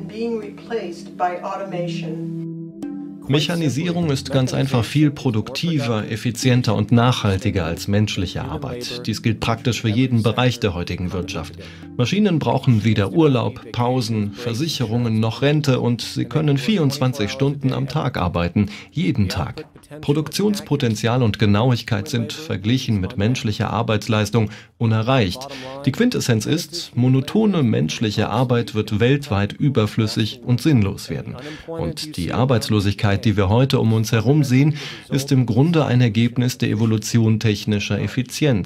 Mechanisierung ist ganz einfach viel produktiver, effizienter und nachhaltiger als menschliche Arbeit. Dies gilt praktisch für jeden Bereich der heutigen Wirtschaft. Maschinen brauchen weder Urlaub, Pausen, Versicherungen noch Rente und sie können vierundzwanzig Stunden am Tag arbeiten, jeden Tag. Produktionspotenzial und Genauigkeit sind verglichen mit menschlicher Arbeitsleistung unerreicht. Die Quintessenz ist, monotone menschliche Arbeit wird weltweit überflüssig und sinnlos werden. Und die Arbeitslosigkeit, die wir heute um uns herum sehen, ist im Grunde ein Ergebnis der Evolution technischer Effizienz.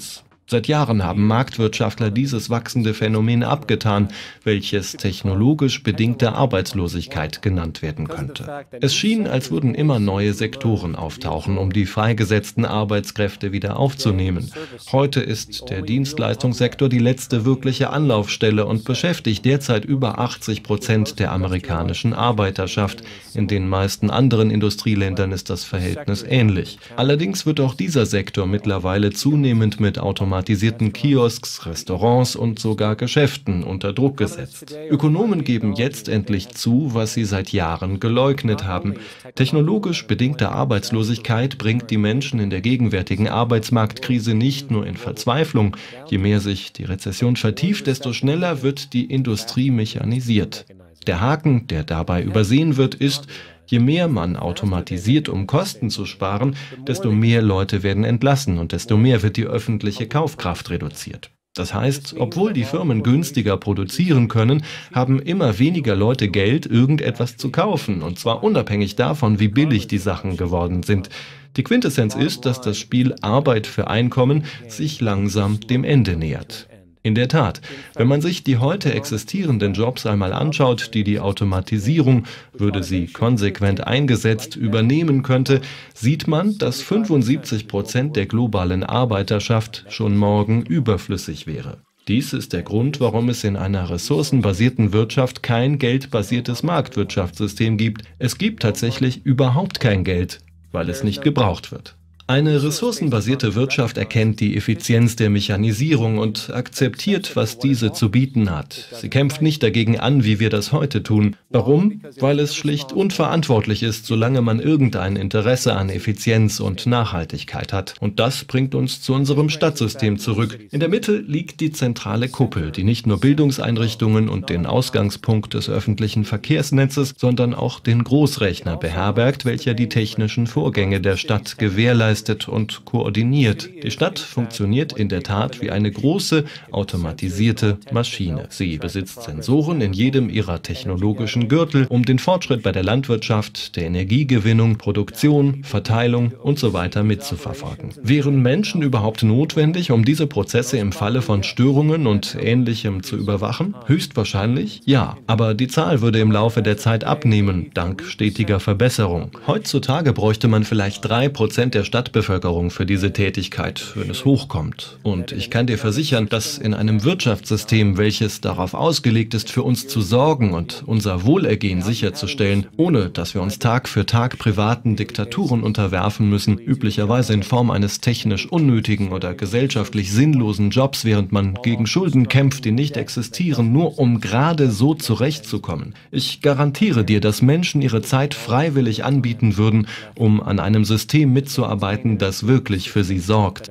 Seit Jahren haben Marktwirtschaftler dieses wachsende Phänomen abgetan, welches technologisch bedingte Arbeitslosigkeit genannt werden könnte. Es schien, als würden immer neue Sektoren auftauchen, um die freigesetzten Arbeitskräfte wieder aufzunehmen. Heute ist der Dienstleistungssektor die letzte wirkliche Anlaufstelle und beschäftigt derzeit über achtzig Prozent der amerikanischen Arbeiterschaft. In den meisten anderen Industrieländern ist das Verhältnis ähnlich. Allerdings wird auch dieser Sektor mittlerweile zunehmend mit Automatisierung automatisierten Kiosks, Restaurants und sogar Geschäften unter Druck gesetzt. Ökonomen geben jetzt endlich zu, was sie seit Jahren geleugnet haben. Technologisch bedingte Arbeitslosigkeit bringt die Menschen in der gegenwärtigen Arbeitsmarktkrise nicht nur in Verzweiflung. Je mehr sich die Rezession vertieft, desto schneller wird die Industrie mechanisiert. Der Haken, der dabei übersehen wird, ist, je mehr man automatisiert, um Kosten zu sparen, desto mehr Leute werden entlassen und desto mehr wird die öffentliche Kaufkraft reduziert. Das heißt, obwohl die Firmen günstiger produzieren können, haben immer weniger Leute Geld, irgendetwas zu kaufen, und zwar unabhängig davon, wie billig die Sachen geworden sind. Die Quintessenz ist, dass das Spiel Arbeit für Einkommen sich langsam dem Ende nähert. In der Tat, wenn man sich die heute existierenden Jobs einmal anschaut, die die Automatisierung, würde sie konsequent eingesetzt, übernehmen könnte, sieht man, dass fünfundsiebzig Prozent der globalen Arbeiterschaft schon morgen überflüssig wäre. Dies ist der Grund, warum es in einer ressourcenbasierten Wirtschaft kein geldbasiertes Marktwirtschaftssystem gibt. Es gibt tatsächlich überhaupt kein Geld, weil es nicht gebraucht wird. Eine ressourcenbasierte Wirtschaft erkennt die Effizienz der Mechanisierung und akzeptiert, was diese zu bieten hat. Sie kämpft nicht dagegen an, wie wir das heute tun. Warum? Weil es schlicht unverantwortlich ist, solange man irgendein Interesse an Effizienz und Nachhaltigkeit hat. Und das bringt uns zu unserem Stadtsystem zurück. In der Mitte liegt die zentrale Kuppel, die nicht nur Bildungseinrichtungen und den Ausgangspunkt des öffentlichen Verkehrsnetzes, sondern auch den Großrechner beherbergt, welcher die technischen Vorgänge der Stadt gewährleistet und koordiniert. Die Stadt funktioniert in der Tat wie eine große, automatisierte Maschine. Sie besitzt Sensoren in jedem ihrer technologischen Gürtel, um den Fortschritt bei der Landwirtschaft, der Energiegewinnung, Produktion, Verteilung und so weiter mitzuverfolgen. Wären Menschen überhaupt notwendig, um diese Prozesse im Falle von Störungen und Ähnlichem zu überwachen? Höchstwahrscheinlich ja. Aber die Zahl würde im Laufe der Zeit abnehmen, dank stetiger Verbesserung. Heutzutage bräuchte man vielleicht drei Prozent der Stadt Bevölkerung für diese Tätigkeit, wenn es hochkommt. Und ich kann dir versichern, dass in einem Wirtschaftssystem, welches darauf ausgelegt ist, für uns zu sorgen und unser Wohlergehen sicherzustellen, ohne dass wir uns Tag für Tag privaten Diktaturen unterwerfen müssen, üblicherweise in Form eines technisch unnötigen oder gesellschaftlich sinnlosen Jobs, während man gegen Schulden kämpft, die nicht existieren, nur um gerade so zurechtzukommen. Ich garantiere dir, dass Menschen ihre Zeit freiwillig anbieten würden, um an einem System mitzuarbeiten, das wirklich für sie sorgt.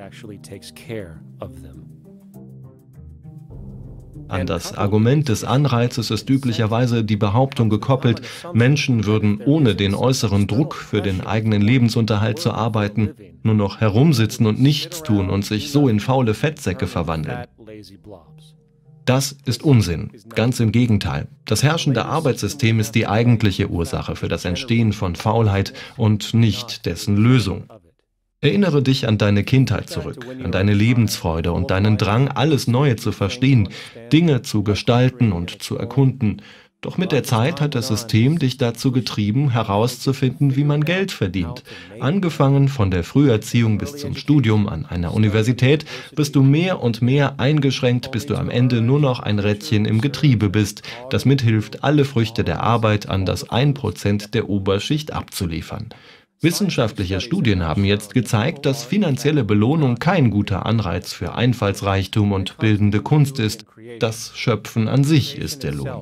An das Argument des Anreizes ist üblicherweise die Behauptung gekoppelt, Menschen würden ohne den äußeren Druck für den eigenen Lebensunterhalt zu arbeiten, nur noch herumsitzen und nichts tun und sich so in faule Fettsäcke verwandeln. Das ist Unsinn. Ganz im Gegenteil. Das herrschende Arbeitssystem ist die eigentliche Ursache für das Entstehen von Faulheit und nicht dessen Lösung. Erinnere dich an deine Kindheit zurück, an deine Lebensfreude und deinen Drang, alles Neue zu verstehen, Dinge zu gestalten und zu erkunden. Doch mit der Zeit hat das System dich dazu getrieben, herauszufinden, wie man Geld verdient. Angefangen von der Früherziehung bis zum Studium an einer Universität, bist du mehr und mehr eingeschränkt, bis du am Ende nur noch ein Rädchen im Getriebe bist, das mithilft, alle Früchte der Arbeit an das ein Prozent der Oberschicht abzuliefern. Wissenschaftliche Studien haben jetzt gezeigt, dass finanzielle Belohnung kein guter Anreiz für Einfallsreichtum und bildende Kunst ist. Das Schöpfen an sich ist der Lohn.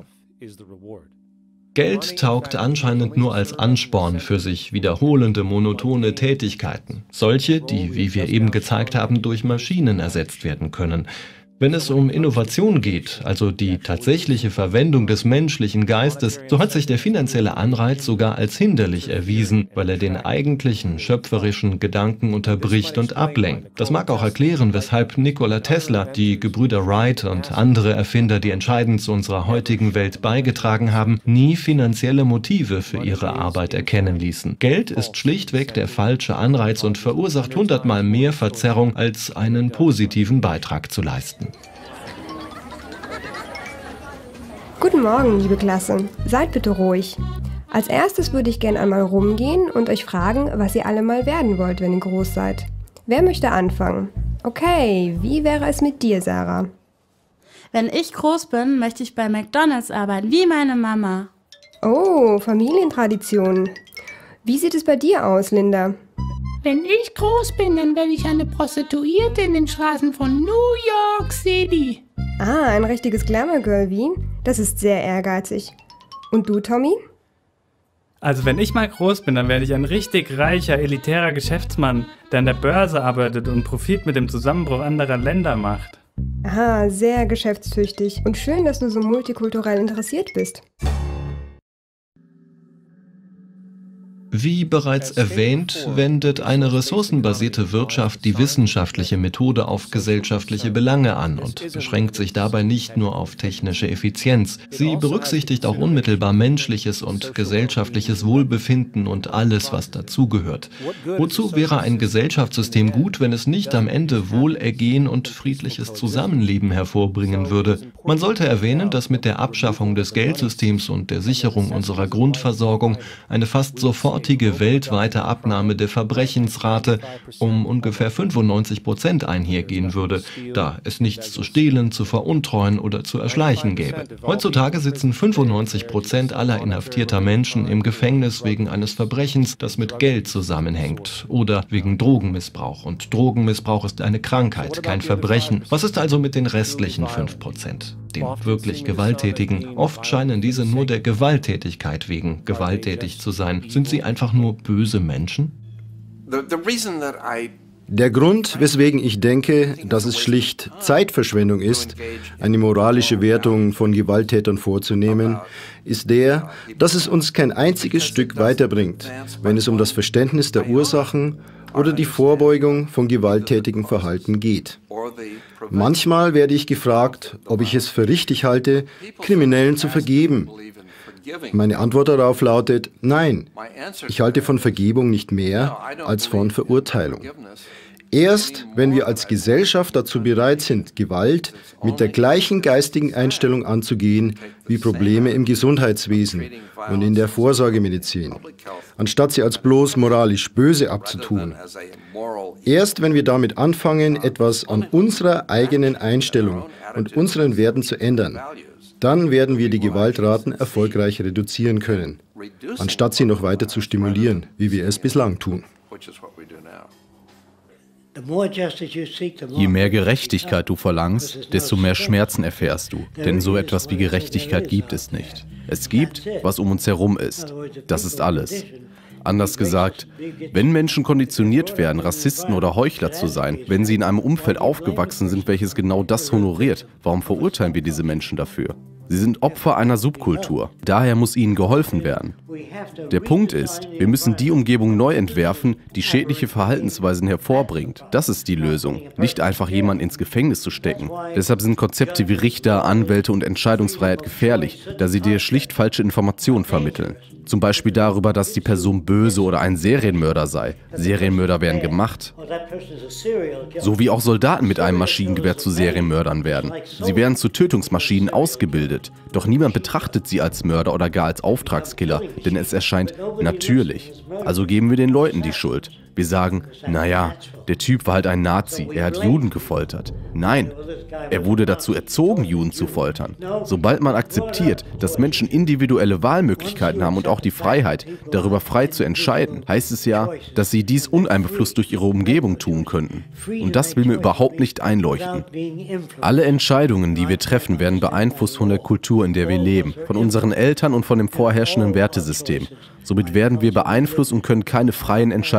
Geld taugt anscheinend nur als Ansporn für sich wiederholende, monotone Tätigkeiten. Solche, die, wie wir eben gezeigt haben, durch Maschinen ersetzt werden können. Wenn es um Innovation geht, also die tatsächliche Verwendung des menschlichen Geistes, so hat sich der finanzielle Anreiz sogar als hinderlich erwiesen, weil er den eigentlichen schöpferischen Gedanken unterbricht und ablenkt. Das mag auch erklären, weshalb Nikola Tesla, die Gebrüder Wright und andere Erfinder, die entscheidend zu unserer heutigen Welt beigetragen haben, nie finanzielle Motive für ihre Arbeit erkennen ließen. Geld ist schlichtweg der falsche Anreiz und verursacht hundertmal mehr Verzerrung, als einen positiven Beitrag zu leisten. Guten Morgen, liebe Klasse. Seid bitte ruhig. Als erstes würde ich gern einmal rumgehen und euch fragen, was ihr alle mal werden wollt, wenn ihr groß seid. Wer möchte anfangen? Okay, wie wäre es mit dir, Sarah? Wenn ich groß bin, möchte ich bei McDonald's arbeiten, wie meine Mama. Oh, Familientradition. Wie sieht es bei dir aus, Linda? Wenn ich groß bin, dann werde ich eine Prostituierte in den Straßen von New York City. Ah, ein richtiges Glamour-Girl, wie? Das ist sehr ehrgeizig. Und du, Tommy? Also wenn ich mal groß bin, dann werde ich ein richtig reicher, elitärer Geschäftsmann, der an der Börse arbeitet und Profit mit dem Zusammenbruch anderer Länder macht. Aha, sehr geschäftstüchtig. Und schön, dass du so multikulturell interessiert bist. Wie bereits erwähnt, wendet eine ressourcenbasierte Wirtschaft die wissenschaftliche Methode auf gesellschaftliche Belange an und beschränkt sich dabei nicht nur auf technische Effizienz. Sie berücksichtigt auch unmittelbar menschliches und gesellschaftliches Wohlbefinden und alles, was dazugehört. Wozu wäre ein Gesellschaftssystem gut, wenn es nicht am Ende Wohlergehen und friedliches Zusammenleben hervorbringen würde? Man sollte erwähnen, dass mit der Abschaffung des Geldsystems und der Sicherung unserer Grundversorgung eine fast sofort weltweite Abnahme der Verbrechensrate um ungefähr fünfundneunzig Prozent einhergehen würde, da es nichts zu stehlen, zu veruntreuen oder zu erschleichen gäbe. Heutzutage sitzen fünfundneunzig Prozent aller inhaftierter Menschen im Gefängnis wegen eines Verbrechens, das mit Geld zusammenhängt, oder wegen Drogenmissbrauch. Und Drogenmissbrauch ist eine Krankheit, kein Verbrechen. Was ist also mit den restlichen fünf Prozent? Den wirklich Gewalttätigen. Oft scheinen diese nur der Gewalttätigkeit wegen gewalttätig zu sein. Sind sie einfach nur böse Menschen? Der Grund, weswegen ich denke, dass es schlicht Zeitverschwendung ist, eine moralische Wertung von Gewalttätern vorzunehmen, ist der, dass es uns kein einziges Stück weiterbringt, wenn es um das Verständnis der Ursachen oder die Vorbeugung von gewalttätigem Verhalten geht. Manchmal werde ich gefragt, ob ich es für richtig halte, Kriminellen zu vergeben. Meine Antwort darauf lautet, nein, ich halte von Vergebung nicht mehr als von Verurteilung. Erst wenn wir als Gesellschaft dazu bereit sind, Gewalt mit der gleichen geistigen Einstellung anzugehen wie Probleme im Gesundheitswesen und in der Vorsorgemedizin, anstatt sie als bloß moralisch böse abzutun. Erst wenn wir damit anfangen, etwas an unserer eigenen Einstellung und unseren Werten zu ändern, dann werden wir die Gewaltraten erfolgreich reduzieren können, anstatt sie noch weiter zu stimulieren, wie wir es bislang tun. Je mehr Gerechtigkeit du verlangst, desto mehr Schmerzen erfährst du. Denn so etwas wie Gerechtigkeit gibt es nicht. Es gibt, was um uns herum ist. Das ist alles. Anders gesagt, wenn Menschen konditioniert werden, Rassisten oder Heuchler zu sein, wenn sie in einem Umfeld aufgewachsen sind, welches genau das honoriert, warum verurteilen wir diese Menschen dafür? Sie sind Opfer einer Subkultur. Daher muss ihnen geholfen werden. Der Punkt ist, wir müssen die Umgebung neu entwerfen, die schädliche Verhaltensweisen hervorbringt. Das ist die Lösung. Nicht einfach jemanden ins Gefängnis zu stecken. Deshalb sind Konzepte wie Richter, Anwälte und Entscheidungsfreiheit gefährlich, da sie dir schlicht falsche Informationen vermitteln. Zum Beispiel darüber, dass die Person böse oder ein Serienmörder sei. Serienmörder werden gemacht. So wie auch Soldaten mit einem Maschinengewehr zu Serienmördern werden. Sie werden zu Tötungsmaschinen ausgebildet. Doch niemand betrachtet sie als Mörder oder gar als Auftragskiller, denn es erscheint natürlich. Also geben wir den Leuten die Schuld. Wir sagen, naja, der Typ war halt ein Nazi, er hat Juden gefoltert. Nein, er wurde dazu erzogen, Juden zu foltern. Sobald man akzeptiert, dass Menschen individuelle Wahlmöglichkeiten haben und auch die Freiheit, darüber frei zu entscheiden, heißt es ja, dass sie dies uneinflusst durch ihre Umgebung tun könnten. Und das will mir überhaupt nicht einleuchten. Alle Entscheidungen, die wir treffen, werden beeinflusst von der Kultur, in der wir leben, von unseren Eltern und von dem vorherrschenden Wertesystem. Somit werden wir beeinflusst und können keine freien Entscheidungen treffen.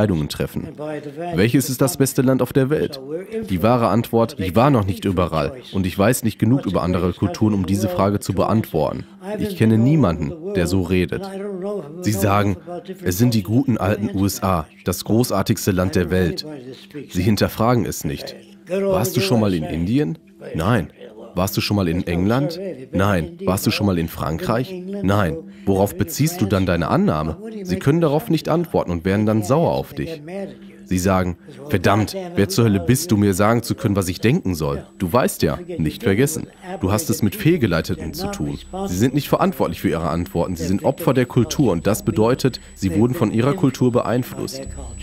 treffen. Welches ist das beste Land auf der Welt? Die wahre Antwort, ich war noch nicht überall und ich weiß nicht genug über andere Kulturen, um diese Frage zu beantworten. Ich kenne niemanden, der so redet. Sie sagen, es sind die guten alten U S A, das großartigste Land der Welt. Sie hinterfragen es nicht. Warst du schon mal in Indien? Nein. Warst du schon mal in England? Nein. Warst du schon mal in Frankreich? Nein. Worauf beziehst du dann deine Annahme? Sie können darauf nicht antworten und werden dann sauer auf dich. Sie sagen, verdammt, wer zur Hölle bist du, mir sagen zu können, was ich denken soll? Du weißt ja, nicht vergessen, du hast es mit Fehlgeleiteten zu tun. Sie sind nicht verantwortlich für ihre Antworten, sie sind Opfer der Kultur und das bedeutet, sie wurden von ihrer Kultur beeinflusst.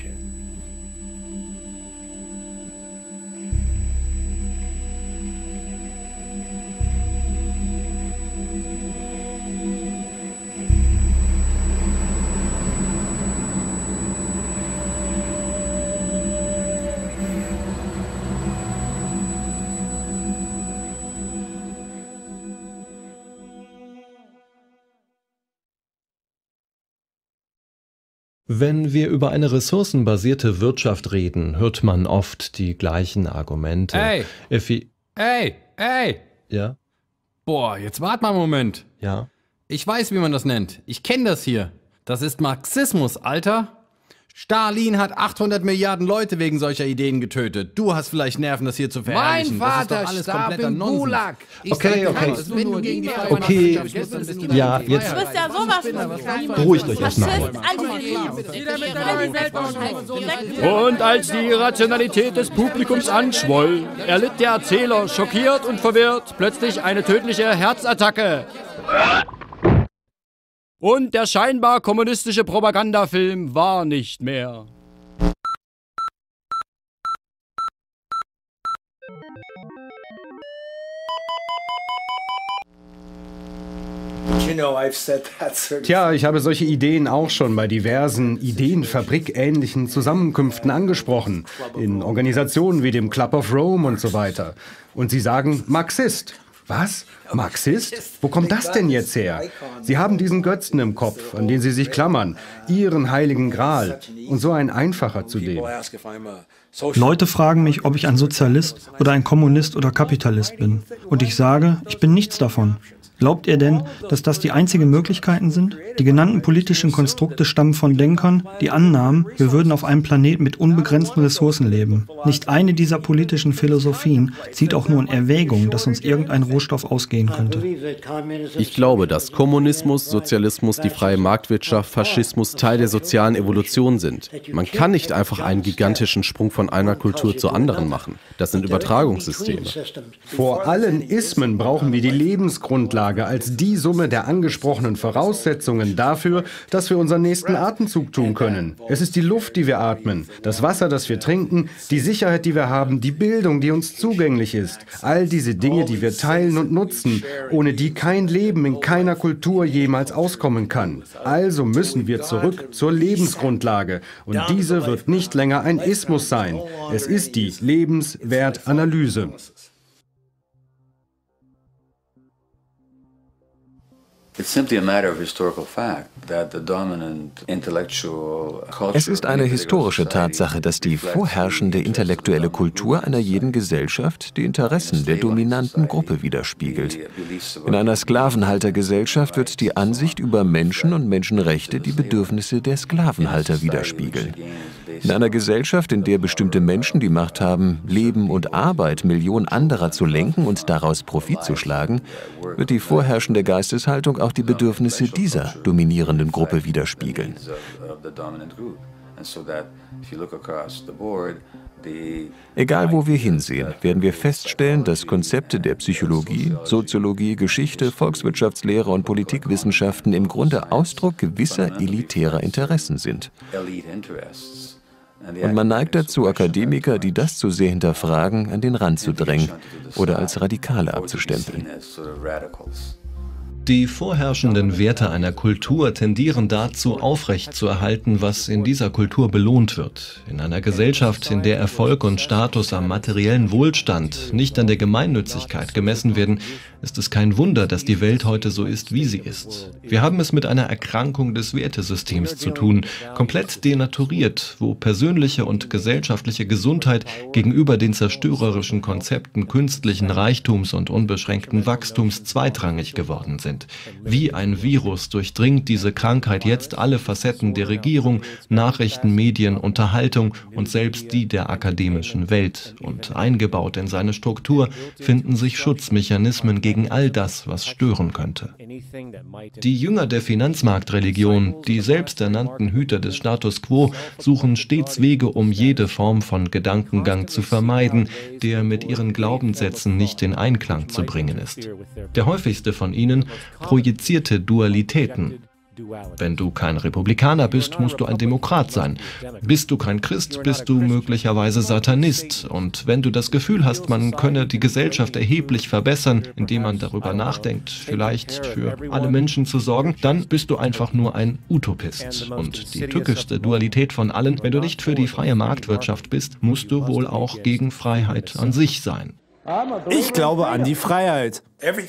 Wenn wir über eine ressourcenbasierte Wirtschaft reden, hört man oft die gleichen Argumente. Ey! Effi Ey! Ey! Ja? Boah, jetzt wart mal einen Moment. Ja? Ich weiß, wie man das nennt. Ich kenne das hier. Das ist Marxismus, Alter. Stalin hat achthundert Milliarden Leute wegen solcher Ideen getötet. Du hast vielleicht Nerven, das hier zu verherrlichen. Mein Vater das ist doch alles starb kompletter im Nonsens. Gulag. Ich okay, okay. Wenn du gegen die Okay, ja, jetzt Du bist ja sowas von beruhigt euch erstmal. Und als die Rationalität des Publikums anschwoll, erlitt der Erzähler, schockiert und verwirrt, plötzlich eine tödliche Herzattacke. Und der scheinbar kommunistische Propagandafilm war nicht mehr. Tja, ich habe solche Ideen auch schon bei diversen Ideenfabrik-ähnlichen Zusammenkünften angesprochen, in Organisationen wie dem Club of Rome und so weiter. Und sie sagen Marxist. Was? Marxist? Wo kommt das denn jetzt her? Sie haben diesen Götzen im Kopf, an den sie sich klammern, ihren heiligen Gral. Und so ein einfacher zudem. Leute fragen mich, ob ich ein Sozialist oder ein Kommunist oder Kapitalist bin. Und ich sage, ich bin nichts davon. Glaubt ihr denn, dass das die einzigen Möglichkeiten sind? Die genannten politischen Konstrukte stammen von Denkern, die annahmen, wir würden auf einem Planeten mit unbegrenzten Ressourcen leben. Nicht eine dieser politischen Philosophien zieht auch nur in Erwägung, dass uns irgendein Rohstoff ausgehen könnte. Ich glaube, dass Kommunismus, Sozialismus, die freie Marktwirtschaft, Faschismus Teil der sozialen Evolution sind. Man kann nicht einfach einen gigantischen Sprung von einer Kultur zur anderen machen. Das sind Übertragungssysteme. Vor allen Ismen brauchen wir die Lebensgrundlage als die Summe der angesprochenen Voraussetzungen dafür, dass wir unseren nächsten Atemzug tun können. Es ist die Luft, die wir atmen, das Wasser, das wir trinken, die Sicherheit, die wir haben, die Bildung, die uns zugänglich ist. All diese Dinge, die wir teilen und nutzen, ohne die kein Leben in keiner Kultur jemals auskommen kann. Also müssen wir zurück zur Lebensgrundlage. Und diese wird nicht länger ein Ismus sein. Es ist die Lebenswertanalyse. Es ist eine historische Tatsache, dass die vorherrschende intellektuelle Kultur einer jeden Gesellschaft die Interessen der dominanten Gruppe widerspiegelt. In einer Sklavenhaltergesellschaft wird die Ansicht über Menschen und Menschenrechte die Bedürfnisse der Sklavenhalter widerspiegeln. In einer Gesellschaft, in der bestimmte Menschen die Macht haben, Leben und Arbeit Millionen anderer zu lenken und daraus Profit zu schlagen, wird die vorherrschende Geisteshaltung auch die Bedürfnisse dieser dominierenden Gruppe widerspiegeln. Egal wo wir hinsehen, werden wir feststellen, dass Konzepte der Psychologie, Soziologie, Geschichte, Volkswirtschaftslehre und Politikwissenschaften im Grunde Ausdruck gewisser elitärer Interessen sind. Und man neigt dazu, Akademiker, die das zu sehr hinterfragen, an den Rand zu drängen oder als Radikale abzustempeln. Die vorherrschenden Werte einer Kultur tendieren dazu, aufrechtzuerhalten, was in dieser Kultur belohnt wird. In einer Gesellschaft, in der Erfolg und Status am materiellen Wohlstand, nicht an der Gemeinnützigkeit gemessen werden, ist es kein Wunder, dass die Welt heute so ist, wie sie ist. Wir haben es mit einer Erkrankung des Wertesystems zu tun, komplett denaturiert, wo persönliche und gesellschaftliche Gesundheit gegenüber den zerstörerischen Konzepten künstlichen Reichtums und unbeschränkten Wachstums zweitrangig geworden sind. Wie ein Virus durchdringt diese Krankheit jetzt alle Facetten der Regierung, Nachrichten, Medien, Unterhaltung und selbst die der akademischen Welt. Und eingebaut in seine Struktur finden sich Schutzmechanismen gegen all das, was stören könnte. Die Jünger der Finanzmarktreligion, die selbsternannten Hüter des Status quo, suchen stets Wege, um jede Form von Gedankengang zu vermeiden, der mit ihren Glaubenssätzen nicht in Einklang zu bringen ist. Der häufigste von ihnen: projizierte Dualitäten. Wenn du kein Republikaner bist, musst du ein Demokrat sein. Bist du kein Christ, bist du möglicherweise Satanist. Und wenn du das Gefühl hast, man könne die Gesellschaft erheblich verbessern, indem man darüber nachdenkt, vielleicht für alle Menschen zu sorgen, dann bist du einfach nur ein Utopist. Und die tückischste Dualität von allen: wenn du nicht für die freie Marktwirtschaft bist, musst du wohl auch gegen Freiheit an sich sein. Ich glaube an die Freiheit.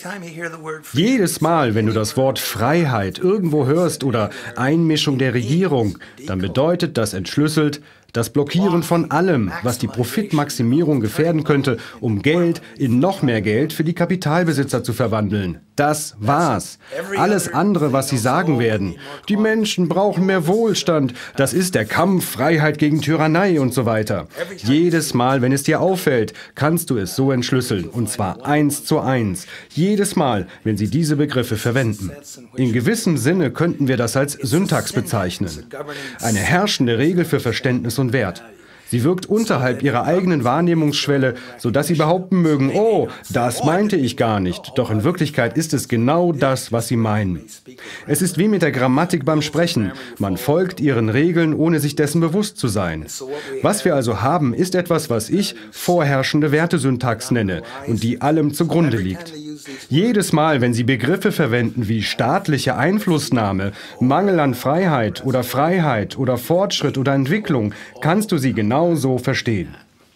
Jedes Mal, wenn du das Wort Freiheit irgendwo hörst oder Einmischung der Regierung, dann bedeutet das entschlüsselt das Blockieren von allem, was die Profitmaximierung gefährden könnte, um Geld in noch mehr Geld für die Kapitalbesitzer zu verwandeln. Das war's. Alles andere, was sie sagen werden, die Menschen brauchen mehr Wohlstand, das ist der Kampf, Freiheit gegen Tyrannei und so weiter. Jedes Mal, wenn es dir auffällt, kannst du es so entschlüsseln, und zwar eins zu eins. Jedes Mal, wenn sie diese Begriffe verwenden. In gewissem Sinne könnten wir das als Syntax bezeichnen. Eine herrschende Regel für Verständnis und Wert. Sie wirkt unterhalb ihrer eigenen Wahrnehmungsschwelle, sodass sie behaupten mögen: oh, das meinte ich gar nicht. Doch in Wirklichkeit ist es genau das, was sie meinen. Es ist wie mit der Grammatik beim Sprechen. Man folgt ihren Regeln, ohne sich dessen bewusst zu sein. Was wir also haben, ist etwas, was ich vorherrschende Wertesyntax nenne und die allem zugrunde liegt. Jedes Mal, wenn Sie Begriffe verwenden wie staatliche Einflussnahme, Mangel an Freiheit oder Freiheit oder Fortschritt oder Entwicklung, kannst du sie genau so verstehen.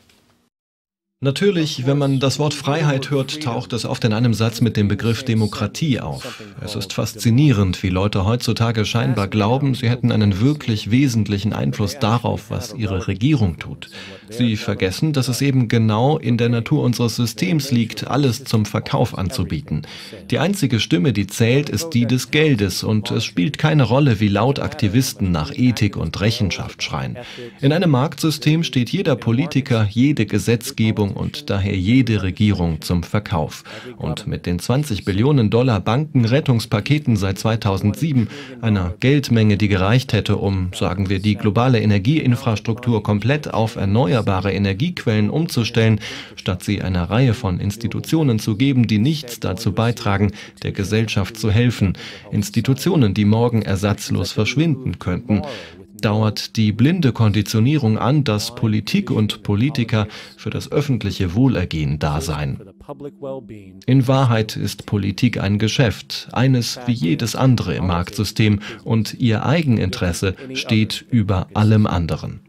Natürlich, wenn man das Wort Freiheit hört, taucht es oft in einem Satz mit dem Begriff Demokratie auf. Es ist faszinierend, wie Leute heutzutage scheinbar glauben, sie hätten einen wirklich wesentlichen Einfluss darauf, was ihre Regierung tut. Sie vergessen, dass es eben genau in der Natur unseres Systems liegt, alles zum Verkauf anzubieten. Die einzige Stimme, die zählt, ist die des Geldes, und es spielt keine Rolle, wie laut Aktivisten nach Ethik und Rechenschaft schreien. In einem Marktsystem steht jeder Politiker, jede Gesetzgebung und daher jede Regierung zum Verkauf. Und mit den zwanzig Billionen Dollar Bankenrettungspaketen seit zweitausendsieben, einer Geldmenge, die gereicht hätte, um, sagen wir, die globale Energieinfrastruktur komplett auf erneuerbare Energiequellen umzustellen, statt sie einer Reihe von Institutionen zu geben, die nichts dazu beitragen, der Gesellschaft zu helfen, Institutionen, die morgen ersatzlos verschwinden könnten, dauert die blinde Konditionierung an, dass Politik und Politiker für das öffentliche Wohlergehen da seien. In Wahrheit ist Politik ein Geschäft, eines wie jedes andere im Marktsystem, und ihr Eigeninteresse steht über allem anderen.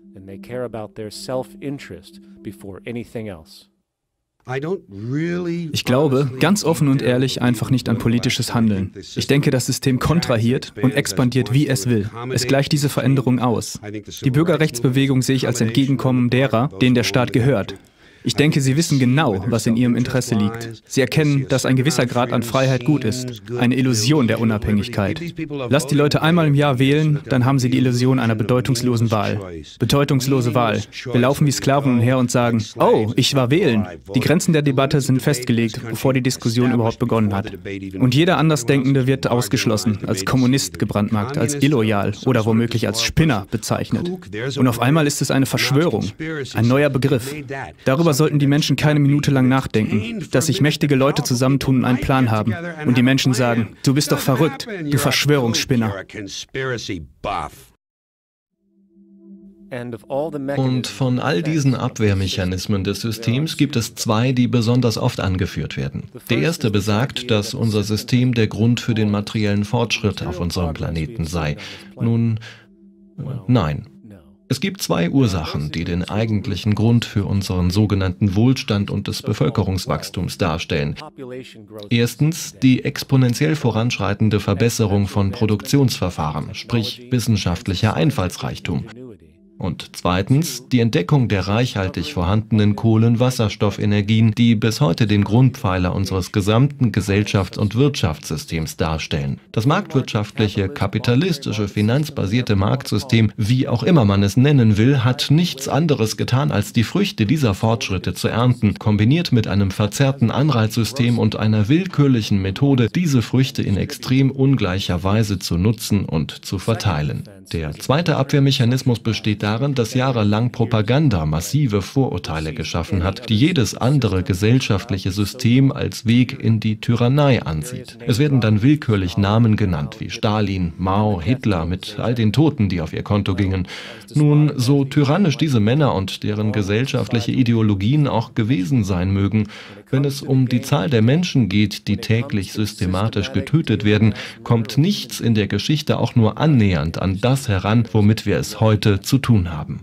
Ich glaube, ganz offen und ehrlich, einfach nicht an politisches Handeln. Ich denke, das System kontrahiert und expandiert, wie es will. Es gleicht diese Veränderung aus. Die Bürgerrechtsbewegung sehe ich als Entgegenkommen derer, denen der Staat gehört. Ich denke, sie wissen genau, was in ihrem Interesse liegt. Sie erkennen, dass ein gewisser Grad an Freiheit gut ist. Eine Illusion der Unabhängigkeit. Lasst die Leute einmal im Jahr wählen, dann haben sie die Illusion einer bedeutungslosen Wahl. Bedeutungslose Wahl. Wir laufen wie Sklaven umher und sagen: oh, ich war wählen. Die Grenzen der Debatte sind festgelegt, bevor die Diskussion überhaupt begonnen hat. Und jeder Andersdenkende wird ausgeschlossen, als Kommunist gebrandmarkt, als illoyal oder womöglich als Spinner bezeichnet. Und auf einmal ist es eine Verschwörung. Ein neuer Begriff. Darüber sollten die Menschen keine Minute lang nachdenken, dass sich mächtige Leute zusammentun und einen Plan haben. Und die Menschen sagen: du bist doch verrückt, du Verschwörungsspinner. Und von all diesen Abwehrmechanismen des Systems gibt es zwei, die besonders oft angeführt werden. Der erste besagt, dass unser System der Grund für den materiellen Fortschritt auf unserem Planeten sei. Nun, nein. Es gibt zwei Ursachen, die den eigentlichen Grund für unseren sogenannten Wohlstand und des Bevölkerungswachstums darstellen. Erstens die exponentiell voranschreitende Verbesserung von Produktionsverfahren, sprich wissenschaftlicher Einfallsreichtum. Und zweitens die Entdeckung der reichhaltig vorhandenen Kohlen-Wasserstoffenergien, die bis heute den Grundpfeiler unseres gesamten Gesellschafts- und Wirtschaftssystems darstellen. Das marktwirtschaftliche, kapitalistische, finanzbasierte Marktsystem, wie auch immer man es nennen will, hat nichts anderes getan, als die Früchte dieser Fortschritte zu ernten, kombiniert mit einem verzerrten Anreizsystem und einer willkürlichen Methode, diese Früchte in extrem ungleicher Weise zu nutzen und zu verteilen. Der zweite Abwehrmechanismus besteht darin, dass jahrelang Propaganda massive Vorurteile geschaffen hat, die jedes andere gesellschaftliche System als Weg in die Tyrannei ansieht. Es werden dann willkürlich Namen genannt wie Stalin, Mao, Hitler mit all den Toten, die auf ihr Konto gingen. Nun, so tyrannisch diese Männer und deren gesellschaftliche Ideologien auch gewesen sein mögen, wenn es um die Zahl der Menschen geht, die täglich systematisch getötet werden, kommt nichts in der Geschichte auch nur annähernd an das heran, womit wir es heute zu tun haben.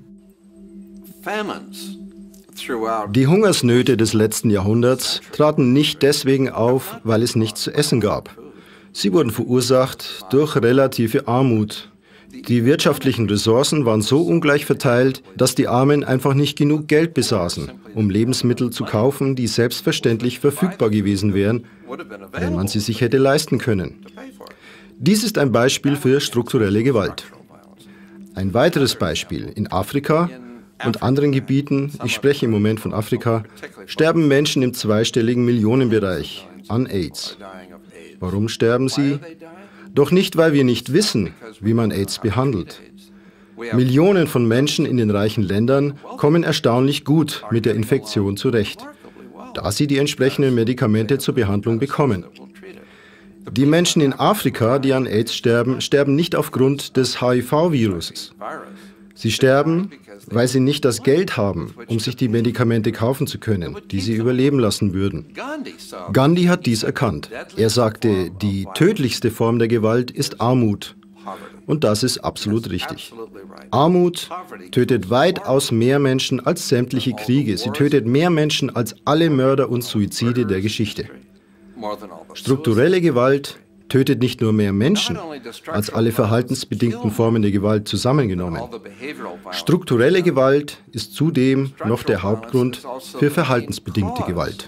Die Hungersnöte des letzten Jahrhunderts traten nicht deswegen auf, weil es nichts zu essen gab. Sie wurden verursacht durch relative Armut. Die wirtschaftlichen Ressourcen waren so ungleich verteilt, dass die Armen einfach nicht genug Geld besaßen, um Lebensmittel zu kaufen, die selbstverständlich verfügbar gewesen wären, wenn man sie sich hätte leisten können. Dies ist ein Beispiel für strukturelle Gewalt. Ein weiteres Beispiel: In Afrika und anderen Gebieten, ich spreche im Moment von Afrika, sterben Menschen im zweistelligen Millionenbereich an AIDS. Warum sterben sie? Doch nicht, weil wir nicht wissen, wie man AIDS behandelt. Millionen von Menschen in den reichen Ländern kommen erstaunlich gut mit der Infektion zurecht, da sie die entsprechenden Medikamente zur Behandlung bekommen. Die Menschen in Afrika, die an AIDS sterben, sterben nicht aufgrund des H I V-Viruses. Sie sterben, weil sie nicht das Geld haben, um sich die Medikamente kaufen zu können, die sie überleben lassen würden. Gandhi hat dies erkannt. Er sagte, die tödlichste Form der Gewalt ist Armut. Und das ist absolut richtig. Armut tötet weitaus mehr Menschen als sämtliche Kriege. Sie tötet mehr Menschen als alle Mörder und Suizide der Geschichte. Strukturelle Gewalt tötet nicht nur mehr Menschen als alle verhaltensbedingten Formen der Gewalt zusammengenommen. Strukturelle Gewalt ist zudem noch der Hauptgrund für verhaltensbedingte Gewalt.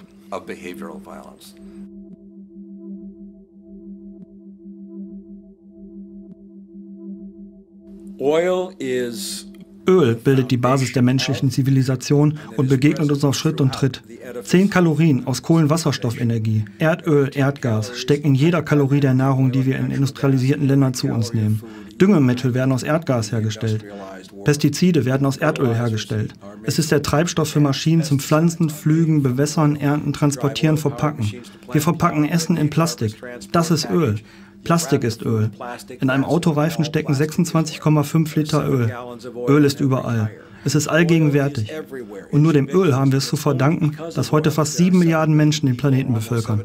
Öl bildet die Basis der menschlichen Zivilisation und begegnet uns auf Schritt und Tritt. Zehn Kalorien aus Kohlenwasserstoffenergie, Erdöl, Erdgas stecken in jeder Kalorie der Nahrung, die wir in industrialisierten Ländern zu uns nehmen. Düngemittel werden aus Erdgas hergestellt. Pestizide werden aus Erdöl hergestellt. Es ist der Treibstoff für Maschinen zum Pflanzen, Pflügen, Bewässern, Ernten, Transportieren, Verpacken. Wir verpacken Essen in Plastik. Das ist Öl. Plastik ist Öl. In einem Autoreifen stecken sechsundzwanzig Komma fünf Liter Öl. Öl ist überall. Es ist allgegenwärtig. Und nur dem Öl haben wir es zu verdanken, dass heute fast sieben Milliarden Menschen den Planeten bevölkern.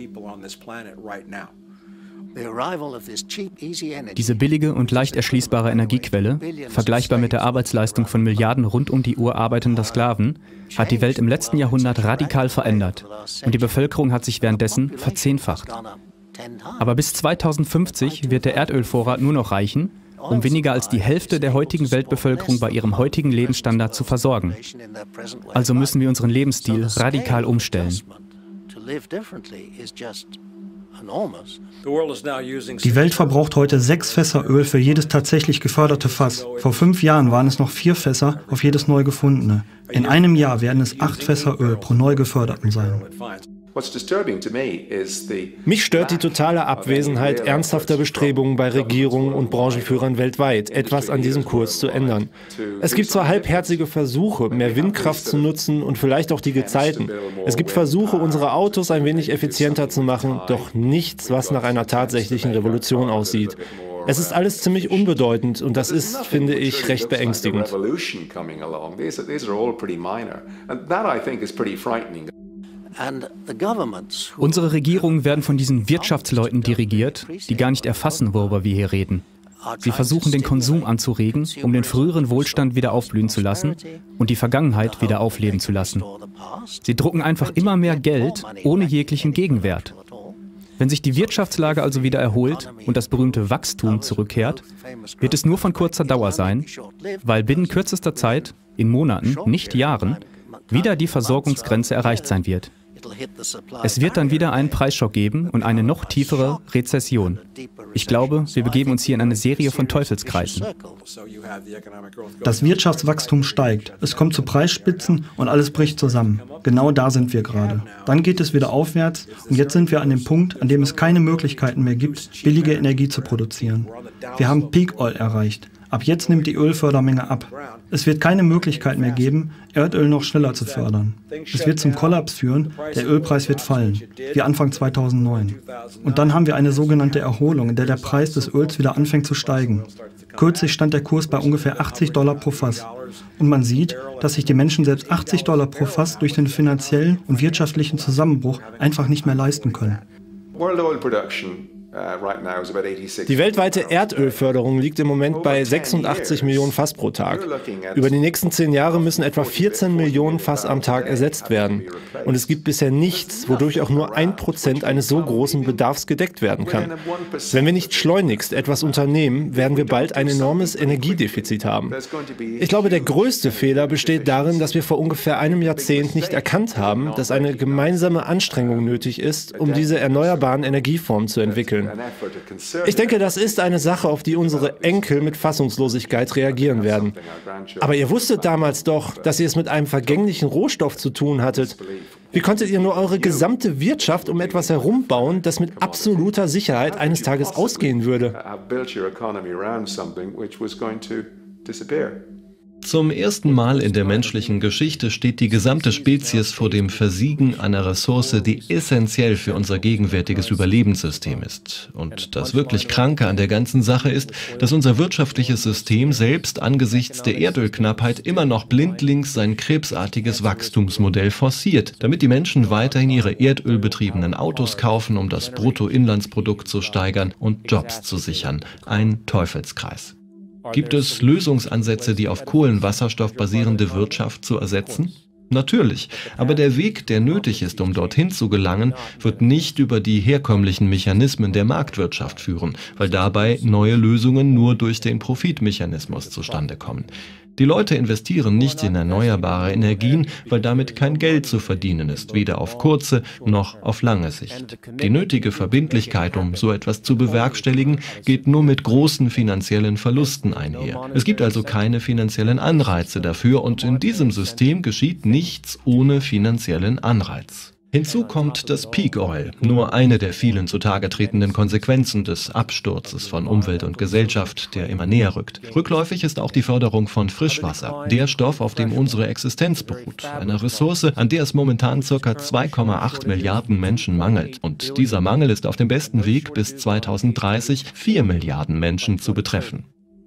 Diese billige und leicht erschließbare Energiequelle, vergleichbar mit der Arbeitsleistung von Milliarden rund um die Uhr arbeitender Sklaven, hat die Welt im letzten Jahrhundert radikal verändert. Und die Bevölkerung hat sich währenddessen verzehnfacht. Aber bis zweitausendfünfzig wird der Erdölvorrat nur noch reichen, um weniger als die Hälfte der heutigen Weltbevölkerung bei ihrem heutigen Lebensstandard zu versorgen. Also müssen wir unseren Lebensstil radikal umstellen. Die Welt verbraucht heute sechs Fässer Öl für jedes tatsächlich geförderte Fass. Vor fünf Jahren waren es noch vier Fässer auf jedes neu gefundene. In einem Jahr werden es acht Fässer Öl pro neu geförderten sein. Mich stört die totale Abwesenheit ernsthafter Bestrebungen bei Regierungen und Branchenführern weltweit, etwas an diesem Kurs zu ändern. Es gibt zwar halbherzige Versuche, mehr Windkraft zu nutzen und vielleicht auch die Gezeiten. Es gibt Versuche, unsere Autos ein wenig effizienter zu machen, doch nichts, was nach einer tatsächlichen Revolution aussieht. Es ist alles ziemlich unbedeutend und das ist, finde ich, recht beängstigend. Unsere Regierungen werden von diesen Wirtschaftsleuten dirigiert, die gar nicht erfassen, worüber wir hier reden. Sie versuchen, den Konsum anzuregen, um den früheren Wohlstand wieder aufblühen zu lassen und die Vergangenheit wieder aufleben zu lassen. Sie drucken einfach immer mehr Geld ohne jeglichen Gegenwert. Wenn sich die Wirtschaftslage also wieder erholt und das berühmte Wachstum zurückkehrt, wird es nur von kurzer Dauer sein, weil binnen kürzester Zeit, in Monaten, nicht Jahren, wieder die Versorgungsgrenze erreicht sein wird. Es wird dann wieder einen Preisschock geben und eine noch tiefere Rezession. Ich glaube, wir begeben uns hier in eine Serie von Teufelskreisen. Das Wirtschaftswachstum steigt, es kommt zu Preisspitzen und alles bricht zusammen. Genau da sind wir gerade. Dann geht es wieder aufwärts und jetzt sind wir an dem Punkt, an dem es keine Möglichkeiten mehr gibt, billige Energie zu produzieren. Wir haben Peak Oil erreicht. Ab jetzt nimmt die Ölfördermenge ab. Es wird keine Möglichkeit mehr geben, Erdöl noch schneller zu fördern. Es wird zum Kollaps führen, der Ölpreis wird fallen, wie Anfang zweitausendneun. Und dann haben wir eine sogenannte Erholung, in der der Preis des Öls wieder anfängt zu steigen. Kürzlich stand der Kurs bei ungefähr achtzig Dollar pro Fass. Und man sieht, dass sich die Menschen selbst achtzig Dollar pro Fass durch den finanziellen und wirtschaftlichen Zusammenbruch einfach nicht mehr leisten können. Die weltweite Erdölförderung liegt im Moment bei sechsundachtzig Millionen Fass pro Tag. Über die nächsten zehn Jahre müssen etwa vierzehn Millionen Fass am Tag ersetzt werden. Und es gibt bisher nichts, wodurch auch nur ein Prozent eines so großen Bedarfs gedeckt werden kann. Wenn wir nicht schleunigst etwas unternehmen, werden wir bald ein enormes Energiedefizit haben. Ich glaube, der größte Fehler besteht darin, dass wir vor ungefähr einem Jahrzehnt nicht erkannt haben, dass eine gemeinsame Anstrengung nötig ist, um diese erneuerbaren Energieformen zu entwickeln. Ich denke, das ist eine Sache, auf die unsere Enkel mit Fassungslosigkeit reagieren werden. Aber ihr wusstet damals doch, dass ihr es mit einem vergänglichen Rohstoff zu tun hattet. Wie konntet ihr nur eure gesamte Wirtschaft um etwas herumbauen, das mit absoluter Sicherheit eines Tages ausgehen würde? Zum ersten Mal in der menschlichen Geschichte steht die gesamte Spezies vor dem Versiegen einer Ressource, die essentiell für unser gegenwärtiges Überlebenssystem ist. Und das wirklich Kranke an der ganzen Sache ist, dass unser wirtschaftliches System selbst angesichts der Erdölknappheit immer noch blindlings sein krebsartiges Wachstumsmodell forciert, damit die Menschen weiterhin ihre erdölbetriebenen Autos kaufen, um das Bruttoinlandsprodukt zu steigern und Jobs zu sichern. Ein Teufelskreis. Gibt es Lösungsansätze, die auf Kohlenwasserstoff basierende Wirtschaft zu ersetzen? Natürlich, aber der Weg, der nötig ist, um dorthin zu gelangen, wird nicht über die herkömmlichen Mechanismen der Marktwirtschaft führen, weil dabei neue Lösungen nur durch den Profitmechanismus zustande kommen. Die Leute investieren nicht in erneuerbare Energien, weil damit kein Geld zu verdienen ist, weder auf kurze noch auf lange Sicht. Die nötige Verbindlichkeit, um so etwas zu bewerkstelligen, geht nur mit großen finanziellen Verlusten einher. Es gibt also keine finanziellen Anreize dafür und in diesem System geschieht nichts ohne finanziellen Anreiz. Hinzu kommt das Peak Oil, nur eine der vielen zutage tretenden Konsequenzen des Absturzes von Umwelt und Gesellschaft, der immer näher rückt. Rückläufig ist auch die Förderung von Frischwasser, der Stoff, auf dem unsere Existenz beruht, eine Ressource, an der es momentan ca. zwei Komma acht Milliarden Menschen mangelt. Und dieser Mangel ist auf dem besten Weg, bis zweitausenddreißig vier Milliarden Menschen zu betreffen.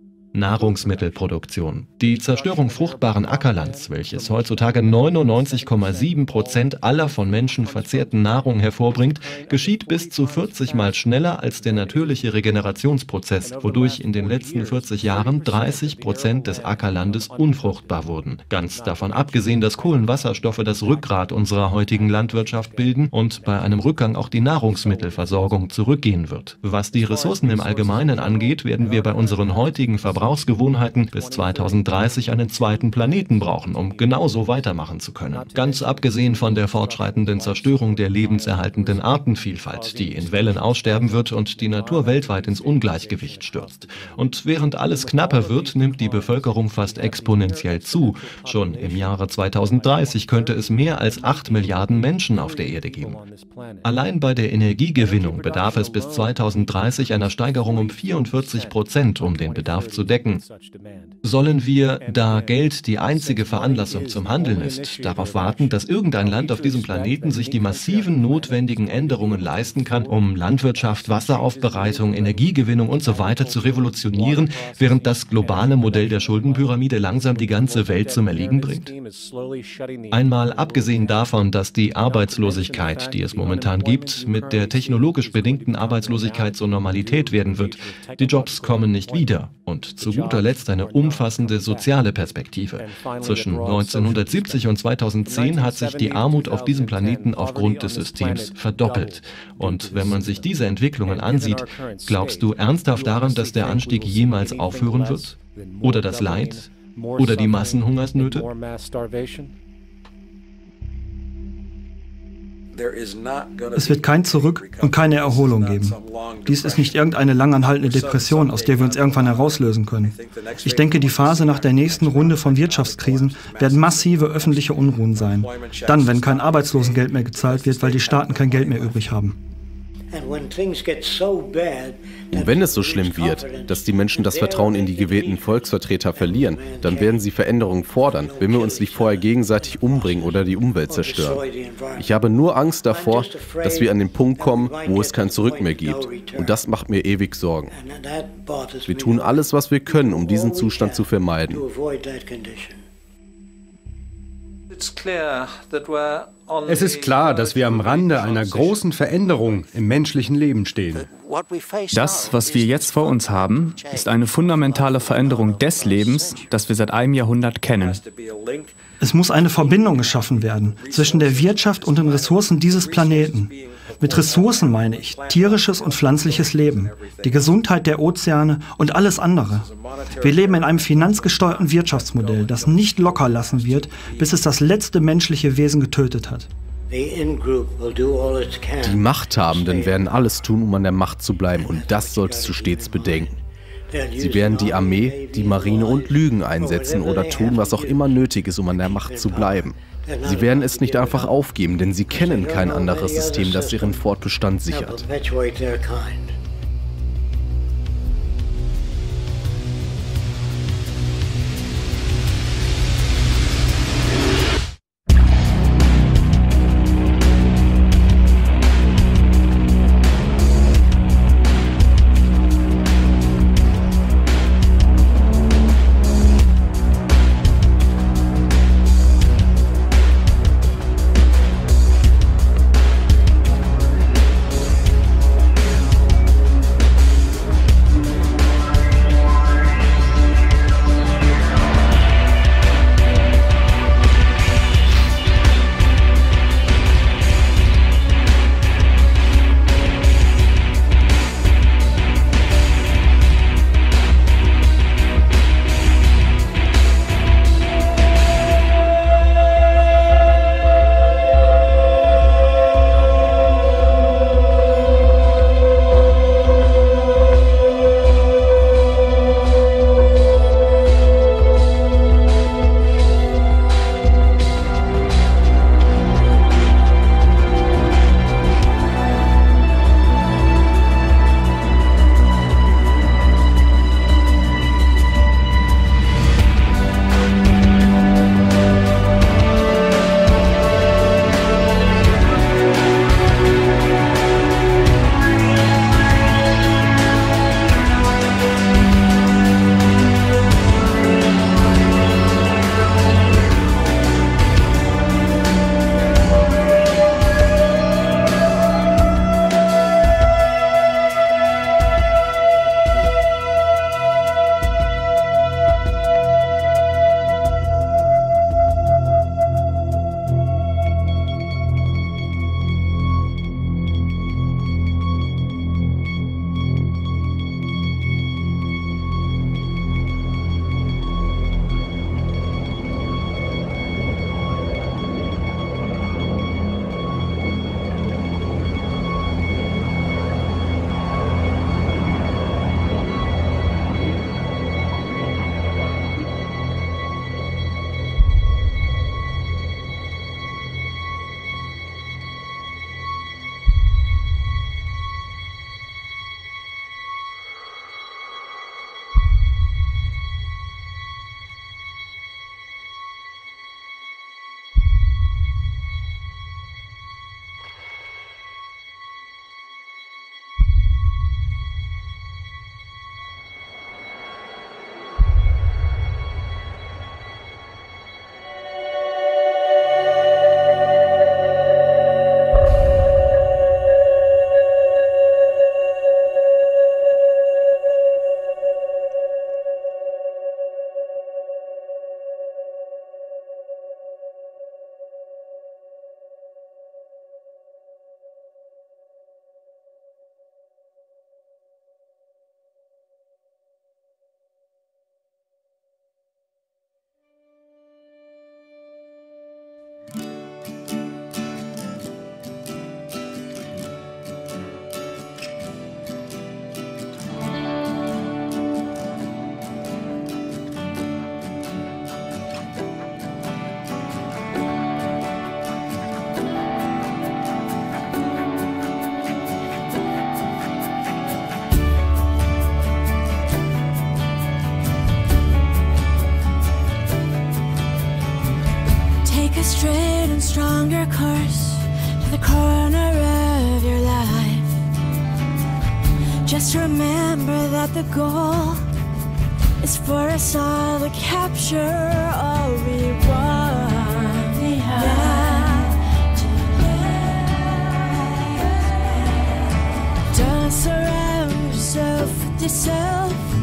Nahrungsmittelproduktion. Die Zerstörung fruchtbaren Ackerlands, welches heutzutage neunundneunzig Komma sieben Prozent aller von Menschen verzehrten Nahrung hervorbringt, geschieht bis zu vierzig Mal schneller als der natürliche Regenerationsprozess, wodurch in den letzten vierzig Jahren dreißig Prozent des Ackerlandes unfruchtbar wurden. Ganz davon abgesehen, dass Kohlenwasserstoffe das Rückgrat unserer heutigen Landwirtschaft bilden und bei einem Rückgang auch die Nahrungsmittelversorgung zurückgehen wird. Was die Ressourcen im Allgemeinen angeht, werden wir bei unseren heutigen Verbrauchern Verbrauchsgewohnheiten bis zweitausenddreißig einen zweiten Planeten brauchen, um genauso weitermachen zu können. Ganz abgesehen von der fortschreitenden Zerstörung der lebenserhaltenden Artenvielfalt, die in Wellen aussterben wird und die Natur weltweit ins Ungleichgewicht stürzt. Und während alles knapper wird, nimmt die Bevölkerung fast exponentiell zu. Schon im Jahre zweitausenddreißig könnte es mehr als acht Milliarden Menschen auf der Erde geben. Allein bei der Energiegewinnung bedarf es bis zweitausenddreißig einer Steigerung um vierundvierzig Prozent, um den Bedarf zu decken. decken. Sollen wir, da Geld die einzige Veranlassung zum Handeln ist, darauf warten, dass irgendein Land auf diesem Planeten sich die massiven notwendigen Änderungen leisten kann, um Landwirtschaft, Wasseraufbereitung, Energiegewinnung und so weiter zu revolutionieren, während das globale Modell der Schuldenpyramide langsam die ganze Welt zum Erliegen bringt? Einmal abgesehen davon, dass die Arbeitslosigkeit, die es momentan gibt, mit der technologisch bedingten Arbeitslosigkeit zur Normalität werden wird. Die Jobs kommen nicht wieder. Und zu guter Letzt eine umfassende soziale Perspektive. Zwischen neunzehnhundertsiebzig und zweitausendzehn hat sich die Armut auf diesem Planeten aufgrund des Systems verdoppelt. Und wenn man sich diese Entwicklungen ansieht, glaubst du ernsthaft daran, dass der Anstieg jemals aufhören wird? Oder das Leid? Oder die Massenhungersnöte? Es wird kein Zurück und keine Erholung geben. Dies ist nicht irgendeine langanhaltende Depression, aus der wir uns irgendwann herauslösen können. Ich denke, die Phase nach der nächsten Runde von Wirtschaftskrisen werden massive öffentliche Unruhen sein. Dann, wenn kein Arbeitslosengeld mehr gezahlt wird, weil die Staaten kein Geld mehr übrig haben. Und wenn es so schlimm wird, dass die Menschen das Vertrauen in die gewählten Volksvertreter verlieren, dann werden sie Veränderungen fordern, wenn wir uns nicht vorher gegenseitig umbringen oder die Umwelt zerstören. Ich habe nur Angst davor, dass wir an den Punkt kommen, wo es kein Zurück mehr gibt. Und das macht mir ewig Sorgen. Wir tun alles, was wir können, um diesen Zustand zu vermeiden. Es ist klar, dass wir am Rande einer großen Veränderung im menschlichen Leben stehen. Das, was wir jetzt vor uns haben, ist eine fundamentale Veränderung des Lebens, das wir seit einem Jahrhundert kennen. Es muss eine Verbindung geschaffen werden zwischen der Wirtschaft und den Ressourcen dieses Planeten. Mit Ressourcen meine ich tierisches und pflanzliches Leben, die Gesundheit der Ozeane und alles andere. Wir leben in einem finanzgesteuerten Wirtschaftsmodell, das nicht locker lassen wird, bis es das letzte menschliche Wesen getötet hat. Die Machthabenden werden alles tun, um an der Macht zu bleiben, und das solltest du stets bedenken. Sie werden die Armee, die Marine und Lügen einsetzen oder tun, was auch immer nötig ist, um an der Macht zu bleiben. Sie werden es nicht einfach aufgeben, denn sie kennen kein anderes System, das ihren Fortbestand sichert. corner of your life. Just remember that the goal is for us all to capture all we want. We have to live. Don't surround yourself with yourself.